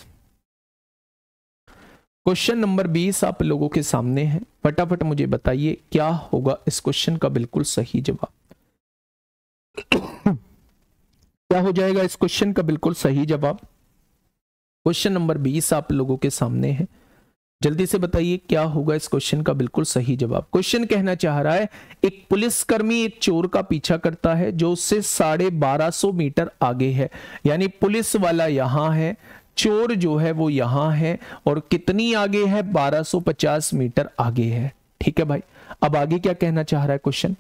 क्वेश्चन नंबर बीस आप लोगों के सामने है, फटाफट मुझे बताइए क्या होगा इस क्वेश्चन का बिल्कुल सही जवाब। क्या हो जाएगा इस क्वेश्चन का बिल्कुल सही जवाब। क्वेश्चन नंबर बीस आप लोगों के सामने है, जल्दी से बताइए क्या होगा इस क्वेश्चन का बिल्कुल सही जवाब। क्वेश्चन कहना चाह रहा है, एक पुलिसकर्मी एक चोर का पीछा करता है जो उससे साढ़े बारह सौ मीटर आगे है, यानी पुलिस वाला यहां है, चोर जो है वो यहां है, और कितनी आगे है, बारह सौ पचास मीटर आगे है। ठीक है भाई, अब आगे क्या कहना चाह रहा है क्वेश्चन।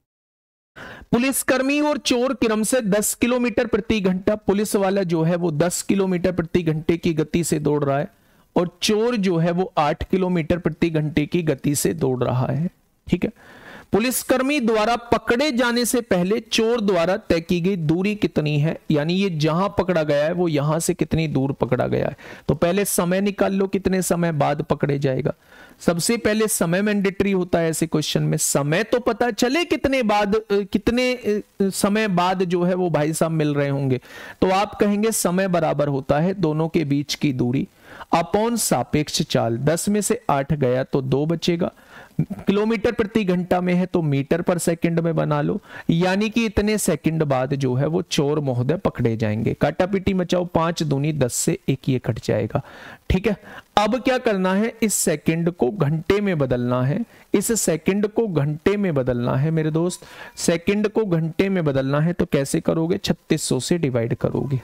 पुलिसकर्मी और चोर क्रम से दस किलोमीटर प्रति घंटा, पुलिस वाला जो है वो दस किलोमीटर प्रति घंटे की गति से दौड़ रहा है, और चोर जो है वो आठ किलोमीटर प्रति घंटे की गति से दौड़ रहा है। ठीक है, पुलिसकर्मी द्वारा पकड़े जाने से पहले चोर द्वारा तय की गई दूरी कितनी है, यानी ये जहां पकड़ा गया है वो यहां से कितनी दूर पकड़ा गया है। तो पहले समय निकाल लो, कितने समय बाद पकड़े जाएगा। सबसे पहले समय मैंडेटरी होता है ऐसे क्वेश्चन में, समय तो पता चले कितने बाद, कितने समय बाद जो है वो भाई साहब मिल रहे होंगे। तो आप कहेंगे समय बराबर होता है दोनों के बीच की दूरी अपॉन सापेक्ष चाल। दस में से आठ गया तो दो बचेगा, किलोमीटर प्रति घंटा में है तो मीटर पर सेकंड में बना लो, यानी कि इतने सेकंड बाद जो है वो चोर महोदय पकड़े जाएंगे। काटा पीटी मचाओ, पांच दूनी दस से एक ये कट जाएगा। ठीक है, अब क्या करना है, इस सेकंड को घंटे में बदलना है, इस सेकंड को घंटे में बदलना है मेरे दोस्त। सेकंड को घंटे में बदलना है तो कैसे करोगे, छत्तीस सौ से डिवाइड करोगे।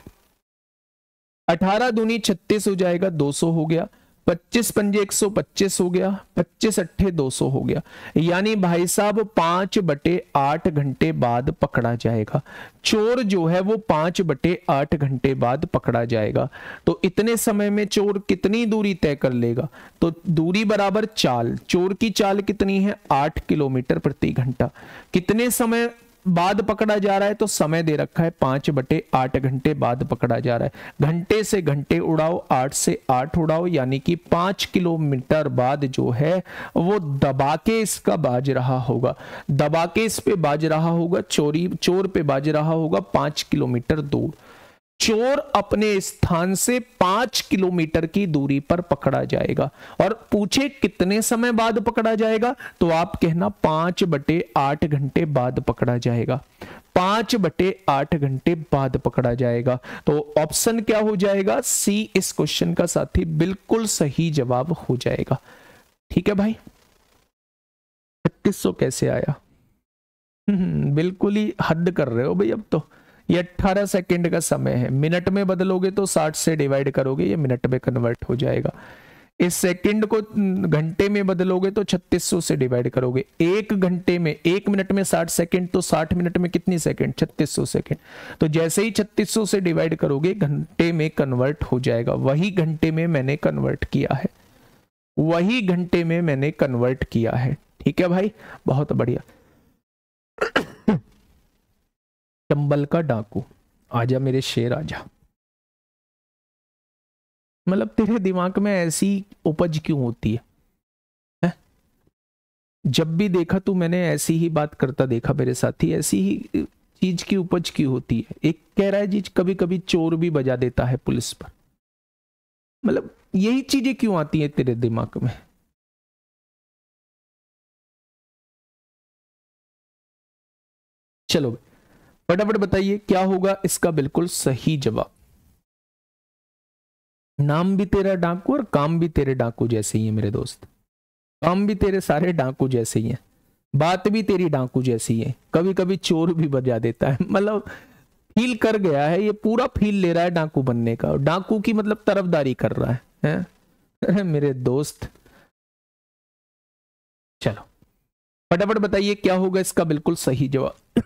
अठारह दूनी छत्तीस हो जाएगा, दो सौ हो गया, पच्चीस पंजे एक सौ पच्चीस हो गया, पच्चीस अट्ठे दो सौ हो गया, यानी भाई साहब पांच बटे आठ घंटे बाद पकड़ा जाएगा। चोर जो है वो पांच बटे आठ घंटे बाद पकड़ा जाएगा। तो इतने समय में चोर कितनी दूरी तय कर लेगा, तो दूरी बराबर चाल, चोर की चाल कितनी है, आठ किलोमीटर प्रति घंटा। कितने समय बाद पकड़ा जा रहा है, तो समय दे रखा है पांच बटे आठ घंटे बाद पकड़ा जा रहा है। घंटे से घंटे उड़ाओ, आठ से आठ उड़ाओ, यानी कि पांच किलोमीटर बाद जो है वो दबा के इसका बाज रहा होगा, दबा के इस पे बाज रहा होगा, चोरी चोर पे बाज रहा होगा पांच किलोमीटर दूर। चोर अपने स्थान से पांच किलोमीटर की दूरी पर पकड़ा जाएगा, और पूछे कितने समय बाद पकड़ा जाएगा, तो आप कहना पांच बटे आठ घंटे बाद पकड़ा जाएगा, पांच बटे आठ घंटे बाद पकड़ा जाएगा। तो ऑप्शन क्या हो जाएगा, सी इस क्वेश्चन का साथी बिल्कुल सही जवाब हो जाएगा। ठीक है भाई, छत्तीस सौ कैसे आया, बिल्कुल ही हद कर रहे हो भाई। अब तो ये अठारह सेकंड का समय है, मिनट में बदलोगे तो साठ से डिवाइड करोगे, ये मिनट में कन्वर्ट हो जाएगा। इस सेकंड को घंटे में बदलोगे तो छत्तीस सौ से डिवाइड करोगे। एक घंटे में, एक मिनट में साठ सेकंड, तो साठ मिनट में कितनी सेकंड, छत्तीस सौ सेकंड। तो जैसे ही छत्तीस सौ से डिवाइड करोगे घंटे में कन्वर्ट हो जाएगा। वही घंटे में मैंने कन्वर्ट किया है, वही घंटे में मैंने कन्वर्ट किया है। ठीक है भाई, बहुत बढ़िया। चंबल का डाकू, आजा मेरे शेर आजा। मतलब तेरे दिमाग में ऐसी उपज क्यों होती है, है? जब भी देखा तू मैंने ऐसी ही बात करता देखा मेरे साथी, ऐसी ही चीज की उपज क्यों होती है। एक कह रहा है जी कभी कभी चोर भी बजा देता है पुलिस पर, मतलब यही चीजें क्यों आती है तेरे दिमाग में। चलो फटाफट बताइए क्या होगा इसका बिल्कुल सही जवाब। नाम भी तेरा डाकू और काम भी तेरे डाकू जैसे ही है मेरे दोस्त, काम भी तेरे सारे डाकू जैसे ही है, बात भी तेरी डाकू जैसी है, कभी कभी चोर भी बजा देता है। मतलब फील कर गया है, ये पूरा फील ले रहा है डाकू बनने का, डाकू की मतलब तरफदारी कर रहा है, है? अरे मेरे दोस्त चलो फटाफट बताइए क्या होगा इसका बिल्कुल सही जवाब।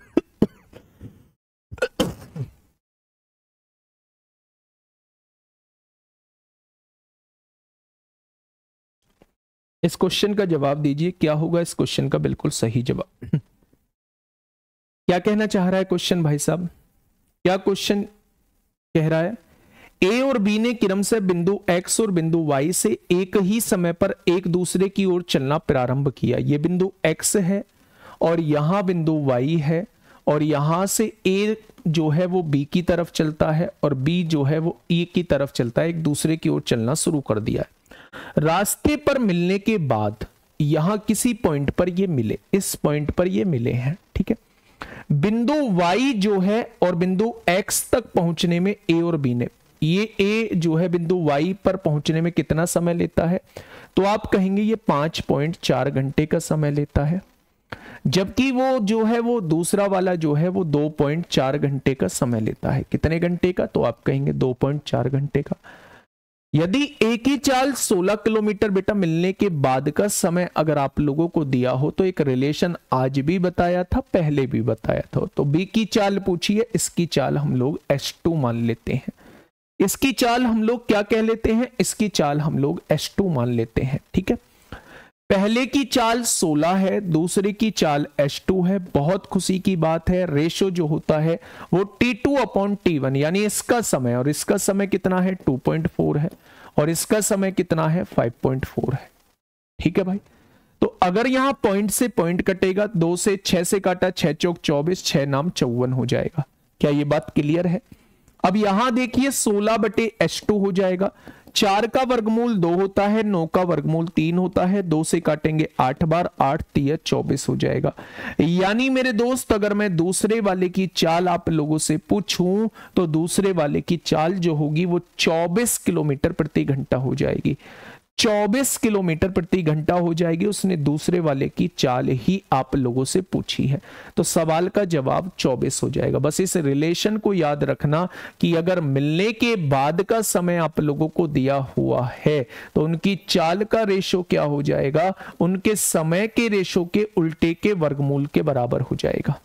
इस क्वेश्चन का जवाब दीजिए, क्या होगा इस क्वेश्चन का बिल्कुल सही जवाब। क्या कहना चाह रहा है क्वेश्चन भाई साहब, क्या क्वेश्चन कह रहा है। ए और बी ने क्रम से बिंदु एक्स और बिंदु वाई से एक ही समय पर एक दूसरे की ओर चलना प्रारंभ किया। ये बिंदु एक्स है और यहां बिंदु वाई है, और यहां से ए जो है वो बी की तरफ चलता है और बी जो है वो ई की तरफ चलता है, एक दूसरे की ओर चलना शुरू कर दिया है। रास्ते पर मिलने के बाद यहां किसी पॉइंट पर ये मिले, इस पॉइंट पर ये मिले हैं, ठीक है। बिंदु y जो है और बिंदु x तक पहुंचने में a और b ने, ये a जो है बिंदु y पर पहुंचने में कितना समय लेता है, तो आप कहेंगे ये पांच पॉइंट चार घंटे का समय लेता है, जबकि वो जो है वो दूसरा वाला जो है वो दो पॉइंट चार घंटे का समय लेता है। कितने घंटे का, तो आप कहेंगे दो पॉइंट चार घंटे का। यदि एक ही चाल सोलह किलोमीटर बेटा मिलने के बाद का समय अगर आप लोगों को दिया हो, तो एक रिलेशन आज भी बताया था, पहले भी बताया था। तो बी की चाल पूछी है, इसकी चाल हम लोग एच टू मान लेते हैं, इसकी चाल हम लोग क्या कह लेते हैं, इसकी चाल हम लोग एच टू मान लेते हैं, ठीक है। पहले की चाल सोलह है, दूसरे की चाल एच टू है। बहुत खुशी की बात है, रेशो जो होता है वो T two upon T one, यानी इसका समय और इसका समय कितना है टू पॉइंट फोर है, और इसका समय कितना है फाइव पॉइंट फोर है, ठीक है भाई। तो अगर यहां पॉइंट से पॉइंट कटेगा, दो से छह से काटा, छह चौक चौबीस, छह नाम चौवन हो जाएगा। क्या ये बात क्लियर है? अब यहां देखिए सोलह बटे एच टू हो जाएगा, चार का वर्गमूल दो होता है, नौ का वर्गमूल तीन होता है, दो से काटेंगे आठ बार, आठ तिया चौबीस हो जाएगा। यानी मेरे दोस्त अगर मैं दूसरे वाले की चाल आप लोगों से पूछूं तो दूसरे वाले की चाल जो होगी वो चौबीस किलोमीटर प्रति घंटा हो जाएगी, चौबीस किलोमीटर प्रति घंटा हो जाएगी। उसने दूसरे वाले की चाल ही आप लोगों से पूछी है, तो सवाल का जवाब चौबीस हो जाएगा। बस इस रिलेशन को याद रखना कि अगर मिलने के बाद का समय आप लोगों को दिया हुआ है तो उनकी चाल का रेशो क्या हो जाएगा, उनके समय के रेशो के उल्टे के वर्गमूल के बराबर हो जाएगा।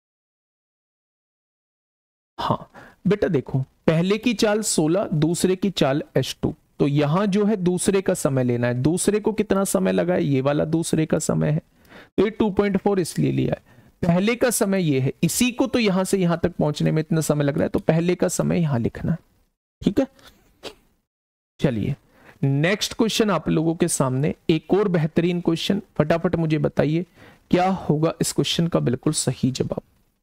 हाँ बेटा देखो, पहले की चाल सोलह, दूसरे की चाल एच टू, तो यहां जो है दूसरे का समय लेना है। दूसरे को कितना समय लगा है, ये वाला दूसरे का समय है, तो ये टू पॉइंट फोर इसलिए लिया है। पहले का समय ये है, इसी को तो यहां से यहां तक पहुंचने में इतना समय लग रहा है, तो पहले का समय यहां लिखना है, ठीक है। चलिए नेक्स्ट क्वेश्चन आप लोगों के सामने, एक और बेहतरीन क्वेश्चन, फटाफट मुझे बताइए क्या होगा इस क्वेश्चन का बिल्कुल सही जवाब।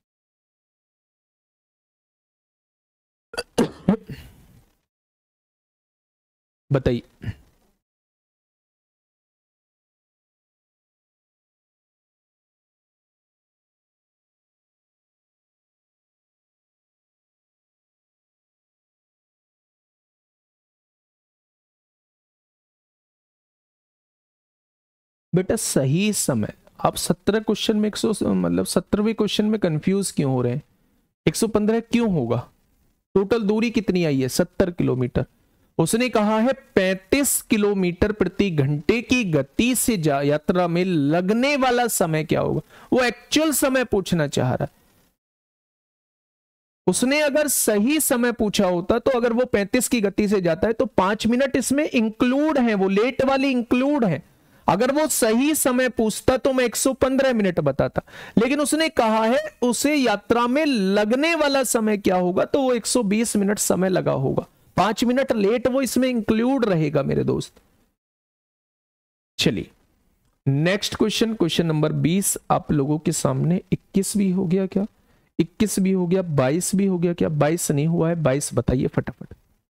बताइए। बेटा सही समय, आप सत्रह क्वेश्चन में एक सौ मतलब सत्रहवें क्वेश्चन में कंफ्यूज क्यों हो रहे हैं? एक सौ पंद्रह क्यों होगा? टोटल दूरी कितनी आई है? सत्तर किलोमीटर। उसने कहा है पैंतीस किलोमीटर प्रति घंटे की गति से यात्रा में लगने वाला समय क्या होगा, वो एक्चुअल समय पूछना चाह रहा है। उसने अगर सही समय पूछा होता तो अगर वो पैंतीस की गति से जाता है तो पांच मिनट इसमें इंक्लूड है, वो लेट वाली इंक्लूड है। अगर वो सही समय पूछता तो मैं एक सौ पंद्रह मिनट बताता, लेकिन उसने कहा है उसे यात्रा में लगने वाला समय क्या होगा, तो वो एक सौ बीस मिनट समय लगा होगा, पांच मिनट लेट वो इसमें इंक्लूड रहेगा मेरे दोस्त। चलिए नेक्स्ट क्वेश्चन, क्वेश्चन नंबर बीस आप लोगों के सामने। इक्कीस भी हो गया क्या? इक्कीस भी हो गया, बाईस भी हो गया क्या? बाईस नहीं हुआ है, बाईस बताइए फटाफट।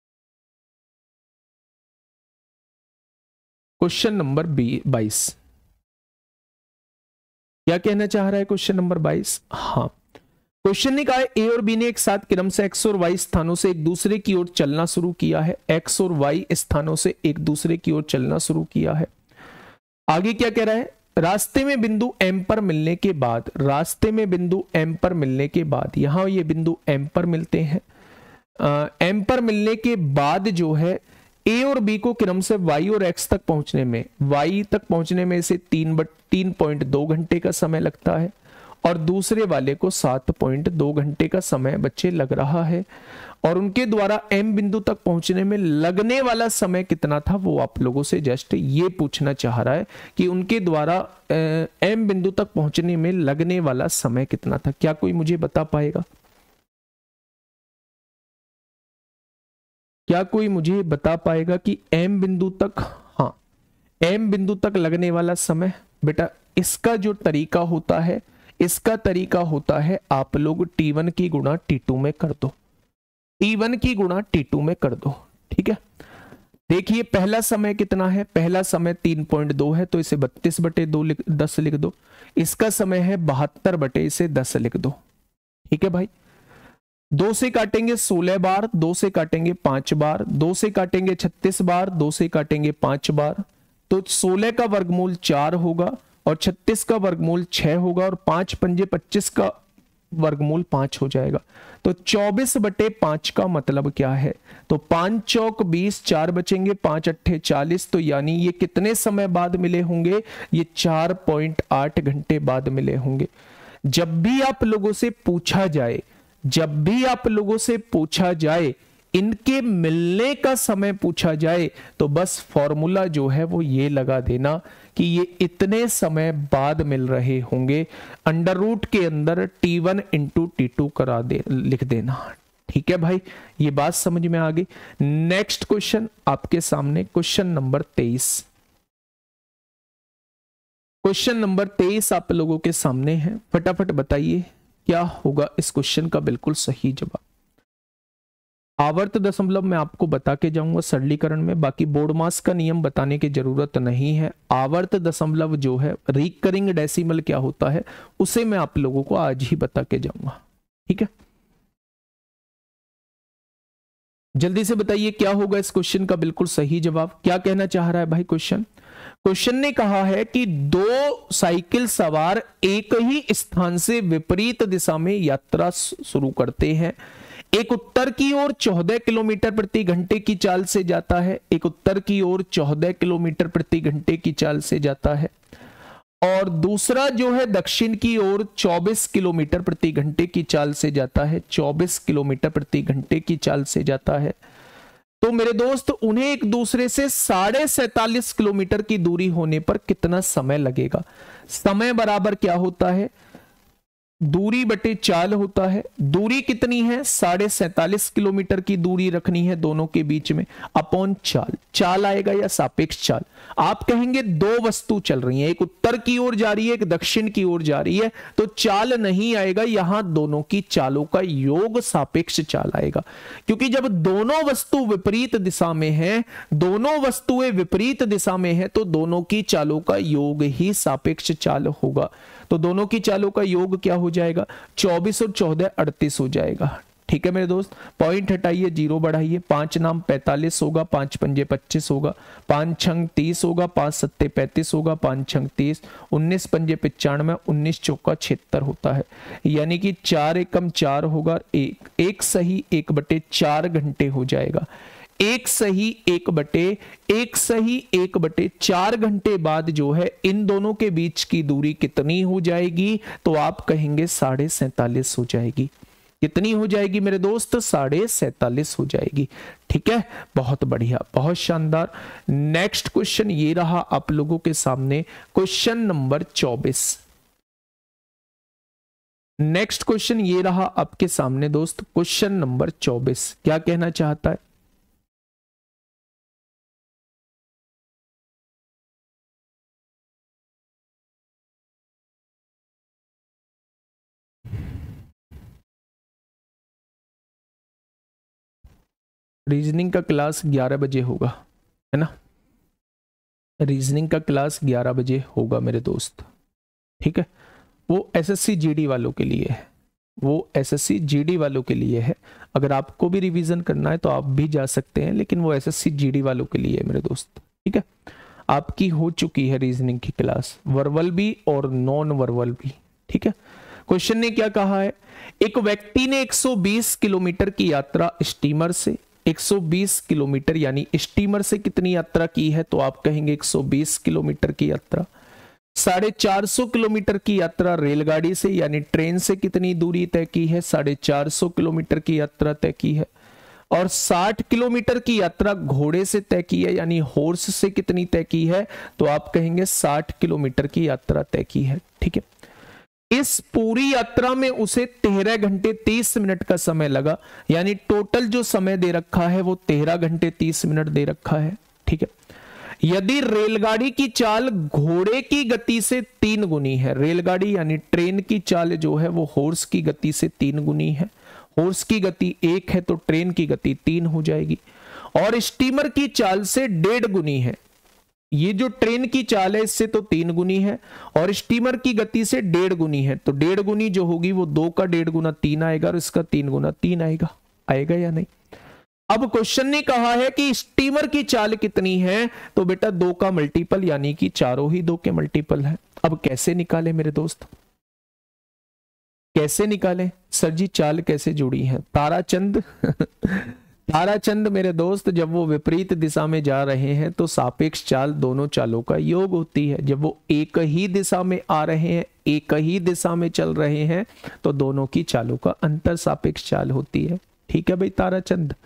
क्वेश्चन नंबर बाईस क्या कहना चाह रहा है क्वेश्चन नंबर बाईस? हाँ, क्वेश्चन ने कहा है ए और बी ने एक साथ क्रमशः एक्स और वाई स्थानों से एक दूसरे की ओर चलना शुरू किया है। एक्स और वाई स्थानों से एक दूसरे की ओर चलना शुरू किया है। आगे क्या कह रहा है? रास्ते में बिंदु एम पर मिलने के बाद, रास्ते में बिंदु एम पर मिलने के बाद, यहां ये बिंदु एम पर मिलते हैं। एम पर मिलने के बाद जो है ए और बी को क्रमशः वाई और एक्स तक पहुंचने में, वाई तक पहुंचने में इसे तीन बट तीन पॉइंट दो घंटे का समय लगता है, और दूसरे वाले को सात पॉइंट दो घंटे का समय बच्चे लग रहा है। और उनके द्वारा एम बिंदु तक पहुंचने में लगने वाला समय कितना था, वो आप लोगों से जस्ट ये पूछना चाह रहा है कि उनके द्वारा एम बिंदु तक पहुंचने में लगने वाला समय कितना था। क्या कोई मुझे बता पाएगा? क्या कोई मुझे बता पाएगा कि एम बिंदु तक, हाँ एम बिंदु तक लगने वाला समय, बेटा इसका जो तरीका होता है, इसका तरीका होता है आप लोग टी वन की गुणा टी टू में कर दो, टी वन की गुणा टी टू में कर दो, ठीक है। देखिए पहला समय कितना है, पहला समय तीन पॉइंट दो है, तो इसे बत्तीस बटे दो लिख, दस लिख दो। इसका समय है बहत्तर बटे इसे दस लिख दो, ठीक है भाई। दो से काटेंगे सोलह बार, दो से काटेंगे पांच बार, दो से काटेंगे छत्तीस बार, दो से काटेंगे पांच बार, तो सोलह का वर्गमूल चार होगा और छत्तीस का वर्गमूल छह होगा और पांच पंजे पच्चीस का वर्गमूल पांच हो जाएगा। तो चौबीस बटे पांच का मतलब क्या है, तो पांच चौक बीस, चार बचेंगे, पांच अट्ठे चालीस, तो यानी ये कितने समय बाद मिले होंगे, ये चार पॉइंट आठ घंटे बाद मिले होंगे। जब भी आप लोगों से पूछा जाए, जब भी आप लोगों से पूछा जाए, इनके मिलने का समय पूछा जाए, तो बस फॉर्मूला जो है वो ये लगा देना कि ये इतने समय बाद मिल रहे होंगे, अंडर रूट के अंदर T one into T two करा दे, लिख देना, ठीक है भाई। ये बात समझ में आ गई। नेक्स्ट क्वेश्चन आपके सामने, क्वेश्चन नंबर तेईस। क्वेश्चन नंबर तेईस आप लोगों के सामने है, फटाफट बताइए क्या होगा इस क्वेश्चन का बिल्कुल सही जवाब। आवर्त दशमलव मैं आपको बता के जाऊंगा सरलीकरण में, बाकी बोर्ड मास का नियम बताने की जरूरत नहीं है। आवर्त दशमलव जो है, रिकरिंग डेसिमल क्या होता है, उसे मैं आप लोगों को आज ही बता के जाऊंगा, ठीक है। जल्दी से बताइए क्या होगा इस क्वेश्चन का बिल्कुल सही जवाब। क्या कहना चाह रहा है भाई क्वेश्चन? क्वेश्चन ने कहा है कि दो साइकिल सवार एक ही स्थान से विपरीत दिशा में यात्रा शुरू करते हैं। एक उत्तर की ओर चौदह किलोमीटर प्रति घंटे की चाल से जाता है, एक उत्तर की ओर चौदह किलोमीटर प्रति घंटे की चाल से जाता है, और दूसरा जो है दक्षिण की ओर चौबीस किलोमीटर प्रति घंटे की चाल से जाता है, चौबीस किलोमीटर प्रति घंटे की चाल से जाता है। तो मेरे दोस्त उन्हें एक दूसरे से साढ़े सैतालीस किलोमीटर की दूरी होने पर कितना समय लगेगा? समय बराबर क्या होता है, दूरी बटे चाल होता है। दूरी कितनी है, साढ़े सैतालीस किलोमीटर की दूरी रखनी है दोनों के बीच में, अपॉन चाल। चाल आएगा या सापेक्ष चाल। आप कहेंगे दो वस्तु चल रही है, एक उत्तर की ओर जा रही है, एक दक्षिण की ओर जा रही है, तो चाल नहीं आएगा, यहां दोनों की चालों का योग सापेक्ष चाल आएगा। क्योंकि जब दोनों वस्तु विपरीत दिशा में है, दोनों वस्तुएं विपरीत दिशा में है, तो दोनों की चालों का योग ही सापेक्ष चाल होगा। तो दोनों की चालों का योग क्या हो जाएगा, चौबीस और चौदह अड़तीस हो जाएगा, ठीक है मेरे दोस्त। पॉइंट हटाइए, जीरो बढ़ाइए, पांच नाम पैंतालीस होगा, पांच पंजे पच्चीस होगा, पांच छंग तीस होगा, पांच सत्ते पैंतीस होगा, पांच छंग तीस, उन्नीस पंजे पिचानवे, उन्नीस चौका छिहत्तर होता है। यानी कि चार एकम चार होगा, एक एक सही एक बटे चार घंटे हो जाएगा। एक सही एक बटे एक सही एक बटे चार घंटे बाद जो है इन दोनों के बीच की दूरी कितनी हो जाएगी, तो आप कहेंगे साढ़े सैतालीस हो जाएगी। कितनी हो जाएगी मेरे दोस्त, साढ़े सैतालीस हो जाएगी, ठीक है। बहुत बढ़िया, बहुत शानदार। नेक्स्ट क्वेश्चन ये रहा आप लोगों के सामने, क्वेश्चन नंबर चौबीस। नेक्स्ट क्वेश्चन ये रहा आपके सामने दोस्त, क्वेश्चन नंबर चौबीस। क्या कहना चाहता है? रीजनिंग का क्लास ग्यारह बजे होगा, है ना। रीजनिंग का क्लास ग्यारह बजे होगा मेरे दोस्त, ठीक है। वो एसएससी जीडी वालों के लिए है, वो एसएससी जीडी वालों के लिए है। अगर आपको भी रिवीजन करना है तो आप भी जा सकते हैं, लेकिन वो एसएससी जीडी वालों के लिए है मेरे दोस्त, ठीक है। आपकी हो चुकी है रीजनिंग की क्लास, वर्बल भी और नॉन वर्बल भी, ठीक है। क्वेश्चन ने क्या कहा है, एक व्यक्ति ने एक सौ बीस किलोमीटर की यात्रा स्टीमर से, एक सौ बीस किलोमीटर यानी स्टीमर से कितनी यात्रा की है, तो आप कहेंगे एक सौ बीस किलोमीटर की यात्रा। साढ़े चार सौ किलोमीटर की यात्रा रेलगाड़ी से यानी ट्रेन से कितनी दूरी तय की है, साढ़े चार सौ किलोमीटर की यात्रा तय की है। और साठ किलोमीटर की यात्रा घोड़े से तय की है यानी हॉर्स से कितनी तय की है, तो आप कहेंगे साठ किलोमीटर की यात्रा तय की है, ठीक है। इस पूरी यात्रा में उसे तेरह घंटे तीस मिनट का समय लगा, यानी टोटल जो समय दे रखा है वो तेरह घंटे तीस मिनट दे रखा है, ठीक है। यदि रेलगाड़ी की चाल घोड़े की गति से तीन गुनी है, रेलगाड़ी यानी ट्रेन की चाल जो है वो हॉर्स की गति से तीन गुनी है, हॉर्स की गति एक है तो ट्रेन की गति तीन हो जाएगी, और स्टीमर की चाल से डेढ़ गुनी है, ये जो ट्रेन की चाल है इससे तो तीन गुनी है और स्टीमर की गति से डेढ़ गुनी है, तो डेढ़ गुनी जो होगी वो दो का डेढ़ गुना तीन आएगा और इसका तीन गुना तीन आएगा। आएगा या नहीं? अब क्वेश्चन ने कहा है कि स्टीमर की चाल कितनी है, तो बेटा दो का मल्टीपल यानी कि चारों ही दो के मल्टीपल है। अब कैसे निकाले मेरे दोस्त, कैसे निकालें? सर जी चाल कैसे जुड़ी है? ताराचंद ताराचंद मेरे दोस्त, जब वो विपरीत दिशा में जा रहे हैं तो सापेक्ष चाल दोनों चालों का योग होती है। जब वो एक ही दिशा में आ रहे हैं, एक ही दिशा में चल रहे हैं, तो दोनों की चालों का अंतर सापेक्ष चाल होती है। ठीक है भाई ताराचंद।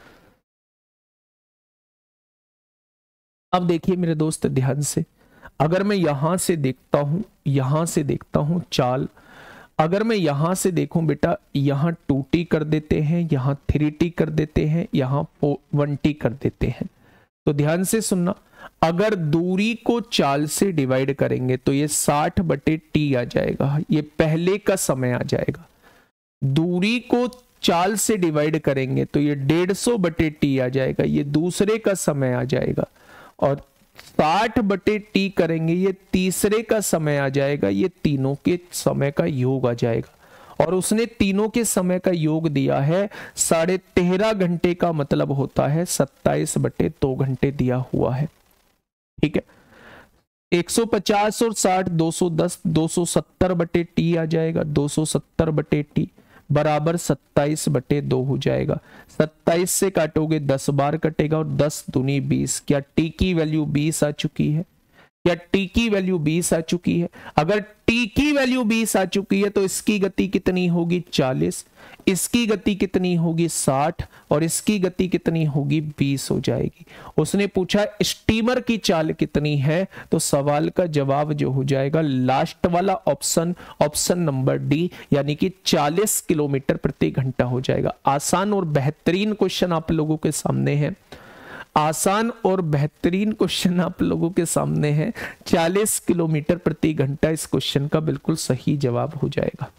अब देखिए मेरे दोस्त ध्यान से, अगर मैं यहां से देखता हूं, यहां से देखता हूं चाल, अगर मैं यहां से देखूं बेटा, यहां टू टी कर देते हैं, यहां थ्री टी कर देते हैं, यहां वन टी कर देते हैं, तो ध्यान से सुनना, अगर दूरी को चाल से डिवाइड करेंगे तो ये साठ बटे टी आ जाएगा, ये पहले का समय आ जाएगा। दूरी को चाल से डिवाइड करेंगे तो ये डेढ़ सौ बटे टी आ जाएगा, ये दूसरे का समय आ जाएगा, और साठ बटे टी करेंगे ये तीसरे का समय आ जाएगा, ये तीनों के समय का योग आ जाएगा। और उसने तीनों के समय का योग दिया है साढ़े तेरह घंटे, का मतलब होता है सत्ताईस बटे दो घंटे दिया हुआ है। ठीक है, एक सौ पचास और साठ दो सौ दस, दो सौ सत्तर बटे टी आ जाएगा, दो सौ सत्तर बटे टी बराबर सत्ताईस बटे दो हो जाएगा। सत्ताईस से काटोगे दस बार कटेगा और दस दूनी बीस। क्या टी की वैल्यू बीस आ चुकी है? क्या टी की वैल्यू बीस आ चुकी है? अगर टी की वैल्यू बीस आ चुकी है तो इसकी गति कितनी होगी? चालीस, इसकी गति कितनी होगी? साठ, और इसकी गति कितनी होगी? बीस हो जाएगी। उसने पूछा स्टीमर की चाल कितनी है, तो सवाल का जवाब जो हो जाएगा लास्ट वाला ऑप्शन, ऑप्शन नंबर डी, यानी कि चालीस किलोमीटर प्रति घंटा हो जाएगा। आसान और बेहतरीन क्वेश्चन आप लोगों के सामने है, आसान और बेहतरीन क्वेश्चन आप लोगों के सामने है। चालीस किलोमीटर प्रति घंटा इस क्वेश्चन का बिल्कुल सही जवाब हो जाएगा।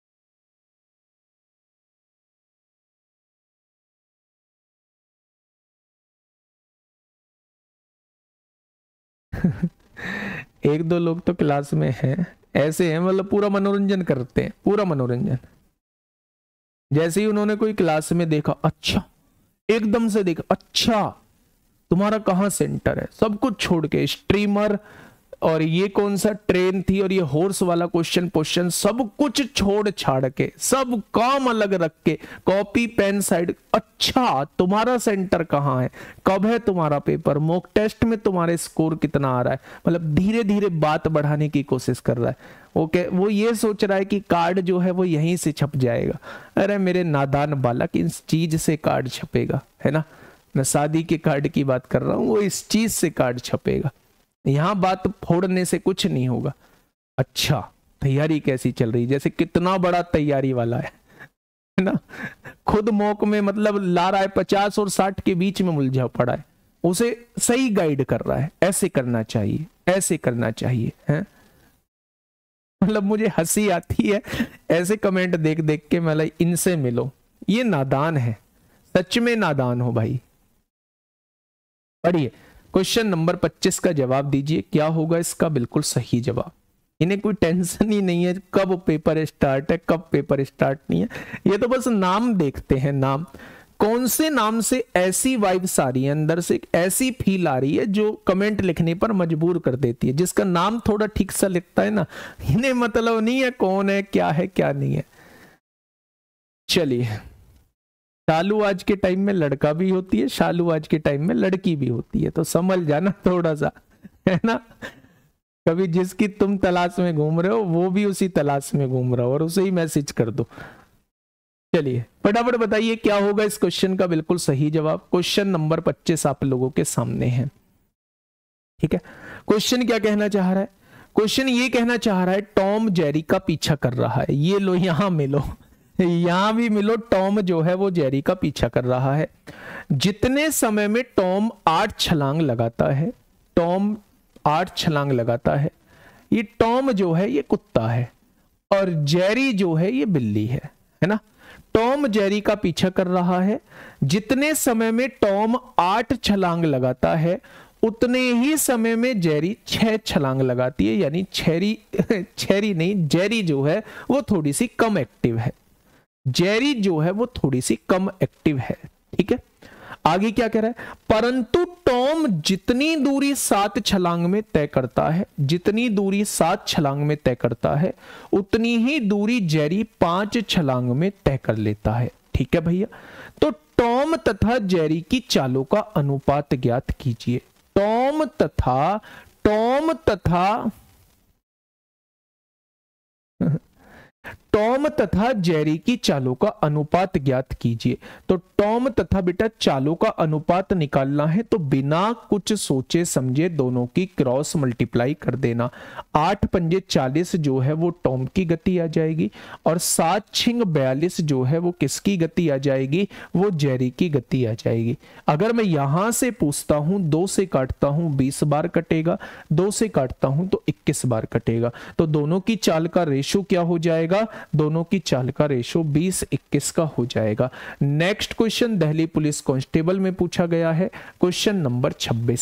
एक दो लोग तो क्लास में हैं ऐसे हैं, मतलब पूरा मनोरंजन करते हैं, पूरा मनोरंजन। जैसे ही उन्होंने कोई क्लास में देखा, अच्छा, एकदम से देखा, अच्छा तुम्हारा कहाँ सेंटर है, सब कुछ छोड़ के स्ट्रीमर और ये कौन सा ट्रेन थी और ये हॉर्स वाला क्वेश्चन क्वेश्चन सब कुछ छोड़ छाड़ के, सब काम अलग रख के, कॉपी पेन साइड, अच्छा तुम्हारा सेंटर कहाँ है, कब है तुम्हारा पेपर, मॉक टेस्ट में तुम्हारे स्कोर कितना आ रहा है, मतलब धीरे धीरे बात बढ़ाने की कोशिश कर रहा है। वो okay, वो ये सोच रहा है कि कार्ड जो है वो यहीं से छप जाएगा। अरे मेरे नादान बालक, इस चीज से कार्ड छपेगा, है ना? मैं शादी के कार्ड की बात कर रहा हूं, वो इस चीज से कार्ड छपेगा। यहां बात फोड़ने से कुछ नहीं होगा। अच्छा तैयारी कैसी चल रही, जैसे कितना बड़ा तैयारी वाला है, है ना? खुद मॉक में मतलब ला रहा है, पचास और साठ के बीच में उलझा पड़ा है, उसे सही गाइड कर रहा है, ऐसे करना चाहिए, ऐसे करना चाहिए, है? मतलब मुझे हंसी आती है ऐसे कमेंट देख देख के, मतलब इनसे मिलो, ये नादान है, सच में नादान हो भाई। पढ़िए क्वेश्चन नंबर पच्चीस का जवाब दीजिए, क्या होगा इसका बिल्कुल सही जवाब। इन्हें कोई टेंशन ही नहीं है कब पेपर स्टार्ट है, कब पेपर स्टार्ट नहीं है, ये तो बस नाम देखते हैं। नाम, कौन से नाम से ऐसी वाइब्स आ रही है, अंदर से ऐसी फील आ रही है जो कमेंट लिखने पर मजबूर कर देती है। जिसका नाम थोड़ा ठीक सा लिखता है ना, इन्हें मतलब नहीं है कौन है, क्या है, क्या नहीं है। चलिए, शालू आज के टाइम में लड़का भी होती है, शालू आज के टाइम में लड़की भी होती है, तो समझ जाना थोड़ा सा, है ना? कभी जिसकी तुम तलाश में घूम रहे हो वो भी उसी तलाश में घूम रहा हो और उसे ही मैसेज कर दो। चलिए फटाफट बताइए क्या होगा इस क्वेश्चन का बिल्कुल सही जवाब। क्वेश्चन नंबर पच्चीस आप लोगों के सामने है। ठीक है, क्वेश्चन क्या कहना चाह रहा है? क्वेश्चन ये कहना चाह रहा है टॉम जेरी का पीछा कर रहा है। ये लो, यहां मिलो, यहां भी मिलो, टॉम जो है वो जेरी का पीछा कर रहा है। जितने समय में टॉम आठ छलांग लगाता है, टॉम आठ छलांग लगाता है। ये टॉम जो है ये कुत्ता है और जेरी जो है ये बिल्ली है, है ना। टॉम जेरी का पीछा कर रहा है। जितने समय में टॉम आठ छलांग लगाता है उतने ही समय में जेरी छह छलांग लगाती है, यानी छेरी छेरी नहीं जेरी जो है वो थोड़ी सी कम एक्टिव है। जेरी जो है वो थोड़ी सी कम एक्टिव है, ठीक है। आगे क्या कह रहा है, परंतु टॉम जितनी दूरी सात छलांग में तय करता है, जितनी दूरी सात छलांग में तय करता है उतनी ही दूरी जेरी पांच छलांग में तय कर लेता है, ठीक है भैया। तो टॉम तथा जेरी की चालों का अनुपात ज्ञात कीजिए। टॉम तथा टॉम तथा टॉम तथा जेरी की चालों का अनुपात ज्ञात कीजिए। तो टॉम तथा बेटा चालों का अनुपात निकालना है तो बिना कुछ सोचे समझे दोनों की क्रॉस मल्टीप्लाई कर देना। आठ पंजे चालीस जो है वो टॉम की गति आ जाएगी और सात छिंग बयालीस जो है वो किसकी गति आ जाएगी, वो जेरी की गति आ जाएगी। अगर मैं यहां से पूछता हूं, दो से काटता हूं बीस बार कटेगा, दो से काटता हूं तो इक्कीस बार कटेगा। तो दोनों की चाल का रेशो क्या हो जाएगा, दोनों की चाल का रेशो बीस इक्कीस का हो जाएगा। Next question Delhi police constable में पूछा गया है, क्वेश्चन नंबर छब्बीस।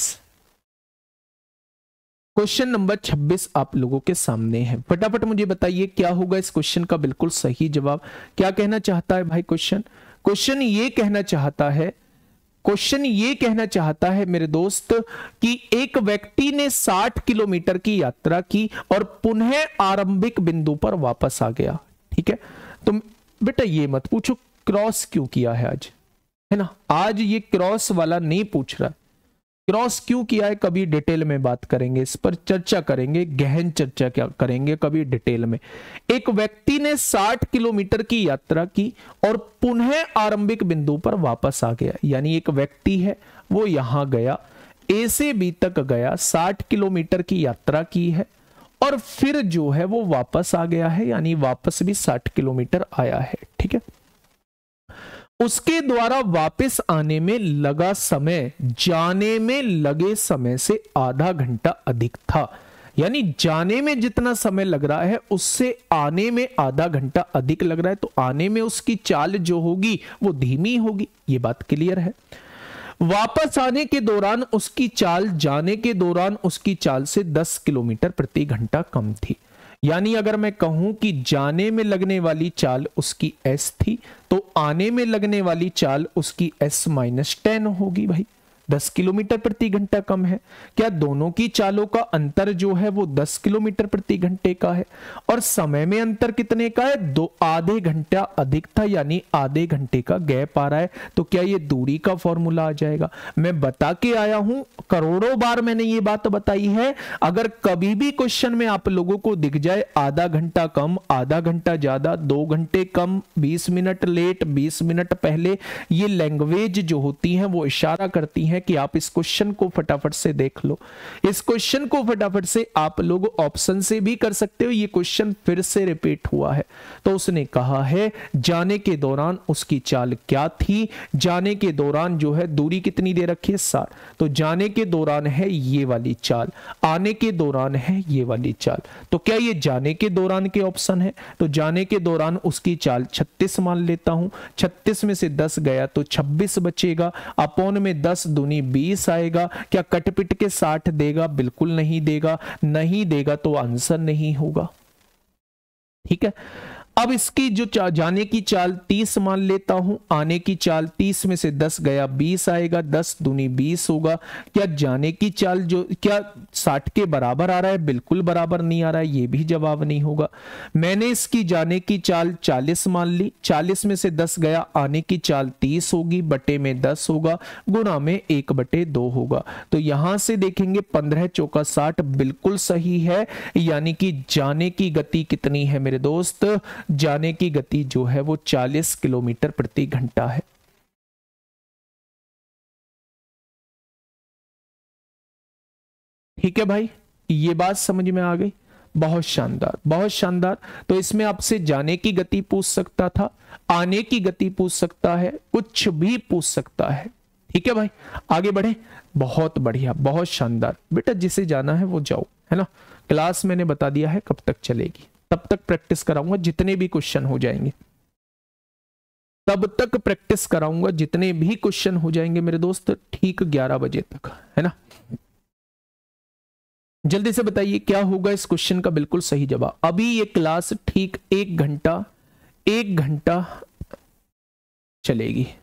क्वेश्चन नंबर छब्बीस आप लोगों के सामने है। फटाफट मुझे बताइए क्या होगा इस क्वेश्चन का बिल्कुल सही जवाब। क्या कहना चाहता है भाई क्वेश्चन? क्वेश्चन ये कहना चाहता है क्वेश्चन ये कहना चाहता है मेरे दोस्त कि एक व्यक्ति ने साठ किलोमीटर की यात्रा की और पुनः आरंभिक बिंदु पर वापस आ गया, ठीक है। तो बेटा ये मत पूछो क्रॉस क्यों किया है आज, है ना। आज ये क्रॉस वाला नहीं पूछ रहा, क्रॉस क्यों किया है कभी डिटेल में बात करेंगे, इस पर चर्चा करेंगे, गहन चर्चा क्या करेंगे कभी डिटेल में। एक व्यक्ति ने साठ किलोमीटर की यात्रा की और पुनः आरंभिक बिंदु पर वापस आ गया, यानी एक व्यक्ति है वो यहां गया, ए से बी तक गया, साठ किलोमीटर की यात्रा की है और फिर जो है वो वापस आ गया है, यानी वापस भी साठ किलोमीटर आया है, ठीक है। उसके द्वारा वापस आने में लगा समय जाने में लगे समय से आधा घंटा अधिक था, यानी जाने में जितना समय लग रहा है उससे आने में आधा घंटा अधिक लग रहा है। तो आने में उसकी चाल जो होगी वो धीमी होगी, ये बात क्लियर है। वापस आने के दौरान उसकी चाल जाने के दौरान उसकी चाल से दस किलोमीटर प्रति घंटा कम थी, यानी अगर मैं कहूं कि जाने में लगने वाली चाल उसकी एस थी तो आने में लगने वाली चाल उसकी एस माइनस टेन होगी भाई। दस किलोमीटर प्रति घंटा कम है। क्या दोनों की चालों का अंतर जो है वो दस किलोमीटर प्रति घंटे का है और समय में अंतर कितने का है, दो आधे घंटा अधिक था, यानी आधे घंटे का गैप आ रहा है। तो क्या ये दूरी का फॉर्मूला आ जाएगा? मैं बता के आया हूं, करोड़ों बार मैंने ये बात बताई है। अगर कभी भी क्वेश्चन में आप लोगों को दिख जाए आधा घंटा कम, आधा घंटा ज्यादा, दो घंटे कम, बीस मिनट लेट, बीस मिनट पहले, ये लैंग्वेज जो होती है वो इशारा करती है कि आप इस क्वेश्चन को फटाफट से देख लो। इस क्वेश्चन को फटाफट से आप लोग ऑप्शन से भी कर सकते हो। ये क्वेश्चन फिर से रिपीट हुआ है। तो उसने कहा है जाने के दौरान उसकी चाल क्या थी, जाने के दौरान जो है दूरी कितनी दे रखी है, साठ। तो जाने के दौरान है ये वाली चाल, आने के दौरान है ये वाली चाल। तो क्या ये जाने के दौरान के ऑप्शन है? तो जाने के दौरान उसकी चाल छत्तीस मान लेता हूं, छत्तीस में से दस गया तो छब्बीस बचेगा, अपॉन में दस दूनी बीस आएगा। क्या कटपिट के साठ देगा? बिल्कुल नहीं देगा, नहीं देगा तो आंसर नहीं होगा, ठीक है। अब इसकी जो जाने की चाल तीस मान लेता हूं, आने की चाल तीस में से दस गया बीस आएगा, दस दूनी बीस होगा। क्या जाने की चाल जो क्या साठ के बराबर आ रहा है? बिल्कुल बराबर नहीं आ रहा है, ये भी जवाब नहीं होगा। मैंने इसकी जाने की चाल चालीस मान ली, चालीस में से दस गया, आने की चाल तीस होगी, बटे में दस होगा, गुणा में एक बटे दो होगा। तो यहां से देखेंगे पंद्रह चौका साठ बिल्कुल सही है, यानी कि जाने की गति कितनी है मेरे दोस्त? जाने की गति जो है वो चालीस किलोमीटर प्रति घंटा है। ठीक है भाई, ये बात समझ में आ गई? बहुत शानदार, बहुत शानदार। तो इसमें आपसे जाने की गति पूछ सकता था, आने की गति पूछ सकता है, कुछ भी पूछ सकता है। ठीक है भाई, आगे बढ़े। बहुत बढ़िया, बहुत शानदार बेटा, जिसे जाना है वो जाओ, है ना। क्लास मैंने बता दिया है कब तक चलेगी, तब तक प्रैक्टिस कराऊंगा जितने भी क्वेश्चन हो जाएंगे, तब तक प्रैक्टिस कराऊंगा जितने भी क्वेश्चन हो जाएंगे मेरे दोस्त, ठीक ग्यारह बजे तक, है ना। जल्दी से बताइए क्या होगा इस क्वेश्चन का बिल्कुल सही जवाब। अभी ये क्लास ठीक एक घंटा एक घंटा चलेगी।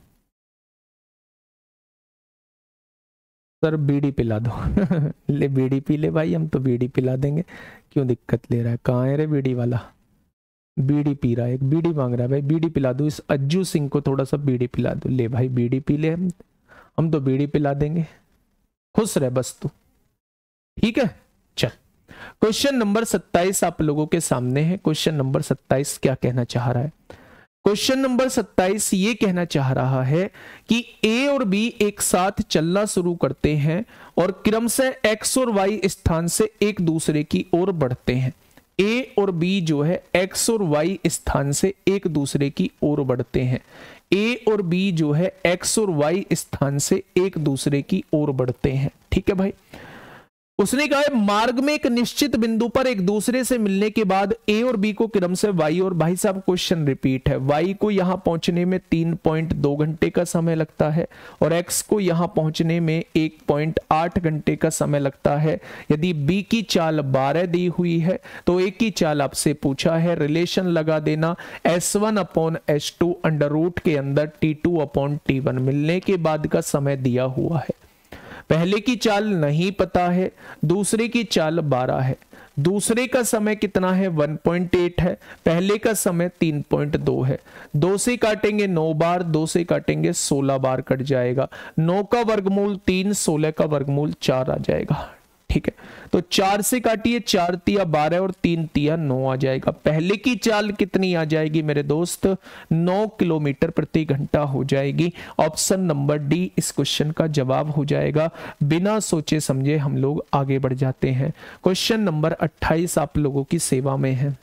सर बीड़ी पिला दो ले बीड़ी पी ले भाई, हम तो बीड़ी पिला देंगे, क्यों दिक्कत ले रहा है। कहाँ है रे बीड़ी वाला, बीड़ी पी रहा है, एक बीड़ी मांग रहा है भाई, बीड़ी पिला दो इस अज्जू सिंह को, थोड़ा सा बीड़ी पिला दो। ले भाई बीड़ी पी ले, हम हम तो बीड़ी पिला देंगे, खुश रहे बस तू, ठीक है। चल क्वेश्चन नंबर सत्ताईस आप लोगों के सामने है। क्वेश्चन नंबर सत्ताईस क्या कहना चाह रहा है? क्वेश्चन नंबर सत्ताईस ये कहना चाह रहा है कि ए और बी एक साथ चलना शुरू करते हैं और क्रमशः एक्स और वाई स्थान से एक दूसरे की ओर बढ़ते हैं। ए और बी जो है एक्स और वाई स्थान से एक दूसरे की ओर बढ़ते हैं। ए और बी जो है एक्स और वाई स्थान से एक दूसरे की ओर बढ़ते हैं, ठीक है भाई। उसने कहा है मार्ग में एक निश्चित बिंदु पर एक दूसरे से मिलने के बाद ए और बी को क्रम से वाई, और भाई साहब क्वेश्चन रिपीट है, वाई को यहां पहुंचने में तीन पॉइंट दो घंटे का समय लगता है और एक्स को यहां पहुंचने में एक पॉइंट आठ घंटे का समय लगता है। यदि बी की चाल बारह दी हुई है तो ए की चाल आपसे पूछा है, रिलेशन लगा देना S one upon S two under root के अंदर T two upon T one, मिलने के बाद का समय दिया हुआ है। पहले की चाल नहीं पता है, दूसरे की चाल बारह है, दूसरे का समय कितना है एक पॉइंट आठ है, पहले का समय तीन पॉइंट दो है। दो से काटेंगे नौ बार, दो से काटेंगे सोलह बार, कट जाएगा। नौ का वर्गमूल तीन, सोलह का वर्गमूल चार आ जाएगा, ठीक है। तो चार से काटिए, चार तिया बारह और तीन तिया नौ आ जाएगा। पहले की चाल कितनी आ जाएगी मेरे दोस्त? नौ किलोमीटर प्रति घंटा हो जाएगी। ऑप्शन नंबर डी इस क्वेश्चन का जवाब हो जाएगा। बिना सोचे समझे हम लोग आगे बढ़ जाते हैं। क्वेश्चन नंबर अट्ठाईस आप लोगों की सेवा में है।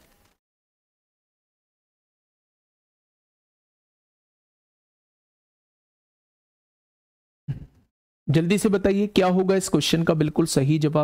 जल्दी से बताइए क्या होगा इस क्वेश्चन का बिल्कुल सही जवाब।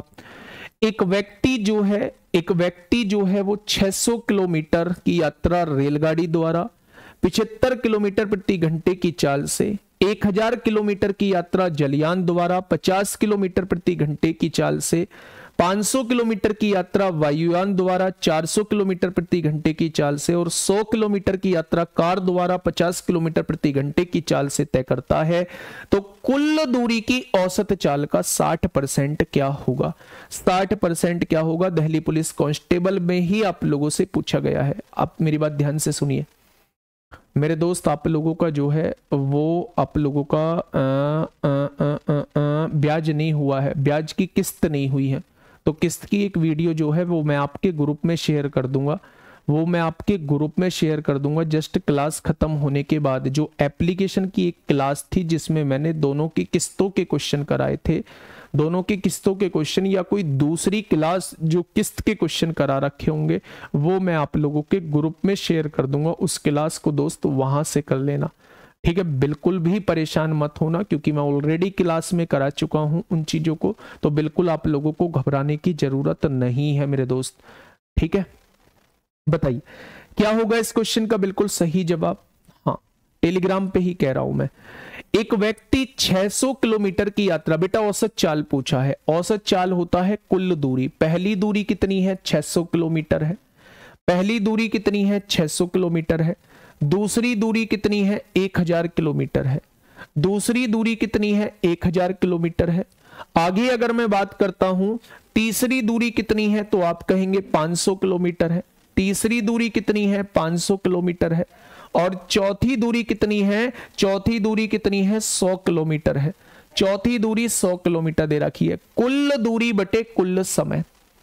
एक व्यक्ति जो है एक व्यक्ति जो है वो छह सौ किलोमीटर की यात्रा रेलगाड़ी द्वारा, पचहत्तर किलोमीटर प्रति घंटे की चाल से, एक हज़ार किलोमीटर की यात्रा जलयान द्वारा, पचास किलोमीटर प्रति घंटे की चाल से, पाँच सौ किलोमीटर की यात्रा वायुयान द्वारा, चार सौ किलोमीटर प्रति घंटे की चाल से, और सौ किलोमीटर की यात्रा कार द्वारा पचास किलोमीटर प्रति घंटे की चाल से तय करता है, तो कुल दूरी की औसत चाल का साठ परसेंट क्या होगा? साठ परसेंट क्या होगा? दिल्ली पुलिस कांस्टेबल में ही आप लोगों से पूछा गया है। आप मेरी बात ध्यान से सुनिए मेरे दोस्त, आप लोगों का जो है वो आप लोगों का आ, आ, आ, आ, आ, ब्याज नहीं हुआ है, ब्याज की किस्त नहीं हुई है। तो किस्त की एक वीडियो जो है वो मैं आपके ग्रुप में शेयर कर दूंगा, वो मैं आपके ग्रुप में शेयर कर दूंगा जस्ट क्लास खत्म होने के बाद। जो एप्लीकेशन की एक क्लास थी जिसमें मैंने दोनों की किस्तों के क्वेश्चन कराए थे, दोनों की किस्तों के क्वेश्चन या कोई दूसरी क्लास जो किस्त के क्वेश्चन करा रखे होंगे वो मैं आप लोगों के ग्रुप में शेयर कर दूंगा। उस क्लास को दोस्त वहां से कर लेना, ठीक है। बिल्कुल भी परेशान मत होना क्योंकि मैं ऑलरेडी क्लास में करा चुका हूं उन चीजों को, तो बिल्कुल आप लोगों को घबराने की जरूरत नहीं है मेरे दोस्त, ठीक है। बताइए क्या होगा इस क्वेश्चन का बिल्कुल सही जवाब? हाँ, टेलीग्राम पे ही कह रहा हूं मैं। एक व्यक्ति छह सौ किलोमीटर की यात्रा, बेटा औसत चाल पूछा है, औसत चाल होता है कुल दूरी। पहली दूरी कितनी है? छह सौ किलोमीटर है। पहली दूरी कितनी है? छह सौ किलोमीटर है। दूसरी दूरी कितनी है? एक हज़ार किलोमीटर है। दूसरी दूरी कितनी है? एक हज़ार किलोमीटर है। आगे अगर मैं बात करता हूं तीसरी दूरी कितनी है तो आप कहेंगे पाँच सौ किलोमीटर है। तीसरी दूरी कितनी है? पाँच सौ किलोमीटर है। और चौथी दूरी कितनी है? चौथी दूरी कितनी है? सौ किलोमीटर है। चौथी दूरी सौ किलोमीटर दे रखी है। कुल दूरी बटे कुल समय,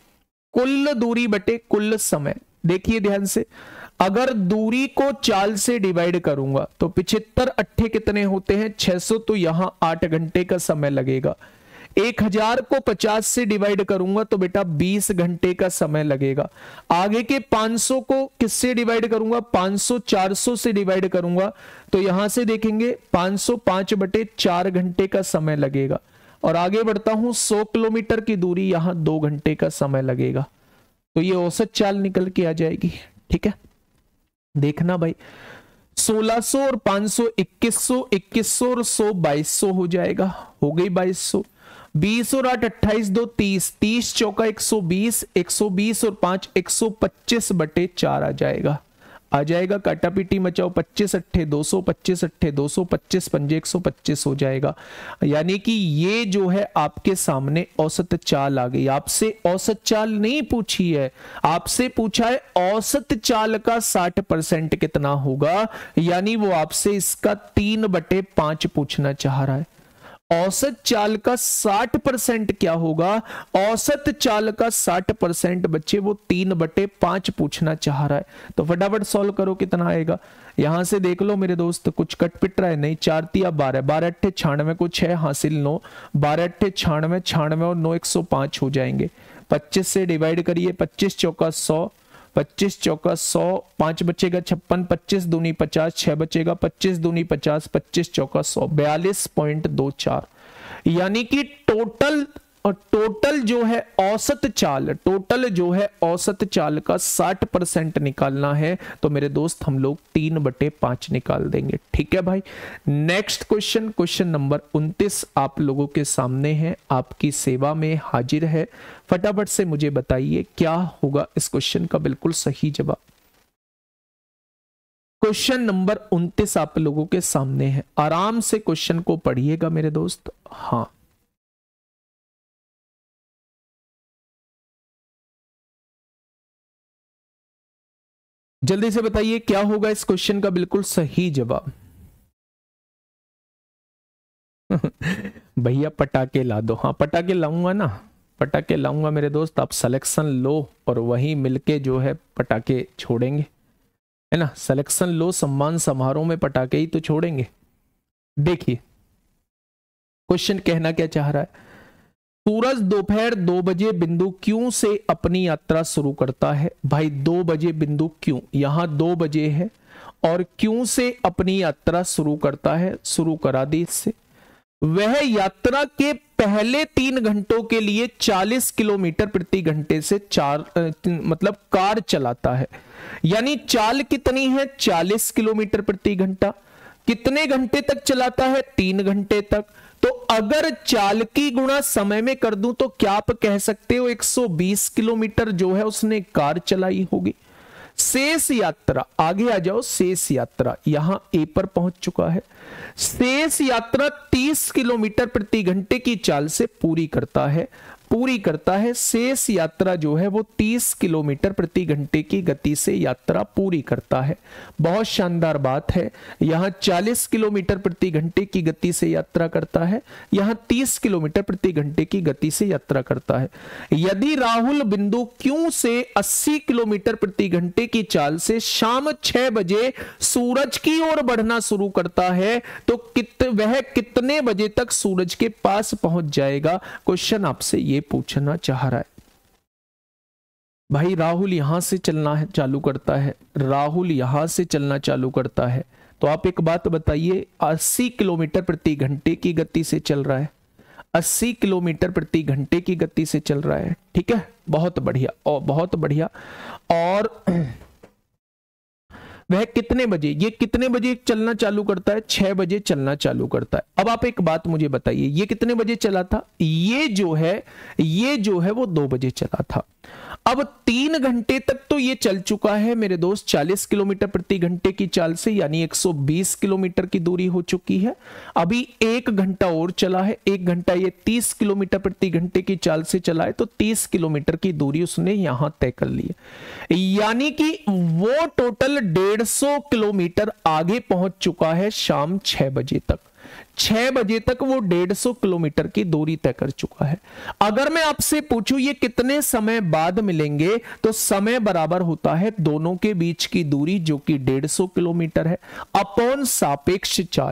कुल दूरी बटे कुल समय। देखिए ध्यान से, अगर दूरी को चाल से डिवाइड करूंगा तो पिछहत्तर अट्ठे कितने होते हैं? छह सौ, तो यहां आठ घंटे का समय लगेगा। एक हजार को पचास से डिवाइड करूंगा तो बेटा बीस घंटे का समय लगेगा। आगे के पाँच सौ को किससे डिवाइड करूंगा, पाँच सौ चार सौ से डिवाइड करूंगा तो यहां से देखेंगे पाँच सौ पाँच बटे चार घंटे का समय लगेगा। और आगे बढ़ता हूं, सौ किलोमीटर की दूरी, यहां दो घंटे का समय लगेगा। तो ये औसत चाल निकल के आ जाएगी। ठीक है, देखना भाई, सोलह सौ और पाँच सौ इक्कीस सौ, इक्कीस सौ और सौ बाईस सौ हो जाएगा, हो गई बाईस सौ। बीस और आठ अट्ठाईस, दो तीस, तीस चौका एक सौ बीस, एक सौ बीस और पांच एक सौ पच्चीस बटे चार आ जाएगा, आ जाएगा। काटा पीटी मचाओ, पच्चीस अट्ठे दो सौ, पच्चीस अट्ठे दो सौ, पच्चीस पंजे एक सौ पच्चीस हो जाएगा। यानी कि ये जो है आपके सामने औसत चाल आ गई। आपसे औसत चाल नहीं पूछी है, आपसे पूछा है औसत चाल का साठ परसेंट कितना होगा, यानी वो आपसे इसका तीन बटे पांच पूछना चाह रहा है। औसत चाल का साठ परसेंट क्या होगा, औसत चाल का साठ परसेंट बच्चे वो तीन बटे पांच पूछना चाह रहा है। तो फटाफट सॉल्व करो, कितना आएगा। यहां से देख लो मेरे दोस्त, कुछ कट पिट रहा है नहीं, चार तिया बारह, बारह अट्ठे छियानवे को छह हासिल नौ, बारह अट्ठे छियानवे, छियानवे और नौ एक सौ पांच हो जाएंगे। पच्चीस से डिवाइड करिए, पच्चीस चौका सौ, पच्चीस चौका सौ, पांच बचेगा छप्पन, पच्चीस दूनी पचास, छह बचेगा, पच्चीस दूनी पचास, पच्चीस चौका सौ, बयालीस पॉइंट दो चार। यानी कि टोटल टोटल जो है औसत चाल, टोटल जो है औसत चाल का साठ परसेंट निकालना है तो मेरे दोस्त हम लोग तीन बटे पांच निकाल देंगे। ठीक है भाई, नेक्स्ट क्वेश्चन, क्वेश्चन नंबर उनतीस आप लोगों के सामने है, आपकी सेवा में हाजिर है। फटाफट से मुझे बताइए क्या होगा इस क्वेश्चन का बिल्कुल सही जवाब। क्वेश्चन नंबर उनतीस आप लोगों के सामने है, आराम से क्वेश्चन को पढ़िएगा मेरे दोस्त। हाँ, जल्दी से बताइए क्या होगा इस क्वेश्चन का बिल्कुल सही जवाब। भैया पटाखे ला दो। हाँ पटाखे लाऊंगा ना, पटाखे लाऊंगा मेरे दोस्त, आप सिलेक्शन लो और वहीं मिलके जो है पटाखे छोड़ेंगे, है ना। सिलेक्शन लो, सम्मान समारोह में पटाखे ही तो छोड़ेंगे। देखिए क्वेश्चन कहना क्या चाह रहा है, सूरज दोपहर दो बजे बिंदु क्यू से अपनी यात्रा शुरू करता है। भाई दो बजे बिंदु क्यू, यहां दो बजे है और क्यू से अपनी यात्रा शुरू करता है, शुरू करा दी इससे। वह यात्रा के पहले तीन घंटों के लिए चालीस किलोमीटर प्रति घंटे से चार मतलब कार चलाता है। यानी चाल कितनी है, चालीस किलोमीटर प्रति घंटा। कितने घंटे तक चलाता है, तीन घंटे तक। तो अगर चाल की गुणा समय में कर दूं तो क्या आप कह सकते हो एक सौ बीस किलोमीटर जो है उसने कार चलाई होगी। शेष यात्रा, आगे आ जाओ, शेष यात्रा यहां ए पर पहुंच चुका है। शेष यात्रा तीस किलोमीटर प्रति घंटे की चाल से पूरी करता है, पूरी करता है। शेष यात्रा जो है वो तीस किलोमीटर प्रति घंटे की गति से यात्रा पूरी करता है। बहुत शानदार बात है, यहां चालीस किलोमीटर प्रति घंटे की गति से यात्रा करता है, यहां तीस किलोमीटर प्रति घंटे की गति से यात्रा करता है। यदि राहुल बिंदु क्यू से अस्सी किलोमीटर प्रति घंटे की चाल से शाम छह बजे सूरज की ओर बढ़ना शुरू करता है तो कित वह कितने बजे तक सूरज के पास पहुंच जाएगा। क्वेश्चन आपसे ये पूछना चाह रहा है। भाई राहुल यहां से चलना है चालू करता है, राहुल यहां से चलना चालू करता है, तो आप एक बात बताइए, अस्सी किलोमीटर प्रति घंटे की गति से चल रहा है, अस्सी किलोमीटर प्रति घंटे की गति से चल रहा है। ठीक है, बहुत बढ़िया और बहुत बढ़िया। और वह कितने बजे, ये कितने बजे चलना चालू करता है, छह बजे चलना चालू करता है। अब आप एक बात मुझे बताइए, ये कितने बजे चला था, ये जो है ये जो है वो दो बजे चला था। अब तीन घंटे तक तो ये चल चुका है मेरे दोस्त चालीस किलोमीटर प्रति घंटे की चाल से, यानी एक सौ बीस किलोमीटर की दूरी हो चुकी है। अभी एक घंटा और चला है, एक घंटा ये तीस किलोमीटर प्रति घंटे की चाल से चला है, तो तीस किलोमीटर की दूरी उसने यहां तय कर ली है। यानी कि वो टोटल डेढ़ सौ किलोमीटर आगे पहुंच चुका है शाम छह बजे तक। छह बजे तक वो डेढ़ सौ किलोमीटर की दूरी तय कर चुका है। अगर मैं आपसे पूछूं ये कितने समय बाद मिलेंगे, तो समय बराबर होता है दोनों के बीच की दूरी जो कि डेढ़ सौ किलोमीटर है अपॉन सापेक्ष चाल।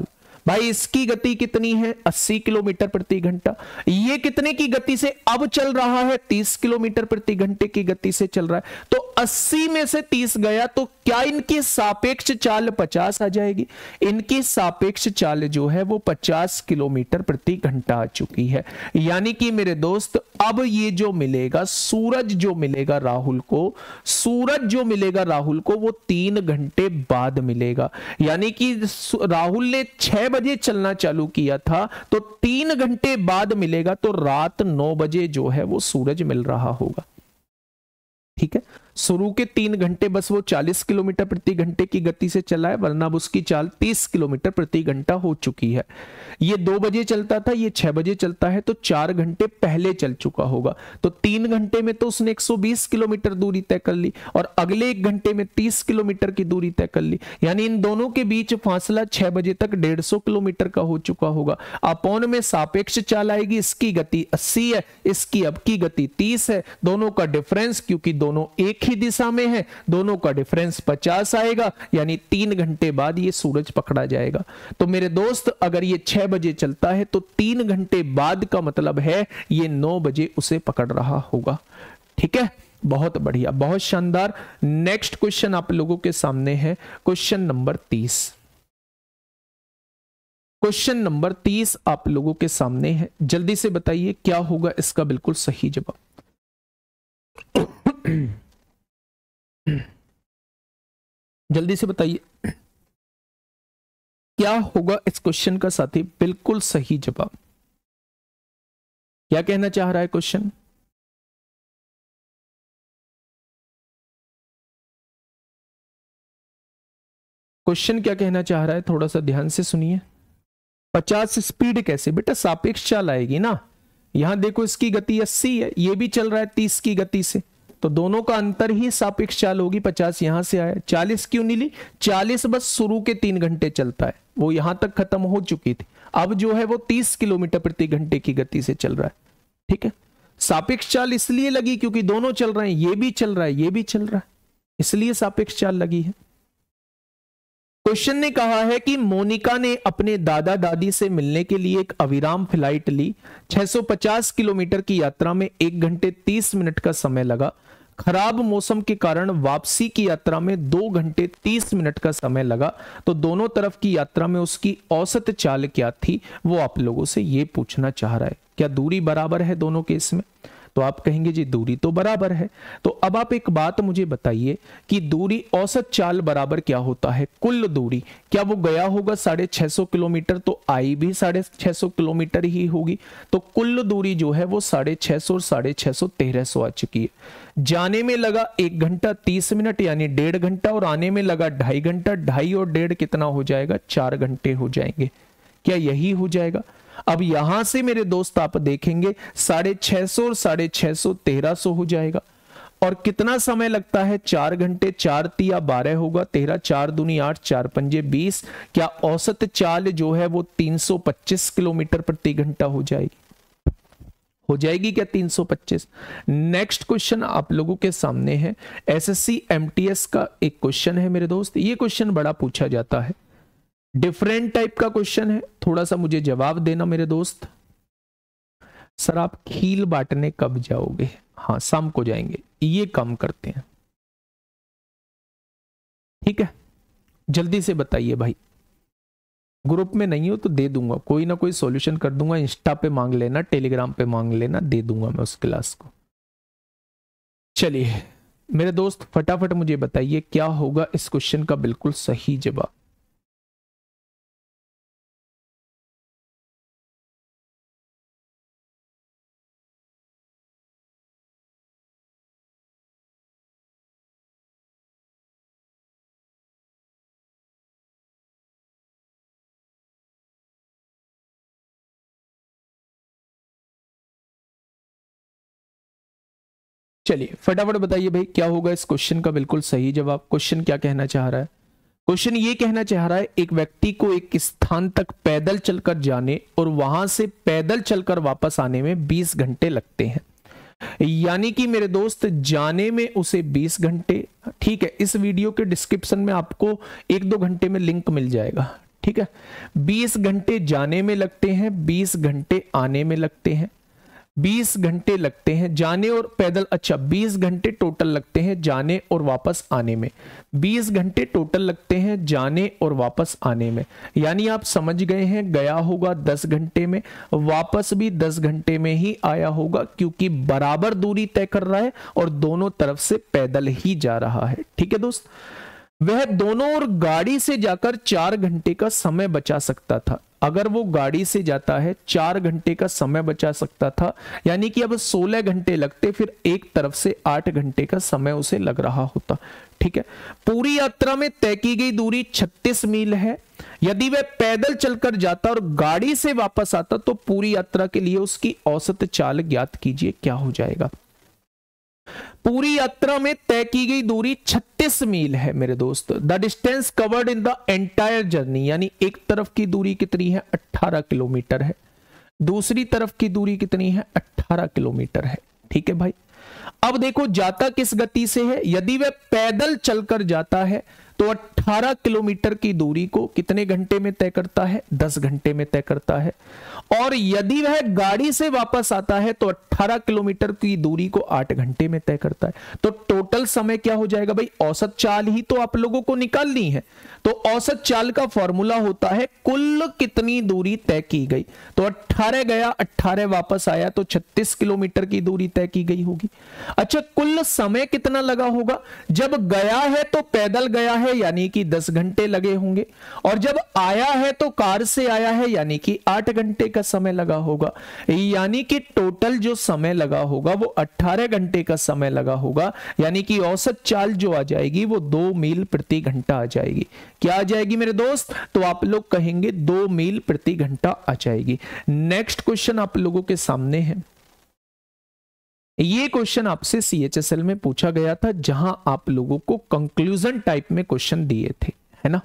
भाई इसकी गति कितनी है, अस्सी किलोमीटर प्रति घंटा। ये कितने की गति से अब चल रहा है, तीस किलोमीटर प्रति घंटे की गति से चल रहा है। तो अस्सी में से तीस गया तो क्या इनकी सापेक्ष चाल पचास आ जाएगी? इनकी सापेक्ष चाल जो है वो पचास किलोमीटर प्रति घंटा आ चुकी है। यानी कि मेरे दोस्त अब ये जो मिलेगा सूरज जो मिलेगा राहुल को, सूरज जो मिलेगा राहुल को वो तीन घंटे बाद मिलेगा। यानी कि राहुल ने छह बजे चलना चालू किया था तो तीन घंटे बाद मिलेगा, तो रात नौ बजे जो है वो सूरज मिल रहा होगा। ठीक है, शुरू के तीन घंटे बस वो चालीस किलोमीटर प्रति घंटे की गति से चला है, वरना अब उसकी चाल तीस किलोमीटर प्रति घंटा हो चुकी है। ये दो बजे चलता था, ये छह बजे चलता है, तो चार घंटे पहले चल चुका होगा। तो तीन घंटे में तो उसने एक सौ बीस किलोमीटर दूरी तय कर ली और अगले एक घंटे में तीस किलोमीटर की दूरी तय कर ली। यानी इन दोनों के बीच फासला छह बजे तक डेढ़ सौ किलोमीटर का हो चुका होगा। अपॉन में सापेक्ष चाल आएगी, इसकी गति अस्सी है, इसकी अब की गति तीस है। दोनों का डिफरेंस, क्योंकि दोनों एक ही दिशा में है, दोनों का डिफरेंस पचास आएगा। यानी तीन घंटे बाद ये सूरज पकड़ा जाएगा। तो मेरे दोस्त अगर ये छह बजे चलता है तो तीन घंटे बाद का मतलब है ये नौ बजे उसे पकड़ रहा होगा। ठीक है, बहुत बढ़िया, बहुत शानदार। नेक्स्ट क्वेश्चन आप लोगों के सामने है, क्वेश्चन नंबर तीस। क्वेश्चन नंबर तीस आप लोगों के सामने है, जल्दी से बताइए क्या होगा इसका बिल्कुल सही जवाब। जल्दी से बताइए क्या होगा इस क्वेश्चन का साथी बिल्कुल सही जवाब। क्या कहना चाह रहा है क्वेश्चन? क्वेश्चन क्या कहना चाह रहा है, थोड़ा सा ध्यान से सुनिए। पचास स्पीड कैसे बेटा, सापेक्ष चाल आएगी ना। यहां देखो इसकी गति अस्सी है, ये भी चल रहा है तीस की गति से, तो दोनों का अंतर ही सापेक्ष चाल होगी। पचास यहां से आया, चालीस क्यों नहीं ली? चालीस बस शुरू के तीन घंटे चलता है, वो यहां तक खत्म हो चुकी थी। अब जो है वो तीस किलोमीटर प्रति घंटे की गति से चल रहा है। ठीक है, सापेक्ष चाल इसलिए लगी क्योंकि दोनों चल रहे हैं, ये भी चल रहा है, ये भी चल रहा है, इसलिए सापेक्ष चाल लगी है। क्वेश्चन ने कहा है कि मोनिका ने अपने दादा दादी से मिलने के लिए एक अविराम फ्लाइट ली। छह सौ पचास किलोमीटर की यात्रा में एक घंटे तीस मिनट का समय लगा। खराब मौसम के कारण वापसी की यात्रा में दो घंटे तीस मिनट का समय लगा। तो दोनों तरफ की यात्रा में उसकी औसत चाल क्या थी, वो आप लोगों से ये पूछना चाह रहा है। क्या दूरी बराबर है दोनों केस में? तो आप कहेंगे जी दूरी तो बराबर है। तो अब आप एक बात मुझे बताइए कि दूरी औसत चाल बराबर क्या होता है? कुल दूरी। क्या वो गया होगा साढ़े छह सौ किलोमीटर, तो आई भी साढ़े छह सौ किलोमीटर ही होगी। तो कुल दूरी जो है वो साढ़े छह सौ और साढ़े छह सौ तेरह सौ आ चुकी है। जाने में लगा एक घंटा तीस मिनट यानी डेढ़ घंटा, और आने में लगा ढाई घंटा। ढाई और डेढ़ कितना हो जाएगा? चार घंटे हो जाएंगे। क्या यही हो जाएगा? अब यहां से मेरे दोस्त आप देखेंगे साढ़े छह सौ और साढ़े छह सौ तेरह सौ हो जाएगा। और कितना समय लगता है? चार घंटे। चार तिया बारह होगा, तेरह, चार दूनी आठ, चार पंजे बीस। क्या औसत चाल जो है वो तीन सौ पच्चीस किलोमीटर प्रति घंटा हो जाएगी? हो जाएगी क्या तीन सौ पच्चीस? नेक्स्ट क्वेश्चन आप लोगों के सामने है, एसएससी एमटीएस का एक क्वेश्चन है मेरे दोस्त। ये क्वेश्चन बड़ा पूछा जाता है, डिफरेंट टाइप का क्वेश्चन है, थोड़ा सा मुझे जवाब देना मेरे दोस्त। सर आप खील बांटने कब जाओगे? हाँ शाम को जाएंगे, ये काम करते हैं। ठीक है, जल्दी से बताइए भाई। ग्रुप में नहीं हो तो दे दूंगा, कोई ना कोई सॉल्यूशन कर दूंगा। इंस्टा पे मांग लेना, टेलीग्राम पे मांग लेना, दे दूंगा मैं उस क्लास को। चलिए मेरे दोस्त फटाफट मुझे बताइए क्या होगा इस क्वेश्चन का बिल्कुल सही जवाब। चलिए फटाफट बताइए भाई क्या होगा इस क्वेश्चन का बिल्कुल सही जवाब। क्वेश्चन क्या कहना चाह रहा है? क्वेश्चन ये कहना चाह रहा है एक व्यक्ति को एक स्थान तक पैदल चलकर जाने और वहां से पैदल चलकर वापस आने में बीस घंटे लगते हैं। यानी कि मेरे दोस्त जाने में उसे बीस घंटे। ठीक है, इस वीडियो के डिस्क्रिप्शन में आपको एक दो घंटे में लिंक मिल जाएगा। ठीक है। बीस घंटे जाने में लगते हैं, बीस घंटे आने में लगते हैं, बीस घंटे लगते हैं जाने और पैदल, अच्छा बीस घंटे टोटल लगते हैं जाने और वापस आने में, बीस घंटे टोटल लगते हैं जाने और वापस आने में। यानी आप समझ गए हैं, गया होगा दस घंटे में, वापस भी दस घंटे में ही आया होगा, क्योंकि बराबर दूरी तय कर रहा है और दोनों तरफ से पैदल ही जा रहा है। ठीक है दोस्त, वह दोनों और गाड़ी से जाकर चार घंटे का समय बचा सकता था। अगर वो गाड़ी से जाता है चार घंटे का समय बचा सकता था, यानी कि अब सोलह घंटे लगते, फिर एक तरफ से आठ घंटे का समय उसे लग रहा होता। ठीक है। पूरी यात्रा में तय की गई दूरी छत्तीस मील है। यदि वह पैदल चलकर जाता और गाड़ी से वापस आता तो पूरी यात्रा के लिए उसकी औसत चाल ज्ञात कीजिए, क्या हो जाएगा। पूरी यात्रा में तय की गई दूरी छत्तीस मील है मेरे दोस्त। The distance covered in the entire journey, यानी एक तरफ की दूरी कितनी है, अठारह किलोमीटर है, दूसरी तरफ की दूरी कितनी है, अठारह किलोमीटर है। ठीक है भाई। अब देखो जाता किस गति से है, यदि वह पैदल चलकर जाता है तो अठारह किलोमीटर की दूरी को कितने घंटे में तय करता है, दस घंटे में तय करता है। और यदि वह गाड़ी से वापस आता है तो अठारह किलोमीटर की दूरी को आठ घंटे में तय करता है। तो टोटल समय क्या हो जाएगा भाई, औसत चाल ही तो आप लोगों को निकालनी है। तो औसत चाल का फॉर्मूला होता है कुल कितनी दूरी तय की गई। तो अठारह गया, अठारह वापस आया, तो छत्तीस किलोमीटर की दूरी तय की गई होगी। अच्छा, कुल समय कितना लगा होगा, जब गया है तो पैदल गया है यानी कि दस घंटे लगे होंगे, और जब आया है तो कार से आया है यानी कि आठ घंटे का समय लगा होगा। यानी कि टोटल जो समय लगा होगा वो अठारह घंटे का समय लगा होगा। यानी कि औसत चाल जो आ जाएगी वो दो मील प्रति घंटा आ जाएगी। क्या आ जाएगी मेरे दोस्त, तो आप लोग कहेंगे दो मील प्रति घंटा आ जाएगी। नेक्स्ट क्वेश्चन आप लोगों के सामने है। ये क्वेश्चन आपसे सीएचएसएल में पूछा गया था, जहां आप लोगों को कंक्लूजन टाइप में क्वेश्चन दिए थे, है ना।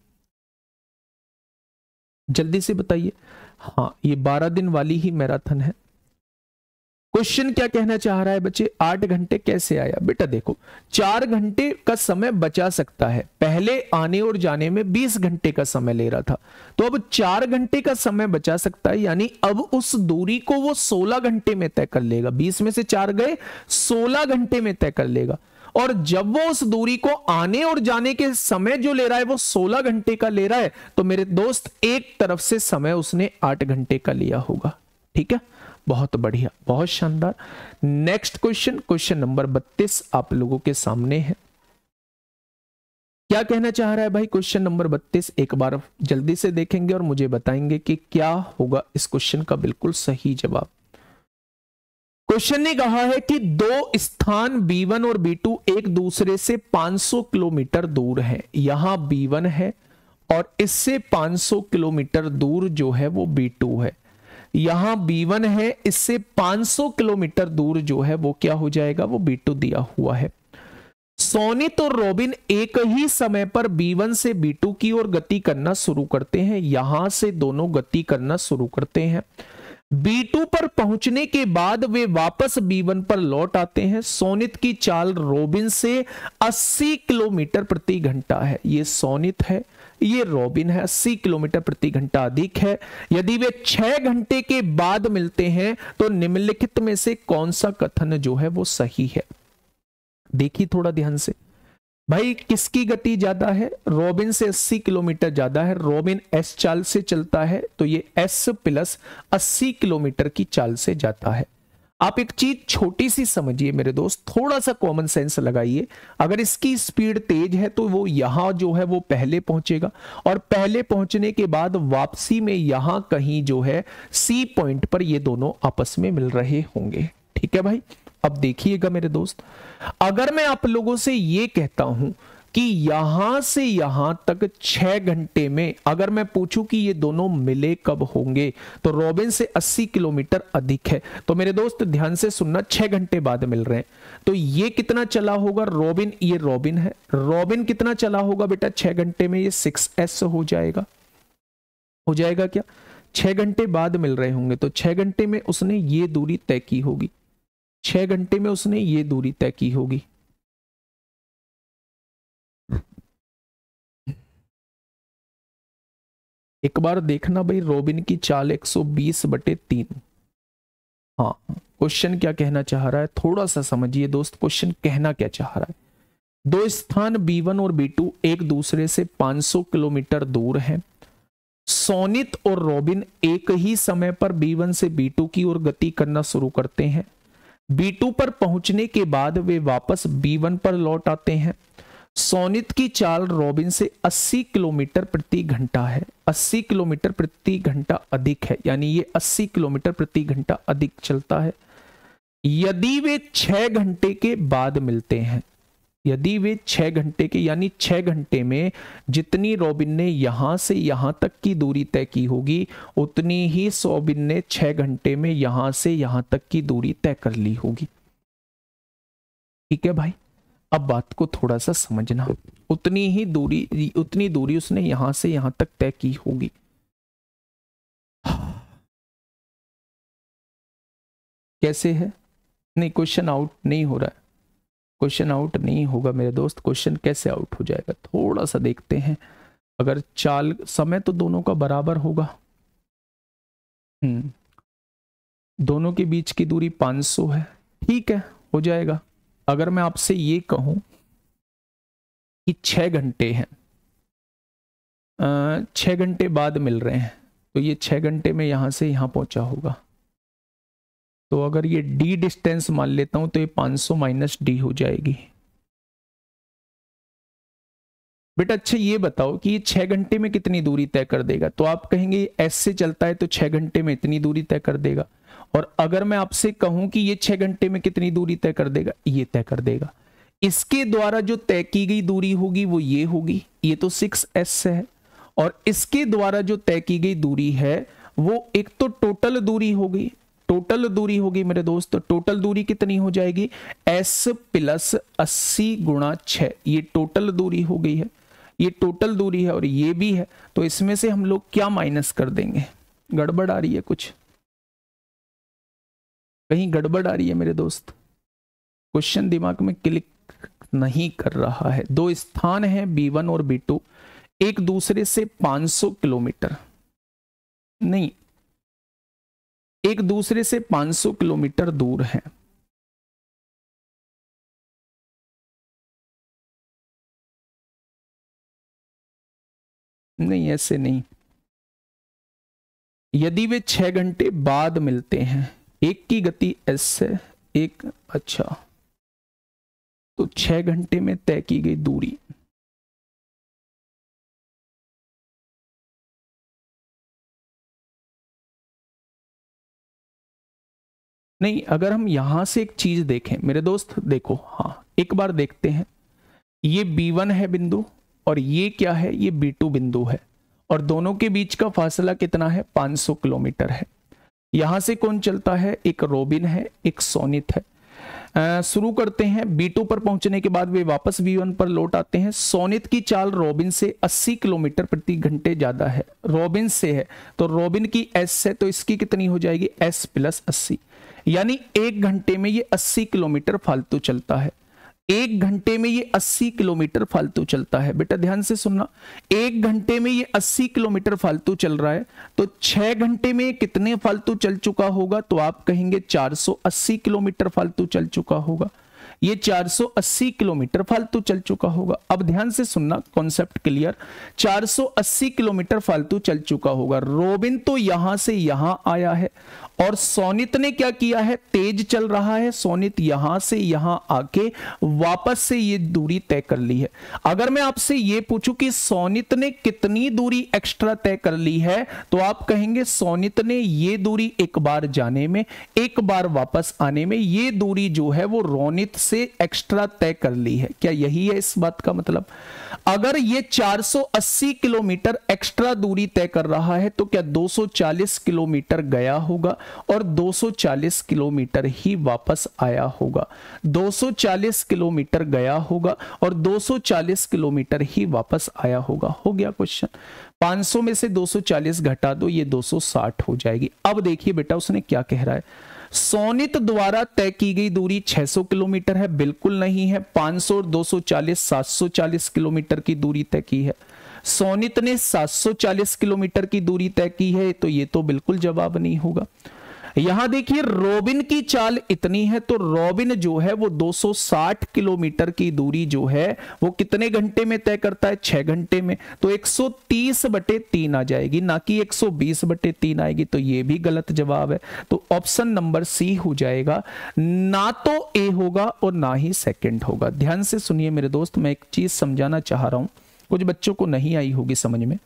जल्दी से बताइए। हाँ, ये बारह दिन वाली ही मैराथन है। क्वेश्चन क्या कहना चाह रहा है बच्चे, आठ घंटे कैसे आया। बेटा देखो, चार घंटे का समय बचा सकता है, पहले आने और जाने में बीस घंटे का समय ले रहा था, तो अब चार घंटे का समय बचा सकता है। यानी अब उस दूरी को वो सोलह घंटे में तय कर लेगा। बीस में से चार गए, सोलह घंटे में तय कर लेगा। और जब वो उस दूरी को आने और जाने के समय जो ले रहा है वो सोलह घंटे का ले रहा है, तो मेरे दोस्त एक तरफ से समय उसने आठ घंटे का लिया होगा। ठीक है, बहुत बढ़िया, बहुत शानदार। नेक्स्ट क्वेश्चन, क्वेश्चन नंबर बत्तीस आप लोगों के सामने है। क्या कहना चाह रहा है भाई क्वेश्चन नंबर बत्तीस, एक बार जल्दी से देखेंगे और मुझे बताएंगे कि क्या होगा इस क्वेश्चन का बिल्कुल सही जवाब। क्वेश्चन ने कहा है कि दो स्थान बी वन और बी टू एक दूसरे से पाँच सौ किलोमीटर दूर है। यहां बी वन है और इससे पाँच सौ किलोमीटर दूर जो है वो बी टू है। यहां बी वन है, इससे पाँच सौ किलोमीटर दूर जो है वो क्या हो जाएगा, वो बी टू दिया हुआ है। सोनित और रॉबिन एक ही समय पर बी वन से बी टू की ओर गति करना शुरू करते हैं। यहां से दोनों गति करना शुरू करते हैं। बी टू पर पहुंचने के बाद वे वापस बी वन पर लौट आते हैं। सोनित की चाल रॉबिन से अस्सी किलोमीटर प्रति घंटा है। ये सोनित है, ये रॉबिन है, अस्सी किलोमीटर प्रति घंटा अधिक है। यदि वे छह घंटे के बाद मिलते हैं तो निम्नलिखित में से कौन सा कथन जो है वो सही है। देखिए थोड़ा ध्यान से भाई, किसकी गति ज्यादा है, रॉबिन से अस्सी किलोमीटर ज्यादा है। रॉबिन एस चाल से चलता है तो ये एस प्लस अस्सी किलोमीटर की चाल से जाता है। आप एक चीज छोटी सी समझिए मेरे दोस्त, थोड़ा सा कॉमन सेंस लगाइए। अगर इसकी स्पीड तेज है तो वो यहां जो है वो पहले पहुंचेगा, और पहले पहुंचने के बाद वापसी में यहां कहीं जो है सी पॉइंट पर ये दोनों आपस में मिल रहे होंगे। ठीक है भाई, अब देखिएगा मेरे दोस्त, अगर मैं आप लोगों से ये कहता हूं कि यहां से यहां तक छह घंटे में, अगर मैं पूछूं कि ये दोनों मिले कब होंगे, तो रॉबिन से अस्सी किलोमीटर अधिक है, तो मेरे दोस्त ध्यान से सुनना, छह घंटे बाद मिल रहे हैं। तो ये कितना चला होगा रॉबिन, ये रॉबिन है, रॉबिन कितना चला होगा बेटा छह घंटे में, ये सिक्स एस हो जाएगा। हो जाएगा क्या, छह घंटे बाद मिल रहे होंगे तो छह घंटे में उसने ये दूरी तय की होगी, छह घंटे में उसने ये दूरी तय की होगी। एक बार देखना भाई, रॉबिन की चाल एक सौ बीस बटे तीन। हाँ, क्वेश्चन क्या कहना चाह रहा है, थोड़ा सा समझिए दोस्त, क्वेश्चन कहना क्या चाह रहा है। दो स्थान बी वन और बी टू एक दूसरे से पाँच सौ किलोमीटर दूर हैं। सोनित और रॉबिन एक ही समय पर बी वन से बी टू की ओर गति करना शुरू करते हैं। बी टू पर पहुंचने के बाद वे वापस बी वन पर लौट आते हैं। सोनित की चाल रॉबिन से अस्सी किलोमीटर प्रति घंटा है। अस्सी किलोमीटर प्रति घंटा अधिक है, यानी ये अस्सी किलोमीटर प्रति घंटा अधिक चलता है। यदि वे छह घंटे के बाद मिलते हैं, यदि वे छह घंटे के, यानी छह घंटे में जितनी रॉबिन ने यहां से यहां तक की दूरी तय की होगी, उतनी ही सोबिन ने छह घंटे में यहां से यहां तक की दूरी तय कर ली होगी। ठीक है भाई, अब बात को थोड़ा सा समझना। उतनी ही दूरी, उतनी दूरी उसने यहां से यहां तक तय की होगी। कैसे है? नहीं, क्वेश्चन आउट नहीं हो रहा है, क्वेश्चन आउट नहीं होगा मेरे दोस्त। क्वेश्चन कैसे आउट हो जाएगा, थोड़ा सा देखते हैं। अगर चाल समय तो दोनों का बराबर होगा, हम्म दोनों के बीच की दूरी पाँच सौ है, ठीक है, हो जाएगा। अगर मैं आपसे ये कहूं कि छह घंटे हैं, छह घंटे बाद मिल रहे हैं, तो ये छह घंटे में यहां से यहां पहुंचा होगा। तो अगर ये d डिस्टेंस मान लेता हूं तो ये पाँच सौ माइनस डी हो जाएगी। बेटा अच्छा ये बताओ कि ये छह घंटे में कितनी दूरी तय कर देगा। तो आप कहेंगे एस से चलता है तो छह घंटे में इतनी दूरी तय कर देगा। और अगर मैं आपसे कहूं कि ये छह घंटे में कितनी दूरी तय कर देगा, ये तय कर देगा। इसके द्वारा जो तय की गई दूरी होगी वो ये होगी, ये तो सिक्स एस है। और इसके द्वारा जो तय की गई दूरी है वो एक तो टोटल दूरी होगी, टोटल दूरी होगी मेरे दोस्त। तो टोटल दूरी कितनी हो जाएगी, s प्लस अस्सी गुणा छह, ये टोटल दूरी हो गई है, ये टोटल दूरी है और ये भी है। तो इसमें से हम लोग क्या माइनस कर देंगे, गड़बड़ आ रही है कुछ, कहीं गड़बड़ आ रही है मेरे दोस्त, क्वेश्चन दिमाग में क्लिक नहीं कर रहा है। दो स्थान हैं बी वन और बी टू, एक दूसरे से पाँच सौ किलोमीटर, नहीं, एक दूसरे से पाँच सौ किलोमीटर दूर है। नहीं, ऐसे नहीं। यदि वे छह घंटे बाद मिलते हैं, एक की गति एस है, एक, अच्छा, तो छह घंटे में तय की गई दूरी, नहीं, अगर हम यहां से एक चीज देखें मेरे दोस्त, देखो, हाँ एक बार देखते हैं। ये बी वन है बिंदु और ये क्या है, ये बी टू बिंदु है, और दोनों के बीच का फासला कितना है, पाँच सौ किलोमीटर है। यहां से कौन चलता है, एक रॉबिन है, एक सोनित है। शुरू करते हैं। बी टू पर पहुंचने के बाद वे वापस बी वन पर लौट आते हैं। सोनित की चाल रॉबिन से अस्सी किलोमीटर प्रति घंटे ज्यादा है, रॉबिन से है, तो रॉबिन की एस है, तो इसकी कितनी हो जाएगी, एस प्लस अस्सी, यानी एक घंटे में ये अस्सी किलोमीटर फालतू चलता है। एक घंटे में ये अस्सी किलोमीटर फालतू चलता है। बेटा ध्यान से सुनना, एक घंटे में ये अस्सी किलोमीटर फालतू चल रहा है, तो छह घंटे में कितने फालतू चल चुका होगा, तो आप कहेंगे चार सौ अस्सी किलोमीटर फालतू चल चुका होगा। ये चार सौ अस्सी किलोमीटर फालतू चल चुका होगा। अब ध्यान से सुनना, कॉन्सेप्ट क्लियर, चार सौ अस्सी किलोमीटर फालतू चल चुका होगा। रॉबिन तो यहां से यहां आया है और सोनित ने क्या किया है, तेज चल रहा है, सोनित यहां से यहां आके वापस से ये दूरी तय कर ली है। अगर मैं आपसे ये पूछूं कि सोनित ने कितनी दूरी एक्स्ट्रा तय कर ली है, तो आप कहेंगे सोनित ने ये दूरी एक बार जाने में, एक बार वापस आने में, ये दूरी जो है वो रोनित से एक्स्ट्रा तय कर ली है। क्या यही है इस बात का मतलब? अगर ये चार सौ अस्सी किलोमीटर एक्स्ट्रा दूरी तय कर रहा है, तो क्या दो सौ चालीस किलोमीटर गया होगा और दो सौ चालीस किलोमीटर ही वापस आया होगा। दो सौ चालीस किलोमीटर गया होगा और दो सौ चालीस किलोमीटर ही वापस आया होगा। हो गया क्वेश्चन। पाँच सौ में से दो सौ चालीस घटा दो, ये दो सौ साठ हो जाएगी। अब देखिए बेटा उसने क्या कह रहा है, सोनित द्वारा तय की गई दूरी छह सौ किलोमीटर है, बिल्कुल नहीं है। पाँच सौ और दो सौ चालीस, सात सौ चालीस किलोमीटर की दूरी तय की है। सोनित ने सात सौ चालीस किलोमीटर की दूरी तय की है, तो ये तो बिल्कुल जवाब नहीं होगा। यहां देखिए रॉबिन की चाल इतनी है, तो रॉबिन जो है वो दो सौ साठ किलोमीटर की दूरी जो है वो कितने घंटे में तय करता है, छह घंटे में। तो एक सौ तीस बटे तीन आ जाएगी, ना कि एक सौ बीस बटे तीन आएगी, तो ये भी गलत जवाब है। तो ऑप्शन नंबर सी हो जाएगा, ना तो ए होगा और ना ही सेकंड होगा। ध्यान से सुनिए मेरे दोस्त, मैं एक चीज समझाना चाह रहा हूं, कुछ बच्चों को नहीं आई होगी समझ में।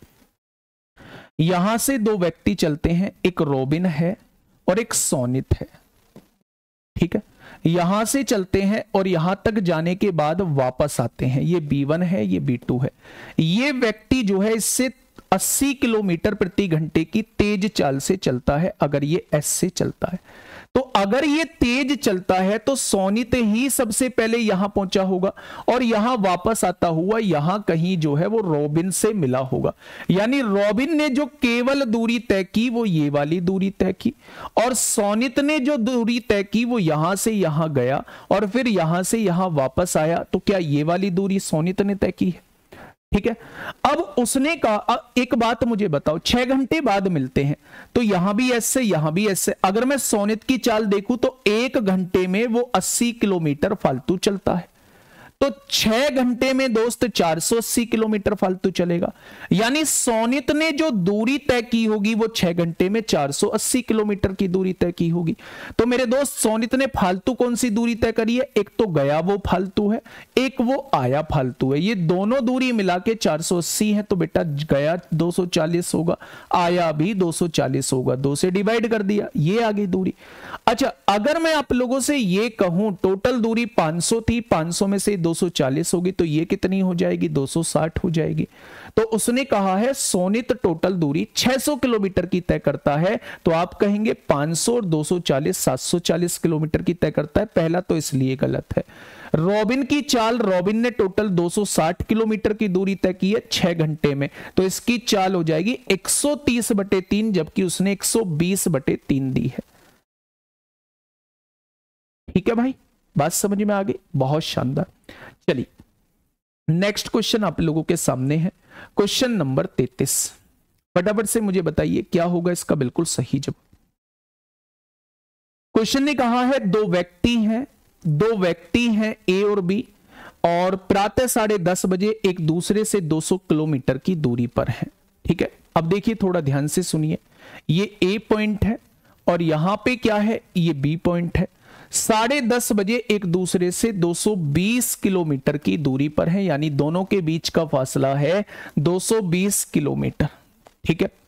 यहां से दो व्यक्ति चलते हैं, एक रॉबिन है और एक सोनित है, ठीक है। यहां से चलते हैं और यहां तक जाने के बाद वापस आते हैं, ये बी वन है, ये बी टू है। ये व्यक्ति जो है इससे अस्सी किलोमीटर प्रति घंटे की तेज चाल से चलता है, अगर ये एस से चलता है। तो अगर ये तेज चलता है तो सोनित ही सबसे पहले यहां पहुंचा होगा और यहां वापस आता हुआ यहां कहीं जो है वो रॉबिन से मिला होगा। यानी रॉबिन ने जो केवल दूरी तय की वो ये वाली दूरी तय की, और सोनित ने जो दूरी तय की वो यहां से यहां गया और फिर यहां से यहां वापस आया। तो क्या ये वाली दूरी सोनित ने तय की है, ठीक है। अब उसने कहा, एक बात मुझे बताओ, छह घंटे बाद मिलते हैं, तो यहां भी ऐसे यहां भी ऐसे। अगर मैं सोनित की चाल देखूं तो एक घंटे में वो अस्सी किलोमीटर फालतू चलता है, तो छह घंटे में दोस्त चार सौ अस्सी किलोमीटर फालतू चलेगा। यानी सोनित ने जो दूरी तय की होगी वो छह घंटे में चार सौ अस्सी किलोमीटर की दूरी तय की होगी। तो मेरे दोस्त सोनित ने फालतू कौन सी दूरी तय करी है, एक तो गया वो फालतू है, एक वो आया फालतू है। ये दोनों दूरी मिला के चार सौ अस्सी है, तो बेटा गया दो सौ चालीस होगा, आया भी दो सौ चालीस होगा, दो से डिवाइड कर दिया, ये आ गई दूरी। अच्छा, अगर मैं आप लोगों से ये कहूं टोटल दूरी पांच सौ थी, पांच सौ में से दो सौ चालीस होगी, तो ये कितनी हो जाएगी, दो सौ साठ हो जाएगी। तो उसने कहा है सोनित टोटल दूरी छह सौ किलोमीटर की तय करता है, तो आप कहेंगे पांच सौ और दो सौ चालीस सात सौ चालीस किलोमीटर की तय करता है। पहला तो इसलिए गलत है। रॉबिन की चाल, रॉबिन ने टोटल दो सौ साठ किलोमीटर की दूरी तय की है छह घंटे में, तो इसकी चाल हो जाएगी एक सौ तीस बटे तीन, जबकि उसने एक सौ बीस बटे तीन दी है। ठीक है भाई, बात समझ में आ गई, बहुत शानदार। चलिए नेक्स्ट क्वेश्चन आप लोगों के सामने है, क्वेश्चन नंबर तैतीस। फटाफट से मुझे बताइए क्या होगा इसका बिल्कुल सही जवाब। क्वेश्चन ने कहा है दो व्यक्ति हैं, दो व्यक्ति हैं ए और बी, और प्रातः साढ़े दस बजे एक दूसरे से दो सौ किलोमीटर की दूरी पर हैं। ठीक है, अब देखिए थोड़ा ध्यान से सुनिए, ये ए पॉइंट है और यहां पे क्या है, ये बी पॉइंट है। साढ़े दस बजे एक दूसरे से दो सौ बीस किलोमीटर की दूरी पर है, यानी दोनों के बीच का फासला है दो सौ बीस किलोमीटर। ठीक है,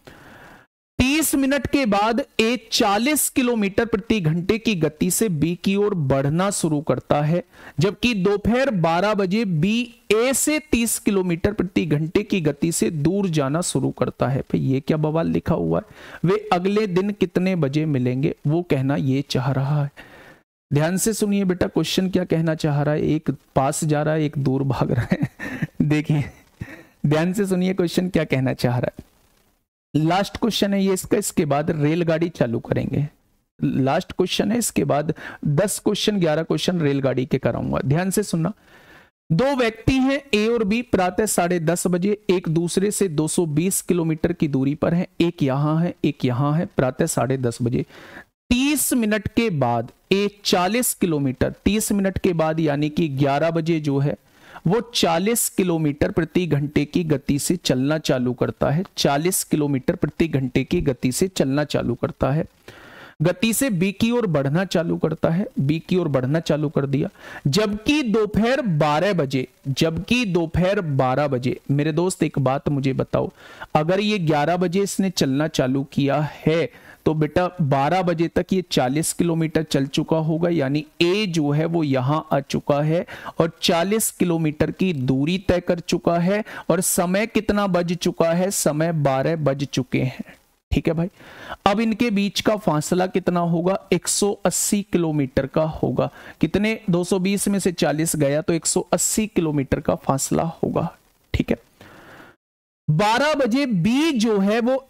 तीस मिनट के बाद ए चालीस किलोमीटर प्रति घंटे की गति से बी की ओर बढ़ना शुरू करता है, जबकि दोपहर बारह बजे बी ए से तीस किलोमीटर प्रति घंटे की गति से दूर जाना शुरू करता है। भाई ये क्या बवाल लिखा हुआ है, वे अगले दिन कितने बजे मिलेंगे, वो कहना ये चाह रहा है। ध्यान से सुनिए बेटा, क्वेश्चन क्या कहना चाह रहा है, एक पास जा रहा है एक दूर भाग रहा है। देखिए ध्यान से सुनिए क्वेश्चन क्या कहना चाह रहा है। लास्ट क्वेश्चन है ये इसका, इसके बाद रेलगाड़ी चालू करेंगे। लास्ट क्वेश्चन है, इसके बाद दस क्वेश्चन ग्यारह क्वेश्चन रेलगाड़ी के कराऊंगा। ध्यान से सुनना, दो व्यक्ति हैं ए और बी, प्रातः साढ़े दस बजे एक दूसरे से दो सौ बीस किलोमीटर की दूरी पर हैं। एक यहां है एक यहां है, प्रातः साढ़े दस बजे। तीस मिनट के बाद ए चालीस किलोमीटर, तीस मिनट के बाद यानी कि ग्यारह बजे जो है वो चालीस किलोमीटर प्रति घंटे की गति से चलना चालू करता है। चालीस किलोमीटर प्रति घंटे की गति से चलना चालू करता है, गति से बी की ओर बढ़ना चालू करता है, बी की ओर बढ़ना चालू कर दिया। जबकि दोपहर बारह बजे, जबकि दोपहर बारह बजे, मेरे दोस्त एक बात मुझे बताओ, अगर ये ग्यारह बजे इसने चलना चालू किया है तो बेटा बारह बजे तक ये चालीस किलोमीटर चल चुका होगा, यानी ए जो है वो यहां आ चुका है और चालीस किलोमीटर की दूरी तय कर चुका है। और समय कितना बज चुका है, समय बारह बज चुके हैं। ठीक है भाई, अब इनके बीच का फासला कितना होगा, एक सौ अस्सी किलोमीटर का होगा। कितने, दो सौ बीस में से चालीस गया तो एक सौ अस्सी किलोमीटर का फासला होगा। ठीक है, बारह बजे बी जो है वो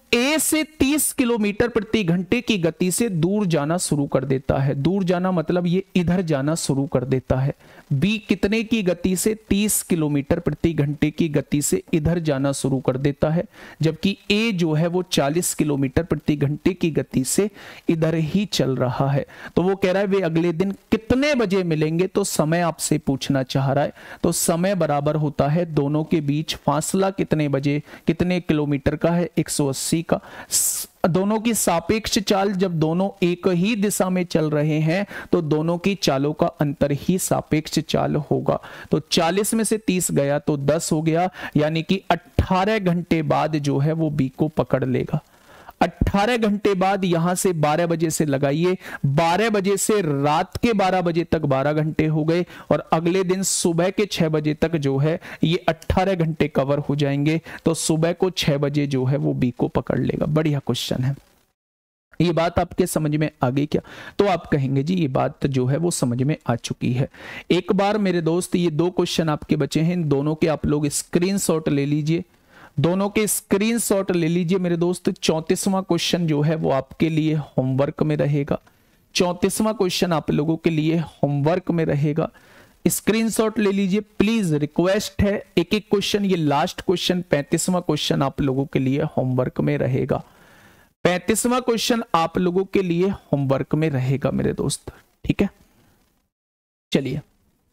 ए से तीस किलोमीटर प्रति घंटे की गति से दूर जाना शुरू कर देता है। दूर जाना मतलब ये इधर जाना शुरू कर देता है। बी कितने की गति से? तीस किलोमीटर प्रति घंटे की गति से इधर जाना शुरू कर देता है, जबकि ए जो है वो चालीस किलोमीटर प्रति घंटे की गति से इधर ही चल रहा है। तो वो कह रहा है वे अगले दिन कितने बजे मिलेंगे, तो समय आपसे पूछना चाह रहा है। तो समय बराबर होता है दोनों के बीच फासला कितने बजे कितने किलोमीटर का है, एक सौ अस्सी का। दोनों की सापेक्ष चाल, जब दोनों एक ही दिशा में चल रहे हैं तो दोनों की चालों का अंतर ही सापेक्ष चाल होगा। तो चालीस में से तीस गया तो दस हो गया, यानी कि अठारह घंटे बाद जो है वो बी को पकड़ लेगा। अठारह घंटे बाद यहां से बारह बजे से लगाइए, बारह बजे से रात के बारह बजे तक बारह घंटे हो गए, और अगले दिन सुबह के छह बजे तक जो है ये अठारह घंटे कवर हो जाएंगे। तो सुबह को छह बजे जो है वो बी को पकड़ लेगा। बढ़िया क्वेश्चन है। ये बात आपके समझ में आ गई क्या? तो आप कहेंगे जी ये बात जो है वो समझ में आ चुकी है। एक बार मेरे दोस्त ये दो क्वेश्चन आपके बचे हैं, इन दोनों के आप लोग स्क्रीनशॉट ले लीजिए, दोनों के स्क्रीनशॉट ले लीजिए मेरे दोस्त। चौंतीसवां क्वेश्चन जो है वो आपके लिए होमवर्क में रहेगा। चौंतीसवां क्वेश्चन आप लोगों के लिए होमवर्क में रहेगा। स्क्रीनशॉट ले लीजिए प्लीज, रिक्वेस्ट है। एक एक क्वेश्चन, ये लास्ट क्वेश्चन पैंतीसवां क्वेश्चन आप लोगों के लिए होमवर्क में रहेगा। पैंतीसवां क्वेश्चन आप लोगों के लिए होमवर्क में रहेगा मेरे दोस्त, ठीक है। चलिए,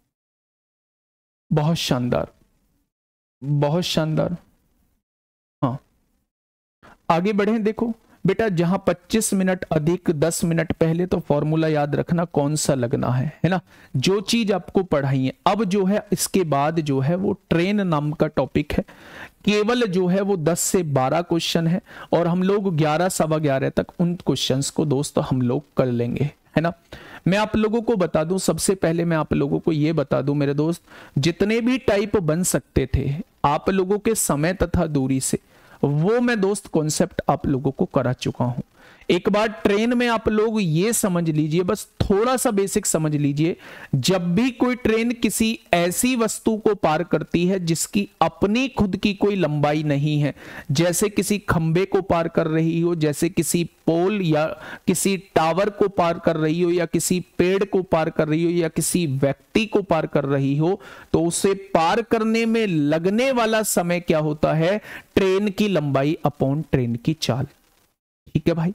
बहुत शानदार, बहुत शानदार। हाँ, आगे बढ़े। देखो बेटा, जहां पच्चीस मिनट अधिक दस मिनट पहले, तो फॉर्मूला याद रखना कौन सा लगना है, है ना, जो चीज आपको पढ़ाई है। अब जो है इसके बाद जो है वो ट्रेन नाम का टॉपिक है। केवल जो है वो दस से बारह क्वेश्चन है, और हम लोग ग्यारह सवा ग्यारह तक उन क्वेश्चंस को दोस्तों हम लोग कर लेंगे, है ना। मैं आप लोगों को बता दूं, सबसे पहले मैं आप लोगों को ये बता दूं मेरे दोस्त, जितने भी टाइप बन सकते थे आप लोगों के समय तथा दूरी से, वो मैं दोस्त कॉन्सेप्ट आप लोगों को करा चुका हूं। एक बार ट्रेन में आप लोग ये समझ लीजिए, बस थोड़ा सा बेसिक समझ लीजिए, जब भी कोई ट्रेन किसी ऐसी वस्तु को पार करती है जिसकी अपनी खुद की कोई लंबाई नहीं है, जैसे किसी खंबे को पार कर रही हो, जैसे किसी पोल या किसी टावर को पार कर रही हो, या किसी पेड़ को पार कर रही हो, या किसी व्यक्ति को पार कर रही हो, तो उसे पार करने में लगने वाला समय क्या होता है? ट्रेन की लंबाई अपॉन ट्रेन की चाल। ठीक है भाई।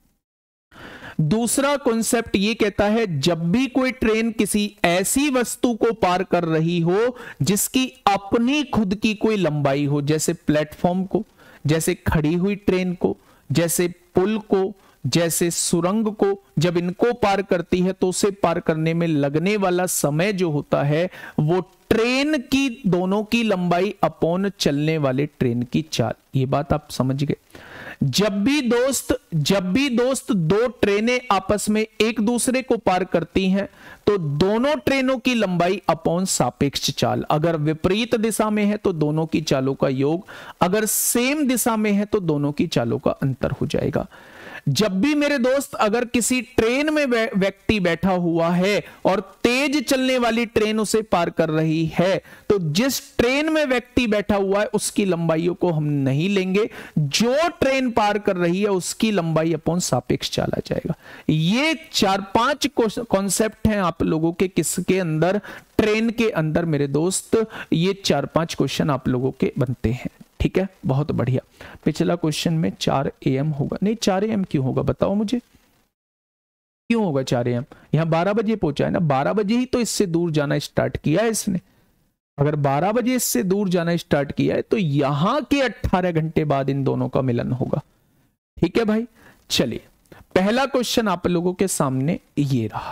दूसरा कॉन्सेप्ट ये कहता है, जब भी कोई ट्रेन किसी ऐसी वस्तु को पार कर रही हो जिसकी अपनी खुद की कोई लंबाई हो, जैसे प्लेटफॉर्म को, जैसे खड़ी हुई ट्रेन को, जैसे पुल को, जैसे सुरंग को, जब इनको पार करती है तो उसे पार करने में लगने वाला समय जो होता है वो ट्रेन की दोनों की लंबाई अपॉन चलने वाले ट्रेन की चाल। ये बात आप समझ गए। जब भी दोस्त जब भी दोस्त दो ट्रेनें आपस में एक दूसरे को पार करती हैं तो दोनों ट्रेनों की लंबाई अपॉन सापेक्ष चाल। अगर विपरीत दिशा में है तो दोनों की चालों का योग, अगर सेम दिशा में है तो दोनों की चालों का अंतर हो जाएगा। जब भी मेरे दोस्त अगर किसी ट्रेन में व्यक्ति बैठा हुआ है और तेज चलने वाली ट्रेन उसे पार कर रही है, तो जिस ट्रेन में व्यक्ति बैठा हुआ है उसकी लंबाइयों को हम नहीं लेंगे, जो ट्रेन पार कर रही है उसकी लंबाई अपॉन सापेक्ष चाल आ जाएगा। ये चार पांच कॉन्सेप्ट हैं आप लोगों के किसके अंदर? ट्रेन के अंदर मेरे दोस्त। ये चार पांच क्वेश्चन आप लोगों के बनते हैं, ठीक है, बहुत बढ़िया। पिछला क्वेश्चन में चार ए एम होगा, नहीं चार ए एम क्यों होगा बताओ मुझे, क्यों होगा चार ए एम? यहां बारह बजे पहुंचा है ना, बारह बजे ही तो इससे दूर जाना स्टार्ट किया है इसने। अगर बारह बजे इससे दूर जाना स्टार्ट किया है तो यहां के अट्ठारह घंटे बाद इन दोनों का मिलन होगा। ठीक है भाई, चलिए पहला क्वेश्चन आप लोगों के सामने ये रहा।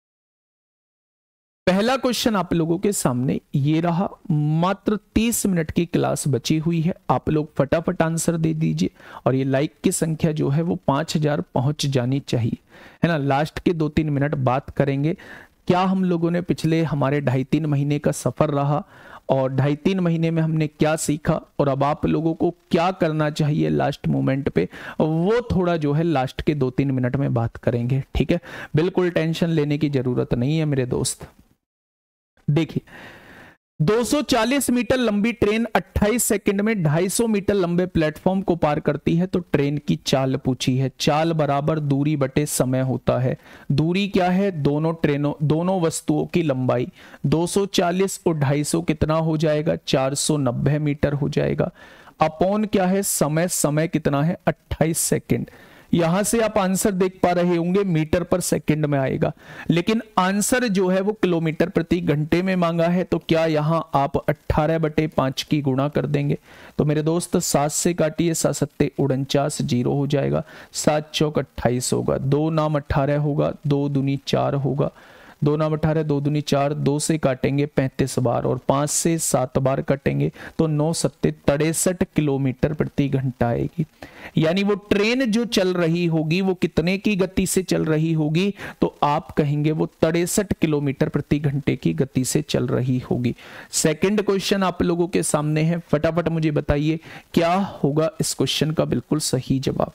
पहला क्वेश्चन आप लोगों के सामने ये रहा। मात्र तीस मिनट की क्लास बची हुई है, आप लोग फटाफट आंसर दे दीजिए और ये लाइक की संख्या जो है वो पांच हजार पहुंच जानी चाहिए, है ना। लास्ट के दो तीन मिनट बात करेंगे क्या हम लोगों ने पिछले हमारे ढाई तीन महीने का सफर रहा और ढाई तीन महीने में हमने क्या सीखा और अब आप लोगों को क्या करना चाहिए लास्ट मोमेंट पे, वो थोड़ा जो है लास्ट के दो तीन मिनट में बात करेंगे। ठीक है, बिल्कुल टेंशन लेने की जरूरत नहीं है मेरे दोस्त। देखिए दो सौ चालीस मीटर लंबी ट्रेन अट्ठाईस सेकंड में दो सौ पचास मीटर लंबे प्लेटफॉर्म को पार करती है, तो ट्रेन की चाल पूछी है। चाल बराबर दूरी बटे समय होता है। दूरी क्या है? दोनों ट्रेनों दोनों वस्तुओं की लंबाई। दो सौ चालीस और दो सौ पचास कितना हो जाएगा? चार सौ नब्बे मीटर हो जाएगा। अपॉन क्या है? समय। समय कितना है? अट्ठाईस सेकंड। यहां से आप आंसर देख पा रहे होंगे मीटर पर सेकंड में आएगा, लेकिन आंसर जो है वो किलोमीटर प्रति घंटे में मांगा है। तो क्या यहां आप अट्ठारह बटे पांच की गुणा कर देंगे? तो मेरे दोस्त सात से काटिए, सात सत्ते उनचास, जीरो हो जाएगा। सात चौक अट्ठाईस होगा, दो नाम अट्ठारह होगा, दो दूनी चार होगा, दो नाम अठारह, दो दूनी चार, दो से काटेंगे पैंतीस बार और पांच से सात बार काटेंगे तो नौ सत्ते तिरसठ किलोमीटर प्रति घंटा आएगी। यानी वो ट्रेन जो चल रही होगी वो कितने की गति से चल रही होगी? तो आप कहेंगे वो तिरसठ किलोमीटर प्रति घंटे की गति से चल रही होगी। सेकंड क्वेश्चन आप लोगों के सामने है, फटाफट मुझे बताइए क्या होगा इस क्वेश्चन का बिल्कुल सही जवाब।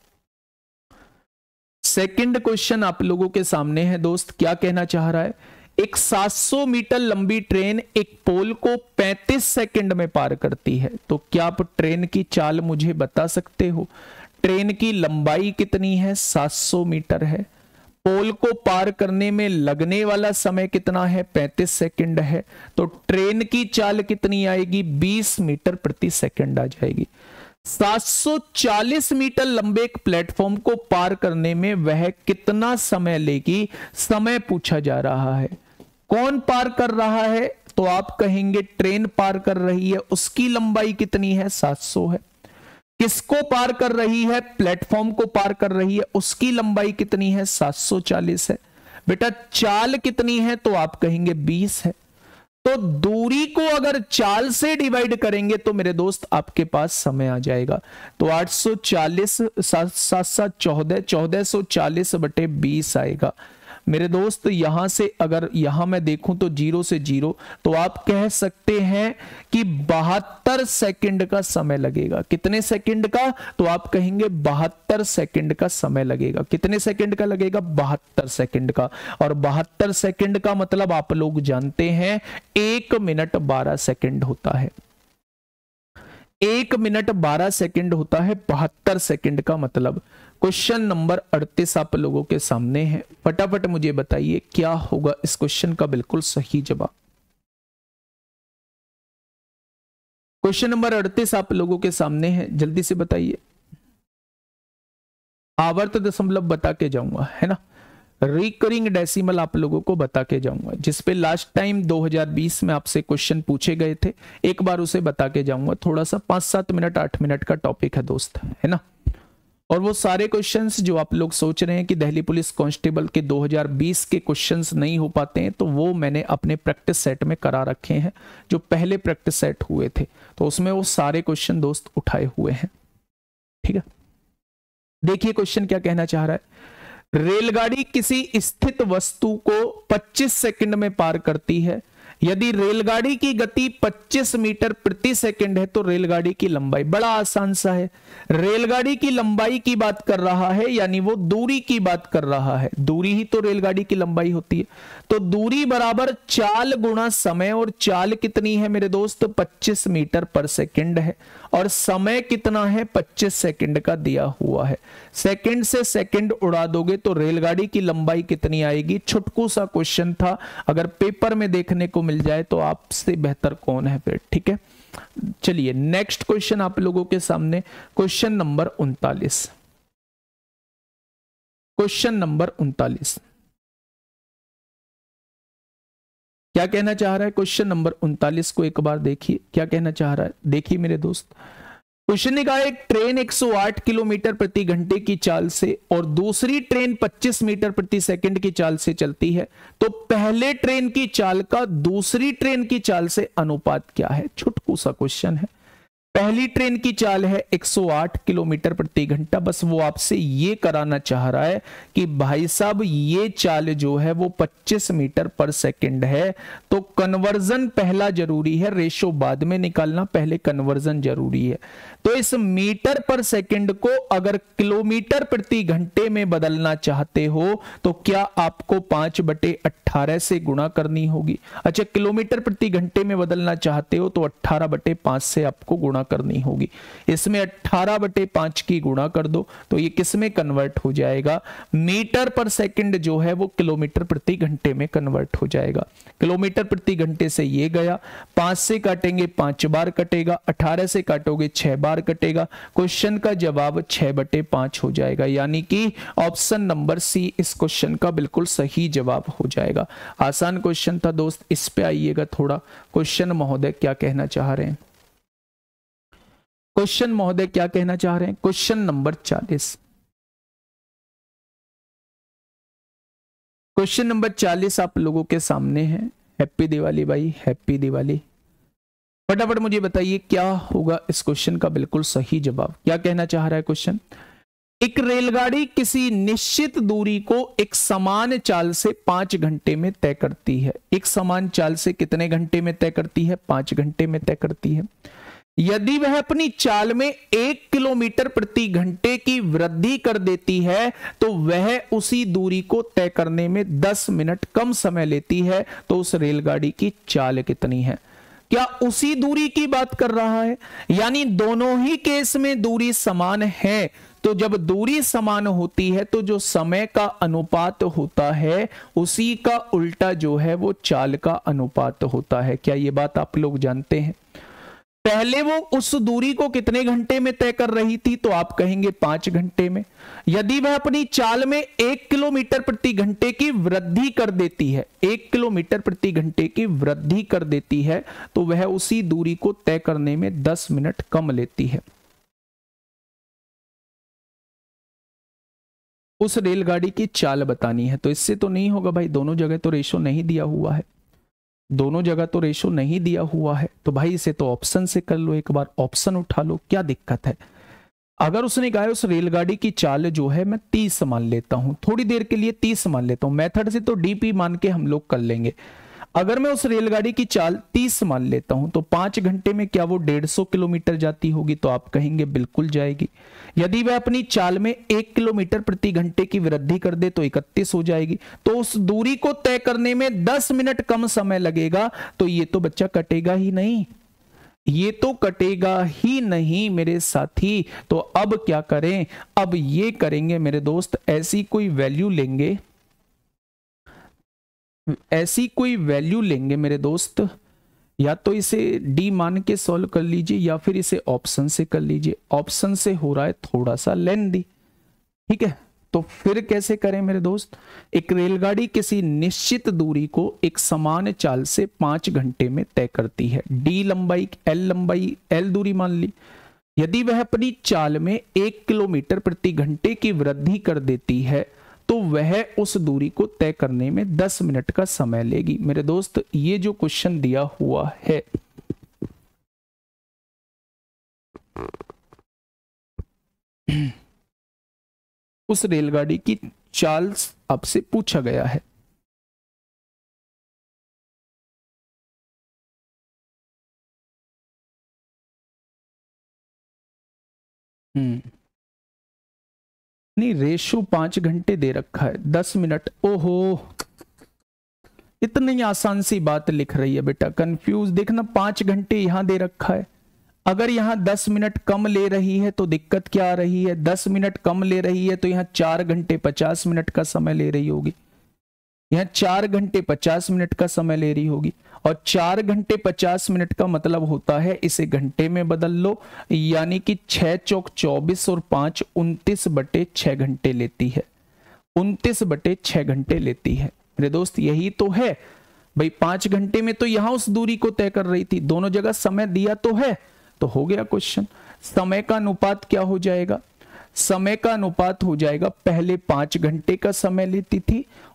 सेकंड क्वेश्चन आप लोगों के सामने है दोस्त, क्या कहना चाह रहा है? एक सात सौ मीटर लंबी ट्रेन एक पोल को पैंतीस सेकंड में पार करती है, तो क्या आप ट्रेन की चाल मुझे बता सकते हो? ट्रेन की लंबाई कितनी है? सात सौ मीटर है। पोल को पार करने में लगने वाला समय कितना है? पैंतीस सेकंड है। तो ट्रेन की चाल कितनी आएगी? बीस मीटर प्रति सेकंड आ जाएगी। सात सौ चालीस मीटर लंबे एक प्लेटफॉर्म को पार करने में वह कितना समय लेगी? समय पूछा जा रहा है। कौन पार कर रहा है? तो आप कहेंगे ट्रेन पार कर रही है, उसकी लंबाई कितनी है? सात सौ है। किसको पार कर रही है? प्लेटफॉर्म को पार कर रही है, उसकी लंबाई कितनी है? सात सौ चालीस है। बेटा चाल कितनी है? तो आप कहेंगे बीस है। तो दूरी को अगर चाल से डिवाइड करेंगे तो मेरे दोस्त आपके पास समय आ जाएगा। तो आठ सौ चालीस, सात सात चौदह, चौदह सौ चालीस बटे बीस आएगा। मेरे दोस्त यहां से अगर यहां मैं देखूं तो जीरो से जीरो, तो आप कह सकते हैं कि बहत्तर सेकंड का समय लगेगा। कितने सेकंड का? तो आप कहेंगे बहत्तर सेकंड का समय लगेगा। कितने सेकंड का लगेगा? बहत्तर सेकंड का। और बहत्तर सेकंड का मतलब आप लोग जानते हैं एक मिनट बारह सेकंड होता है। एक मिनट बारह सेकंड होता है बहत्तर सेकंड का मतलब। क्वेश्चन नंबर अड़तीस आप लोगों के सामने है, फटाफट मुझे बताइए क्या होगा इस क्वेश्चन का बिल्कुल सही जवाब। क्वेश्चन नंबर अड़तीस आप लोगों के सामने है, जल्दी से बताइए। आवर्त दशमलव बता के जाऊंगा, है ना। रिकरिंग डेसिमल आप लोगों को बता के जाऊंगा, जिसपे लास्ट टाइम दो हज़ार बीस में आपसे क्वेश्चन पूछे गए थे, एक बार उसे बता के जाऊंगा। थोड़ा सा पांच सात मिनट आठ मिनट का टॉपिक है दोस्त, है ना। और वो सारे क्वेश्चंस जो आप लोग सोच रहे हैं कि दिल्ली पुलिस कांस्टेबल के दो हज़ार बीस के क्वेश्चंस नहीं हो पाते हैं, तो वो मैंने अपने प्रैक्टिस सेट में करा रखे हैं। जो पहले प्रैक्टिस सेट हुए थे तो उसमें वो सारे क्वेश्चन दोस्त उठाए हुए हैं, ठीक है। देखिए क्वेश्चन क्या कहना चाह रहा है। रेलगाड़ी किसी स्थित वस्तु को पच्चीस सेकंड में पार करती है। यदि रेलगाड़ी की गति पच्चीस मीटर प्रति सेकंड है तो रेलगाड़ी की लंबाई, बड़ा आसान सा है। रेलगाड़ी की लंबाई की बात कर रहा है, यानी वो दूरी की बात कर रहा है। दूरी ही तो रेलगाड़ी की लंबाई होती है। तो दूरी बराबर चाल गुणा समय, और चाल कितनी है मेरे दोस्त? पच्चीस मीटर पर सेकंड है, और समय कितना है? पच्चीस सेकंड का दिया हुआ है। सेकंड से सेकंड उड़ा दोगे तो रेलगाड़ी की लंबाई कितनी आएगी? छुटकू सा क्वेश्चन था, अगर पेपर में देखने को मिल जाए तो आपसे बेहतर कौन है फिर, ठीक है। चलिए नेक्स्ट क्वेश्चन आप लोगों के सामने, क्वेश्चन नंबर उनतालीस। क्वेश्चन नंबर उनतालीस क्या कहना चाह रहा है? क्वेश्चन नंबर उनतालीस को एक बार देखिए क्या कहना चाह रहा है। देखिए मेरे दोस्त, क्वेश्चन ने कहा एक ट्रेन एक सौ आठ किलोमीटर प्रति घंटे की चाल से और दूसरी ट्रेन पच्चीस मीटर प्रति सेकंड की चाल से चलती है, तो पहले ट्रेन की चाल का दूसरी ट्रेन की चाल से अनुपात क्या है? छुटकू सा क्वेश्चन है। पहली ट्रेन की चाल है एक सौ आठ किलोमीटर प्रति घंटा। बस वो आपसे ये कराना चाह रहा है कि भाई साहब ये चाल जो है वो पच्चीस मीटर पर सेकंड है, तो कन्वर्जन पहला जरूरी है, रेशो बाद में निकालना, पहले कन्वर्जन जरूरी है। तो इस मीटर पर सेकंड को अगर किलोमीटर प्रति घंटे में बदलना चाहते हो तो क्या आपको पांच बटे अट्ठारह से गुणा करनी होगी। अच्छा, किलोमीटर प्रति घंटे में बदलना चाहते हो तो अट्ठारह बटे पांच से आपको गुणा करनी होगी। इसमें अट्ठारह बटे पांच की गुणा कर दो तो ये किस में कन्वर्ट हो जाएगा, मीटर पर सेकंड जो है वो किलोमीटर प्रति घंटे में कन्वर्ट हो जाएगा। किलोमीटर प्रति घंटे से ये गया, पांच से काटेंगे पांच बार कटेगा, अठारह से काटोगे छह बार कटेगा। क्वेश्चन का जवाब छह बटे पांच हो जाएगा, यानी कि ऑप्शन नंबर सी इस क्वेश्चन का बिल्कुल सही जवाब हो जाएगा। आसान क्वेश्चन था दोस्त, इस पे आइएगा थोड़ा। क्वेश्चन महोदय क्या कहना चाह रहे हैं, क्वेश्चन महोदय क्या कहना चाह रहे हैं। क्वेश्चन नंबर चालीस, क्वेश्चन नंबर चालीस आप लोगों के सामने है। हैप्पी दिवाली भाई, हैप्पी दिवाली। फटाफट मुझे बताइए क्या होगा इस क्वेश्चन का बिल्कुल सही जवाब। क्या कहना चाह रहा है क्वेश्चन, एक रेलगाड़ी किसी निश्चित दूरी को एक समान चाल से पांच घंटे में तय करती है। एक समान चाल से कितने घंटे में तय करती है, पांच घंटे में तय करती है। यदि वह अपनी चाल में एक किलोमीटर प्रति घंटे की वृद्धि कर देती है तो वह उसी दूरी को तय करने में दस मिनट कम समय लेती है, तो उस रेलगाड़ी की चाल कितनी है। क्या उसी दूरी की बात कर रहा है, यानी दोनों ही केस में दूरी समान है। तो जब दूरी समान होती है तो जो समय का अनुपात होता है उसी का उल्टा जो है वो चाल का अनुपात होता है। क्या ये बात आप लोग जानते हैं। पहले वो उस दूरी को कितने घंटे में तय कर रही थी, तो आप कहेंगे पांच घंटे में। यदि वह अपनी चाल में एक किलोमीटर प्रति घंटे की वृद्धि कर देती है, एक किलोमीटर प्रति घंटे की वृद्धि कर देती है तो वह उसी दूरी को तय करने में दस मिनट कम लेती है। उस रेलगाड़ी की चाल बतानी है, तो इससे तो नहीं होगा भाई, दोनों जगह तो रेशो नहीं दिया हुआ है, दोनों जगह तो रेशो नहीं दिया हुआ है। तो भाई इसे तो ऑप्शन से कर लो, एक बार ऑप्शन उठा लो, क्या दिक्कत है। अगर उसने कहा उस रेलगाड़ी की चाल जो है मैं तीस मान लेता हूं, थोड़ी देर के लिए तीस मान लेता हूं, मेथड से तो डीपी मान के हम लोग कर लेंगे। अगर मैं उस रेलगाड़ी की चाल तीस मान लेता हूं तो पांच घंटे में क्या वो डेढ़ सौ किलोमीटर जाती होगी, तो आप कहेंगे बिल्कुल जाएगी। यदि वह अपनी चाल में एक किलोमीटर प्रति घंटे की वृद्धि कर दे तो इकतीस हो जाएगी। तो उस दूरी को तय करने में दस मिनट कम समय लगेगा, तो ये तो बच्चा कटेगा ही नहीं, ये तो कटेगा ही नहीं मेरे साथी। तो अब क्या करें, अब ये करेंगे मेरे दोस्त, ऐसी कोई वैल्यू लेंगे, ऐसी कोई वैल्यू लेंगे मेरे दोस्त, या तो इसे डी मान के सॉल्व कर लीजिए या फिर इसे ऑप्शन से कर लीजिए। ऑप्शन से हो रहा है थोड़ा सा लेंदी, ठीक है। तो फिर कैसे करें मेरे दोस्त, एक रेलगाड़ी किसी निश्चित दूरी को एक समान चाल से पांच घंटे में तय करती है। डी लंबाई, एल लंबाई, एल दूरी मान ली। यदि वह अपनी चाल में एक किलोमीटर प्रति घंटे की वृद्धि कर देती है तो वह उस दूरी को तय करने में दस मिनट का समय लेगी। मेरे दोस्त ये जो क्वेश्चन दिया हुआ है उस रेलगाड़ी की चाल आपसे पूछा गया है। हम्म नहीं, रेशो पांच घंटे दे रखा है, दस मिनट, ओहो इतनी आसान सी बात लिख रही है बेटा, कंफ्यूज। देखना पांच घंटे यहां दे रखा है, अगर यहां दस मिनट कम ले रही है तो दिक्कत क्या आ रही है, दस मिनट कम ले रही है तो यहां चार घंटे पचास मिनट का समय ले रही होगी, यहां चार घंटे पचास मिनट का समय ले रही होगी। और चार घंटे पचास मिनट का मतलब होता है इसे घंटे में बदल लो, यानी कि छह चौक चौबीस और पांच उनतीस बटे छह घंटे लेती है, उनतीस बटे छह घंटे लेती है मेरे दोस्त। यही तो है भाई, पांच घंटे में तो यहां उस दूरी को तय कर रही थी, दोनों जगह समय दिया तो है, तो हो गया क्वेश्चन। समय का अनुपात क्या हो जाएगा, समय का अनुपात हो जाएगा, पहले पांच घंटे का समय लेती थी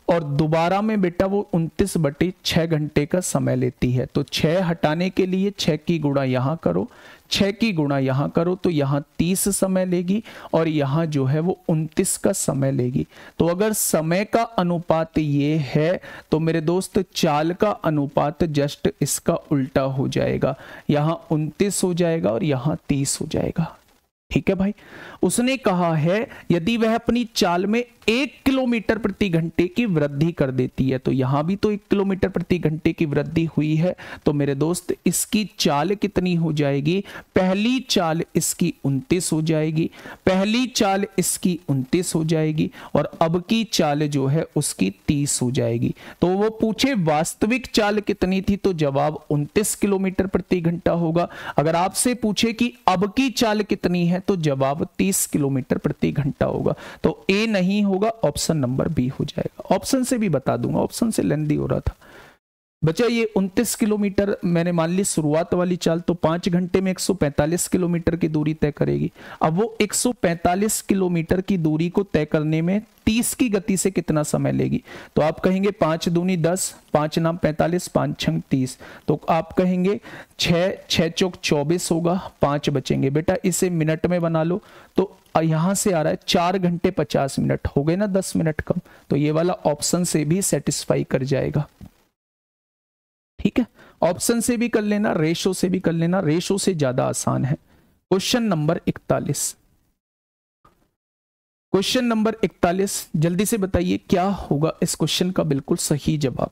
और दोबारा में बेटा वो उनतीस बटे छः घंटे का समय लेती है। तो छः हटाने के लिए छः की गुणा यहाँ करो, छः की गुणा यहाँ करो तो यहाँ तीस समय लेगी और यहाँ जो है वो उनतीस का समय लेगी। तो अगर समय का अनुपात ये है तो मेरे दोस्त चाल का अनुपात जस्ट इसका उल्टा हो जाएगा, यहाँ उनतीस हो जाएगा और यहाँ तीस हो जाएगा। ठीक है भाई, उसने कहा है यदि वह अपनी चाल में एक किलोमीटर प्रति घंटे की वृद्धि कर देती है, तो यहां भी तो एक किलोमीटर प्रति घंटे की वृद्धि हुई है, तो मेरे दोस्त इसकी चाल कितनी हो जाएगी, पहली चाल इसकी उनतीस हो जाएगी, पहली चाल इसकी उनतीस हो जाएगी और अब की चाल जो है उसकी तीस हो जाएगी। तो वो पूछे वास्तविक चाल कितनी थी, तो जवाब उनतीस किलोमीटर प्रति घंटा होगा। अगर आपसे पूछे कि अब की चाल कितनी है, तो जवाब तीस किलोमीटर प्रति घंटा होगा। तो ए नहीं होगा, ऑप्शन नंबर बी हो जाएगा। ऑप्शन से भी बता दूंगा, ऑप्शन से लेंदी हो रहा था बच्चा। ये उनतीस किलोमीटर मैंने मान ली शुरुआत वाली चाल, तो पांच घंटे में एक सौ पैंतालीस किलोमीटर की दूरी तय करेगी। अब वो एक सौ पैंतालीस किलोमीटर की दूरी को तय करने में तीस की गति से कितना समय लेगी, तो आप कहेंगे पांच दूनी दस, पांच नाम पैंतालीस, पांच छंग तीस, तो आप कहेंगे छह छह चौक चौबीस होगा, पांच बचेंगे। बेटा इसे मिनट में बना लो, तो यहां से आ रहा है चार घंटे पचास मिनट, हो गए ना दस मिनट कम, तो ये वाला ऑप्शन से भी सेटिस्फाई कर जाएगा। ठीक है, ऑप्शन से भी कर लेना, रेशो से भी कर लेना, रेशो से ज्यादा आसान है। क्वेश्चन नंबर इकतालीस, क्वेश्चन नंबर इकतालीस, जल्दी से बताइए क्या होगा इस क्वेश्चन का बिल्कुल सही जवाब।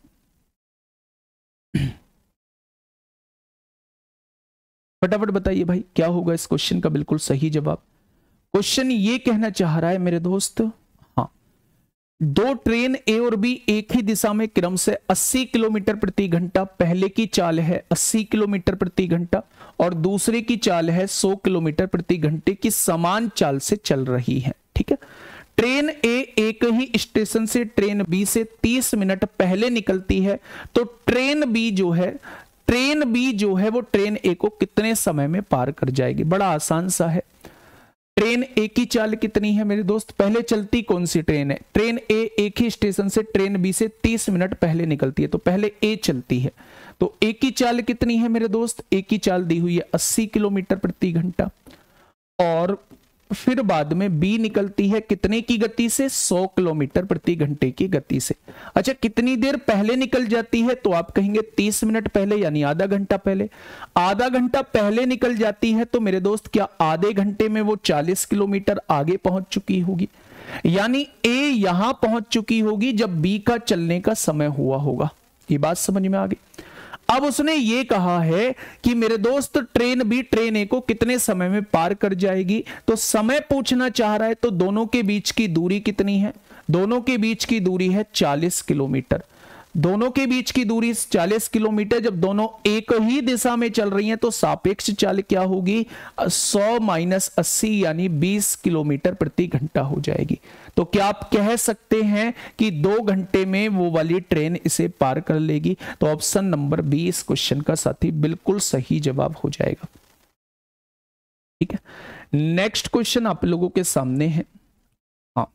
फटाफट बताइए भाई क्या होगा इस क्वेश्चन का बिल्कुल सही जवाब। क्वेश्चन ये कहना चाह रहा है मेरे दोस्त, हाँ, दो ट्रेन ए और बी एक ही दिशा में क्रम से अस्सी किलोमीटर प्रति घंटा, पहले की चाल है अस्सी किलोमीटर प्रति घंटा और दूसरे की चाल है सौ किलोमीटर प्रति घंटे की समान चाल से चल रही है। ठीक है, ट्रेन ए एक ही स्टेशन से ट्रेन बी से तीस मिनट पहले निकलती है, तो ट्रेन बी जो है ट्रेन बी जो है वो ट्रेन ए को कितने समय में पार कर जाएगी। बड़ा आसान सा है। ट्रेन ए की चाल कितनी है मेरे दोस्त, पहले चलती कौन सी ट्रेन है, ट्रेन ए एक ही स्टेशन से ट्रेन बी से तीस मिनट पहले निकलती है, तो पहले ए चलती है, तो ए की चाल कितनी है मेरे दोस्त, ए की चाल दी हुई है अस्सी किलोमीटर प्रति घंटा और फिर बाद में बी निकलती है कितने की गति से, सौ किलोमीटर प्रति घंटे की गति से। अच्छा कितनी देर पहले निकल जाती है, तो आप कहेंगे तीस मिनट पहले यानी आधा घंटा पहले। आधा घंटा पहले निकल जाती है तो मेरे दोस्त क्या आधे घंटे में वो चालीस किलोमीटर आगे पहुंच चुकी होगी, यानी ए यहां पहुंच चुकी होगी जब बी का चलने का समय हुआ होगा। ये बात समझ में आ गई। अब उसने ये कहा है कि मेरे दोस्त ट्रेन बी ट्रेन ए को कितने समय में पार कर जाएगी, तो समय पूछना चाह रहा है, तो दोनों के बीच की दूरी कितनी है, दोनों के बीच की दूरी है चालीस किलोमीटर। दोनों के बीच की दूरी चालीस किलोमीटर, जब दोनों एक ही दिशा में चल रही हैं तो सापेक्ष चाल क्या होगी, सौ माइनस अस्सी यानी बीस किलोमीटर प्रति घंटा हो जाएगी। तो क्या आप कह सकते हैं कि दो घंटे में वो वाली ट्रेन इसे पार कर लेगी। तो ऑप्शन नंबर बी इस क्वेश्चन का साथी बिल्कुल सही जवाब हो जाएगा। ठीक है, नेक्स्ट क्वेश्चन आप लोगों के सामने है। हाँ,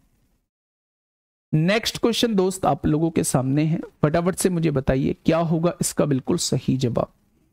नेक्स्ट क्वेश्चन दोस्त आप लोगों के सामने है, फटाफट से मुझे बताइए क्या होगा इसका बिल्कुल सही जवाब।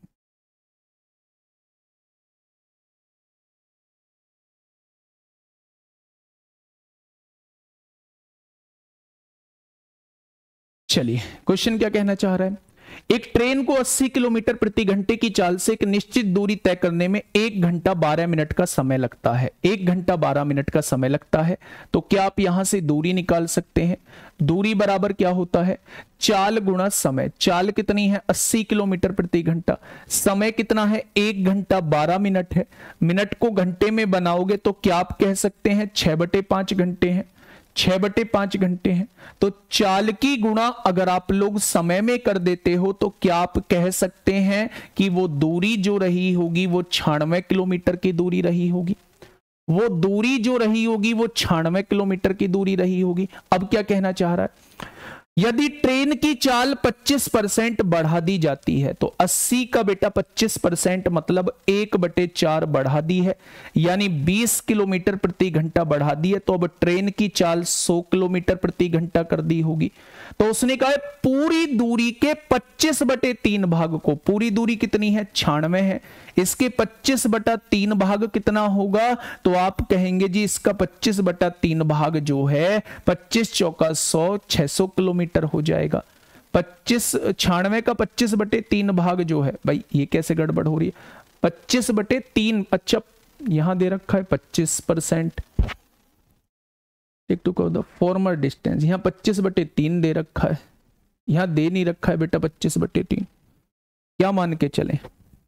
चलिए क्वेश्चन क्या कहना चाह रहा है, एक ट्रेन को अस्सी किलोमीटर प्रति घंटे की चाल से एक निश्चित दूरी तय करने में एक घंटा बारह मिनट का समय लगता है। एक घंटा बारह मिनट का समय लगता है, तो क्या आप यहां से दूरी निकाल सकते हैं। दूरी बराबर क्या होता है, चाल गुणा समय। चाल कितनी है, अस्सी किलोमीटर प्रति घंटा, समय कितना है, एक घंटा बारह मिनट है। मिनट को घंटे में बनाओगे तो क्या आप कह सकते हैं छह बटे पांच घंटे हैं, छह बटे पांच घंटे हैं। तो चाल की गुणा अगर आप लोग समय में कर देते हो तो क्या आप कह सकते हैं कि वो दूरी जो रही होगी वो छियानवे किलोमीटर की दूरी रही होगी। वो दूरी जो रही होगी वो छियानवे किलोमीटर की दूरी रही होगी। अब क्या कहना चाह रहा है, यदि ट्रेन की चाल पच्चीस परसेंट बढ़ा दी जाती है तो अस्सी का बेटा पच्चीस परसेंट मतलब एक बटे चार बढ़ा दी है, यानी बीस किलोमीटर प्रति घंटा बढ़ा दी है। तो अब ट्रेन की चाल सौ किलोमीटर प्रति घंटा कर दी होगी। तो उसने कहा है पूरी दूरी के पच्चीस बटे तीन भाग को, पूरी दूरी कितनी है छियानवे है, इसके पच्चीस बटा तीन भाग कितना होगा, तो आप कहेंगे जी इसका पच्चीस बटा तीन भाग जो है पच्चीस चौका सौ, छह सौ किलोमीटर हो जाएगा। पच्चीस छियानवे का पच्चीस बटे तीन भाग जो है, भाई ये कैसे गड़बड़ हो रही है, पच्चीस बटे तीन, अच्छा यहां दे रखा है पच्चीस percent, tick to the former distance, यहां पच्चीस बटे तीन दे रखा है, यहां दे नहीं रखा है बेटा पच्चीस बटे तीन, क्या मान के चले,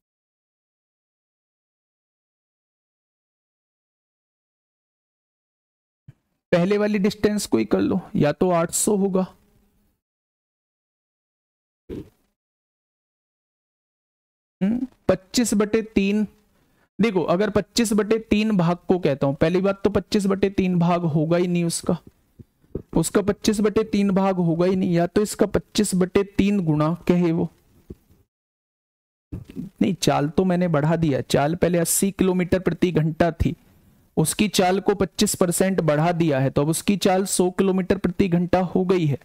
पहले वाली डिस्टेंस को ही कर लो, या तो आठ सौ होगा, पच्चीस बटे तीन, देखो अगर पच्चीस बटे तीन भाग को कहता हूं, पहली बात तो पच्चीस बटे तीन भाग होगा ही नहीं, उसका उसका पच्चीस बटे तीन भाग होगा ही नहीं, या तो इसका पच्चीस बटे तीन गुना कहे वो, नहीं चाल तो मैंने बढ़ा दिया, चाल पहले अस्सी किलोमीटर प्रति घंटा थी, उसकी चाल को पच्चीस परसेंट बढ़ा दिया है, तो अब उसकी चाल सौ किलोमीटर प्रति घंटा हो गई है।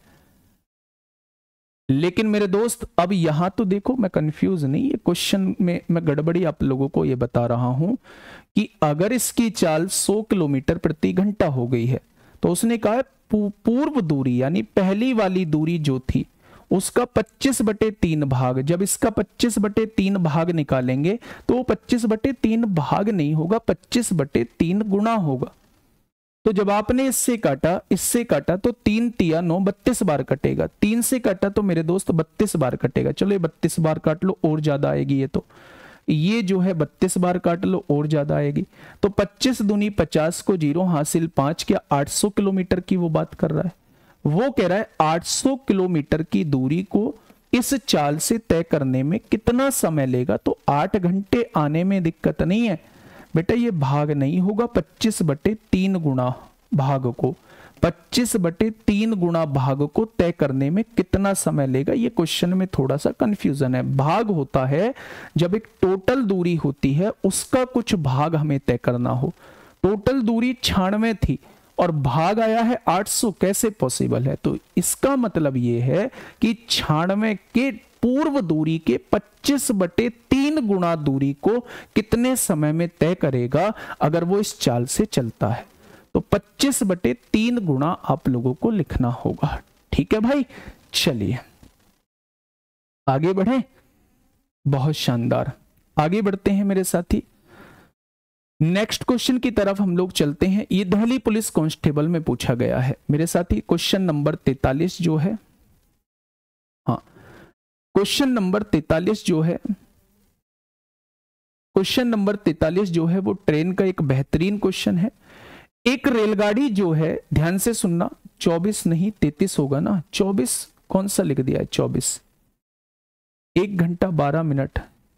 लेकिन मेरे दोस्त अब यहां तो देखो मैं कंफ्यूज नहीं, ये क्वेश्चन में मैं गड़बड़ी आप लोगों को ये बता रहा हूं कि अगर इसकी चाल सौ किलोमीटर प्रति घंटा हो गई है तो उसने कहा है पूर्व दूरी यानी पहली वाली दूरी जो थी उसका पच्चीस बटे तीन भाग, जब इसका पच्चीस बटे तीन भाग निकालेंगे तो वो पच्चीस बटे तीन भाग नहीं होगा, पच्चीस बटे तीन गुना होगा। तो जब आपने इससे काटा इससे काटा तो तीन तिया नौ, बत्तीस बार कटेगा, तीन से काटा तो मेरे दोस्त बत्तीस बार कटेगा, चलो ये बत्तीस बार काट लो और ज्यादा आएगी, ये तो ये जो है बत्तीस बार काट लो और ज्यादा आएगी। तो पच्चीस दूनी पचास को जीरो हासिल पांच, क्या आठ सौ किलोमीटर की वो बात कर रहा है, वो कह रहा है आठ सौ किलोमीटर की दूरी को इस चाल से तय करने में कितना समय लेगा, तो आठ घंटे आने में दिक्कत नहीं है बेटा, ये भाग नहीं होगा, पच्चीस बटे तीन गुना भाग को पच्चीस बटे तीन गुना भाग को तय करने में कितना समय लेगा, ये क्वेश्चन में थोड़ा सा कंफ्यूजन है। भाग होता है जब एक टोटल दूरी होती है उसका कुछ भाग हमें तय करना हो, टोटल दूरी छियानवे थी और भाग आया है आठ सौ, कैसे पॉसिबल है, तो इसका मतलब ये है कि छियानवे के पूर्व दूरी के पच्चीस बटे तीन गुना दूरी को कितने समय में तय करेगा अगर वो इस चाल से चलता है, तो पच्चीस बटे तीन गुना आप लोगों को लिखना होगा। ठीक है भाई, चलिए आगे बढ़े, बहुत शानदार, आगे बढ़ते हैं मेरे साथी। नेक्स्ट क्वेश्चन की तरफ हम लोग चलते हैं, ये दिल्ली पुलिस कांस्टेबल में पूछा गया है मेरे साथी, क्वेश्चन नंबर तैतालीस जो है, हाँ क्वेश्चन नंबर तैतालीस जो है, क्वेश्चन नंबर तैतालीस जो है वो ट्रेन का एक बेहतरीन क्वेश्चन है। एक रेलगाड़ी जो है, ध्यान से सुनना, चौबीस नहीं तैतीस होगा ना, चौबीस कौन सा लिख दिया है, चौबीस, एक घंटा बारह मिनट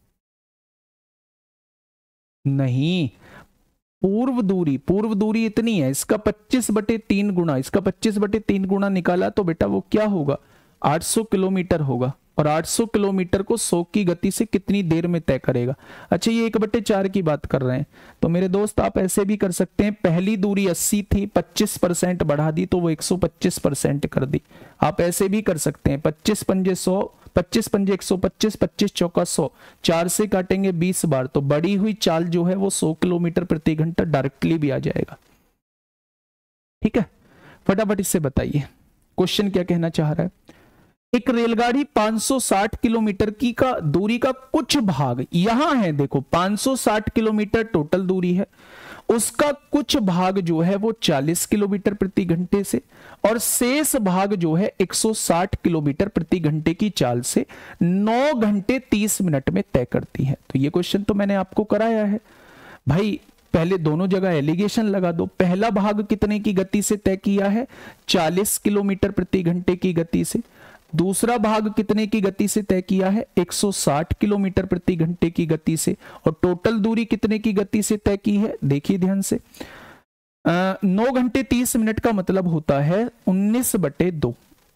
नहीं, पूर्व दूरी, पूर्व दूरी इतनी है, इसका पच्चीस बटे तीन गुना, इसका पच्चीस बटे तीन गुना निकाला तो बेटा वो क्या होगा, आठ सौ किलोमीटर होगा, और आठ सौ किलोमीटर को सौ की गति से कितनी देर में तय करेगा। अच्छा ये एक बटे चार की बात कर रहे हैं, तो मेरे दोस्त आप ऐसे भी कर सकते हैं, पहली दूरी अस्सी थी, पच्चीस परसेंट बढ़ा दी तो वो एक सौ पच्चीस परसेंट कर दी, आप ऐसे भी कर सकते हैं, पच्चीस पंजे सौ, पच्चीस पंजे एक सौ पच्चीस, पच्चीस चौका सौ, चार से काटेंगे बीस बार, तो बढ़ी हुई चाल जो है वो सौ किलोमीटर प्रति घंटा डायरेक्टली भी आ जाएगा। ठीक है, फटाफट इससे बताइए क्वेश्चन क्या कहना चाह रहा है। एक रेलगाड़ी पाँच सौ साठ किलोमीटर की का दूरी का कुछ भाग, यहां है देखो पाँच सौ साठ किलोमीटर टोटल दूरी है, उसका कुछ भाग जो है वो चालीस किलोमीटर प्रति घंटे से, और शेष भाग जो है एक सौ साठ किलोमीटर प्रति घंटे की चाल से नौ घंटे तीस मिनट में तय करती है। तो ये क्वेश्चन तो मैंने आपको कराया है भाई, पहले दोनों जगह एलिगेशन लगा दो, पहला भाग कितने की गति से तय किया है, चालीस किलोमीटर प्रति घंटे की गति से, दूसरा भाग कितने की गति से तय किया है, एक सौ साठ किलोमीटर प्रति घंटे की गति से, और टोटल दूरी कितने की गति से तय की है, देखिए ध्यान से, नौ घंटे तीस मिनट का मतलब होता है उन्नीस बटे दो,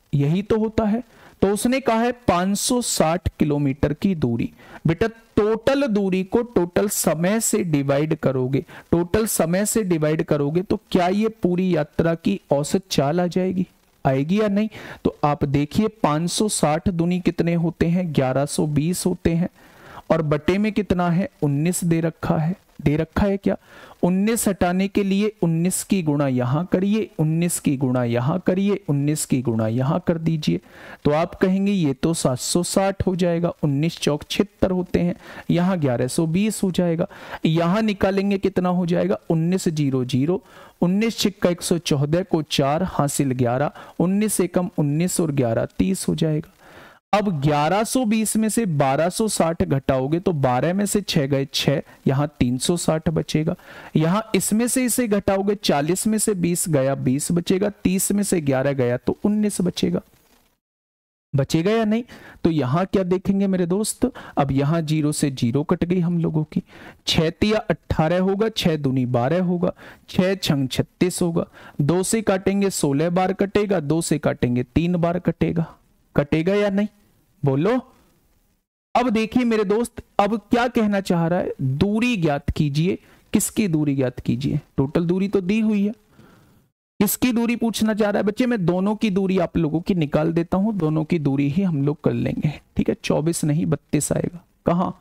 यही तो होता है। तो उसने कहा है पाँच सौ साठ किलोमीटर की दूरी। बेटा टोटल दूरी को टोटल समय से डिवाइड करोगे, टोटल समय से डिवाइड करोगे तो क्या ये पूरी यात्रा की औसत चाल आ जाएगी? आएगी या नहीं? तो आप देखिए पाँच सौ साठ दूनी कितने होते हैं? ग्यारह सौ बीस होते हैं। और बटे में कितना है? उन्नीस दे रखा है। दे रखा है क्या? उन्नीस हटाने के लिए उन्नीस की गुणा यहां करिए, उन्नीस की गुणा यहां करिए, उन्नीस की गुणा यहां कर दीजिए। तो आप कहेंगे ये तो सात सौ साठ हो जाएगा। उन्नीस चौक छिहत्तर होते हैं, यहां ग्यारह सौ बीस हो जाएगा। यहां निकालेंगे कितना हो जाएगा? उन्नीस जीरो जीरो, उन्नीस छिक्का एक सौ चौदह को चार हासिल ग्यारह, उन्नीस एकम उन्नीस और ग्यारह तीस हो जाएगा। अब ग्यारह सौ बीस में से बारह सौ साठ घटाओगे तो बारह में से छह गए छह, यहां तीन सौ साठ बचेगा। यहां इसमें से इसे घटाओगे, चालीस में से बीस गया बीस बचेगा, तीस में से ग्यारह गया तो उन्नीस बचेगा। बचेगा या नहीं? तो यहां क्या देखेंगे मेरे दोस्त? अब यहां जीरो से जीरो कट गई हम लोगों की। छह तिया अट्ठारह होगा, छह दूनी बारह होगा, छह छंग छत्तीस होगा। दो से काटेंगे सोलह बार कटेगा, दो से काटेंगे तीन बार कटेगा। कटेगा या नहीं? बोलो। अब देखिए मेरे दोस्त, अब क्या कहना चाह रहा है? दूरी ज्ञात कीजिए। किसकी दूरी ज्ञात कीजिए? टोटल दूरी तो दी हुई है, किसकी दूरी पूछना चाह रहा है बच्चे? मैं दोनों की दूरी आप लोगों की निकाल देता हूं, दोनों की दूरी ही हम लोग कर लेंगे, ठीक है? चौबीस नहीं बत्तीस आएगा। कहां?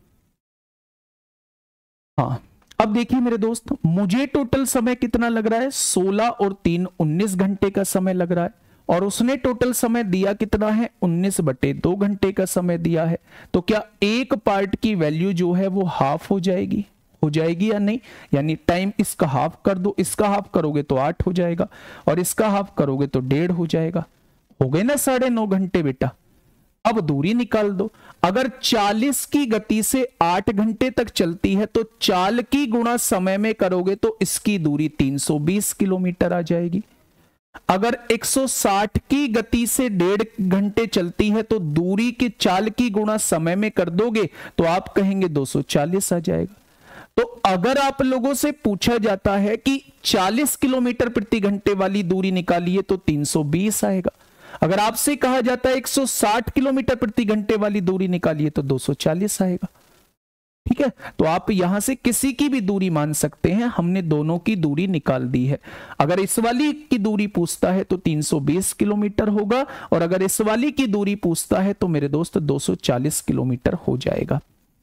हाँ, अब देखिए मेरे दोस्त, मुझे टोटल समय कितना लग रहा है? सोलह और तीन उन्नीस घंटे का समय लग रहा है, और उसने टोटल समय दिया कितना है? उन्नीस बटे दो घंटे का समय दिया है। तो क्या एक पार्ट की वैल्यू जो है वो हाफ हो जाएगी? हो जाएगी या नहीं? यानी टाइम इसका हाफ कर दो, इसका हाफ करोगे तो आठ हो जाएगा, और इसका हाफ करोगे तो डेढ़ हो जाएगा। हो गए ना साढ़े नौ घंटे बेटा। अब दूरी निकाल दो। अगर चालीस की गति से आठ घंटे तक चलती है तो चाल की गुणा समय में करोगे तो इसकी दूरी तीन सौ बीस किलोमीटर आ जाएगी। अगर एक सौ साठ की गति से डेढ़ घंटे चलती है तो दूरी की चाल की गुणा समय में कर दोगे तो आप कहेंगे दो सौ चालीस आ जाएगा। तो अगर आप लोगों से पूछा जाता है कि चालीस किलोमीटर प्रति घंटे वाली दूरी निकालिए तो तीन सौ बीस आएगा। अगर आपसे कहा जाता है एक सौ साठ किलोमीटर प्रति घंटे वाली दूरी निकालिए तो दो सौ चालीस आएगा। ठीक है, तो आप यहां से किसी की भी दूरी मान सकते हैं। हमने दोनों की दूरी निकाल दी है। अगर इस वाली की दूरी पूछता है तो तीन सौ बीस किलोमीटर होगा, और अगर इस वाली की दूरी पूछता है तो मेरे दोस्त दो सौ चालीस किलोमीटर हो जाएगा।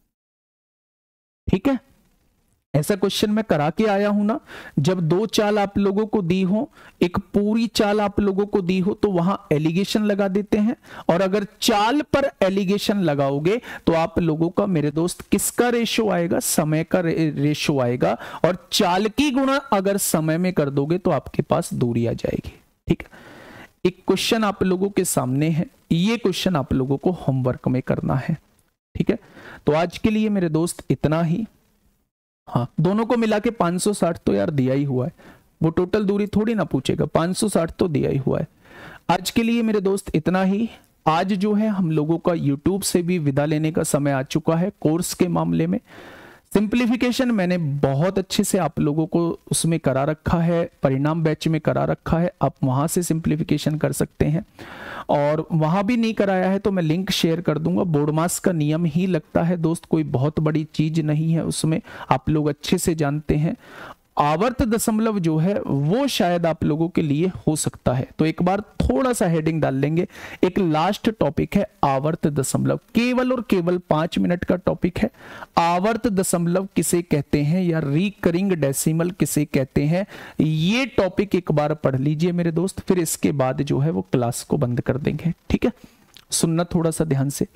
ठीक है, ऐसा क्वेश्चन मैं करा के आया हूं ना। जब दो चाल आप लोगों को दी हो, एक पूरी चाल आप लोगों को दी हो, तो वहां एलिगेशन लगा देते हैं, और अगर चाल पर एलिगेशन लगाओगे तो आप लोगों का मेरे दोस्त किसका रेशो आएगा? समय का रे, रेशो आएगा, और चाल की गुणा अगर समय में कर दोगे तो आपके पास दूरी आ जाएगी। ठीक है, एक क्वेश्चन आप लोगों के सामने है, ये क्वेश्चन आप लोगों को होमवर्क में करना है। ठीक है, तो आज के लिए मेरे दोस्त इतना ही। हाँ, दोनों को मिला के पाँच सौ साठ तो यार दिया ही हुआ है, वो टोटल दूरी थोड़ी ना पूछेगा, पाँच सौ साठ तो दिया ही हुआ है। आज के लिए मेरे दोस्त इतना ही। आज जो है हम लोगों का यूट्यूब से भी विदा लेने का समय आ चुका है। कोर्स के मामले में सिंप्लीफिकेशन मैंने बहुत अच्छे से आप लोगों को उसमें करा रखा है, परिणाम बैच में करा रखा है, आप वहां से सिंप्लीफिकेशन कर सकते हैं। और वहां भी नहीं कराया है तो मैं लिंक शेयर कर दूंगा। बोर्ड मास का नियम ही लगता है दोस्त, कोई बहुत बड़ी चीज नहीं है उसमें, आप लोग अच्छे से जानते हैं। आवर्त दशमलव जो है वो शायद आप लोगों के लिए हो सकता है, तो एक बार थोड़ा सा हेडिंग डाल लेंगे। एक लास्ट टॉपिक है आवर्त दशमलव, केवल और केवल पांच मिनट का टॉपिक है। आवर्त दशमलव किसे कहते हैं या रिकरिंग डेसिमल किसे कहते हैं, ये टॉपिक एक बार पढ़ लीजिए मेरे दोस्त, फिर इसके बाद जो है वो क्लास को बंद कर देंगे। ठीक है, सुनना थोड़ा सा ध्यान से।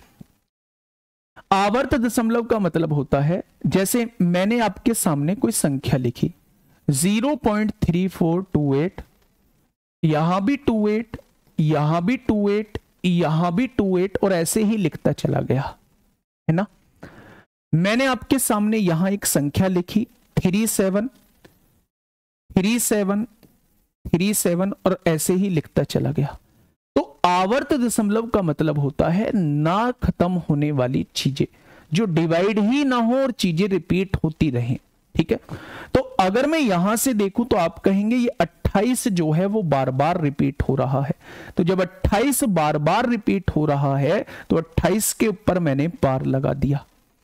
आवर्त दशमलव का मतलब होता है, जैसे मैंने आपके सामने कोई संख्या लिखी zero point three four two eight, यहां भी टू एट, यहां भी टू एट, यहां भी टू एट, और ऐसे ही लिखता चला गया, है ना। मैंने आपके सामने यहां एक संख्या लिखी three seven, three seven, three seven, और ऐसे ही लिखता चला गया। तो आवर्त दशमलव का मतलब होता है ना खत्म होने वाली चीजें, जो डिवाइड ही ना हो और चीजें रिपीट होती रहें। ठीक है, तो अगर मैं यहां से देखूं तो आप कहेंगे ये अट्ठाईस जो है वो बार बार रिपीट हो रहा है। तो जब अट्ठाईस बार बार रिपीट हो रहा है तो अट्ठाईस के ऊपर मैंने बार लगा दिया।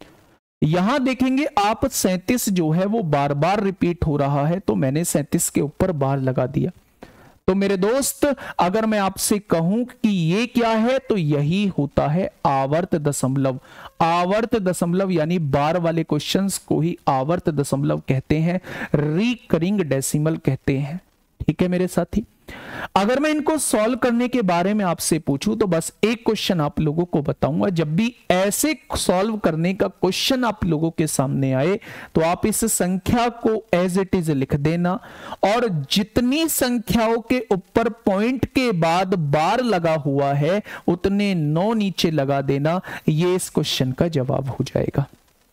यहां देखेंगे आप सैंतीस जो है वो बार बार रिपीट हो रहा है, तो मैंने सैंतीस के ऊपर बार लगा दिया। तो मेरे दोस्त अगर मैं आपसे कहूं कि ये क्या है तो यही होता है आवर्त दशमलव। आवर्त दशमलव यानी बार वाले क्वेश्चंस को ही आवर्त दशमलव कहते हैं, रिकरिंग डेसिमल कहते हैं। ठीक है मेरे साथी, अगर मैं इनको सॉल्व करने के बारे में आपसे पूछूं तो बस एक क्वेश्चन आप लोगों को बताऊंगा। जब भी ऐसे सॉल्व करने का क्वेश्चन आप लोगों के सामने आए तो आप इस संख्या को एज इट इज लिख देना, और जितनी संख्याओं के ऊपर पॉइंट के बाद बार लगा हुआ है उतने नौ नीचे लगा देना। ये इस क्वेश्चन का जवाब हो जाएगा।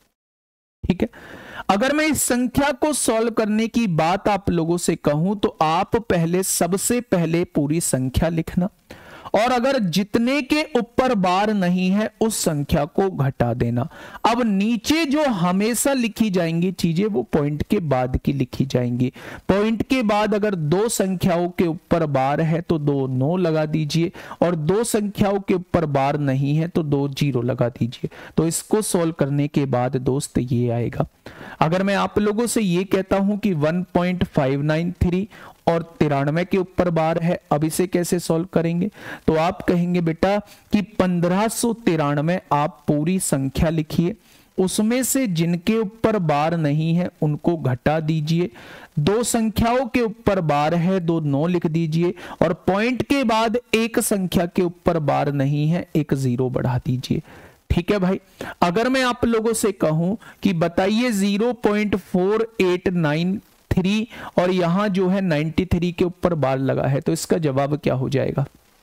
ठीक है, अगर मैं इस संख्या को सॉल्व करने की बात आप लोगों से कहूं तो आप पहले सबसे पहले पूरी संख्या लिखना, और अगर जितने के ऊपर बार नहीं है उस संख्या को घटा देना। अब नीचे जो हमेशा लिखी जाएंगी चीजें वो पॉइंट के बाद की लिखी जाएंगी। पॉइंट के बाद अगर दो संख्याओं के ऊपर बार है तो दो नौ लगा दीजिए, और दो संख्याओं के ऊपर बार नहीं है तो दो जीरो लगा दीजिए। तो इसको सॉल्व करने के बाद दोस्त ये आएगा। अगर मैं आप लोगों से ये कहता हूं कि one point five nine three और तिरानवे के ऊपर बार है, अब इसे कैसे सॉल्व करेंगे? तो आप कहेंगे बेटा कि पंद्रह सौ तिरानवे आप पूरी संख्या लिखिए, उसमें से जिनके ऊपर बार नहीं है उनको घटा दीजिए। दो संख्याओं के ऊपर बार है, दो नौ लिख दीजिए, और पॉइंट के बाद एक संख्या के ऊपर बार नहीं है, एक जीरो बढ़ा दीजिए। ठीक है भाई, अगर मैं आप लोगों से कहूं कि बताइए zero point four eight nine three और यहां जो है तिरानवे के ऊपर बार लगा है, तो इसका जवाब क्या हो जाएगा?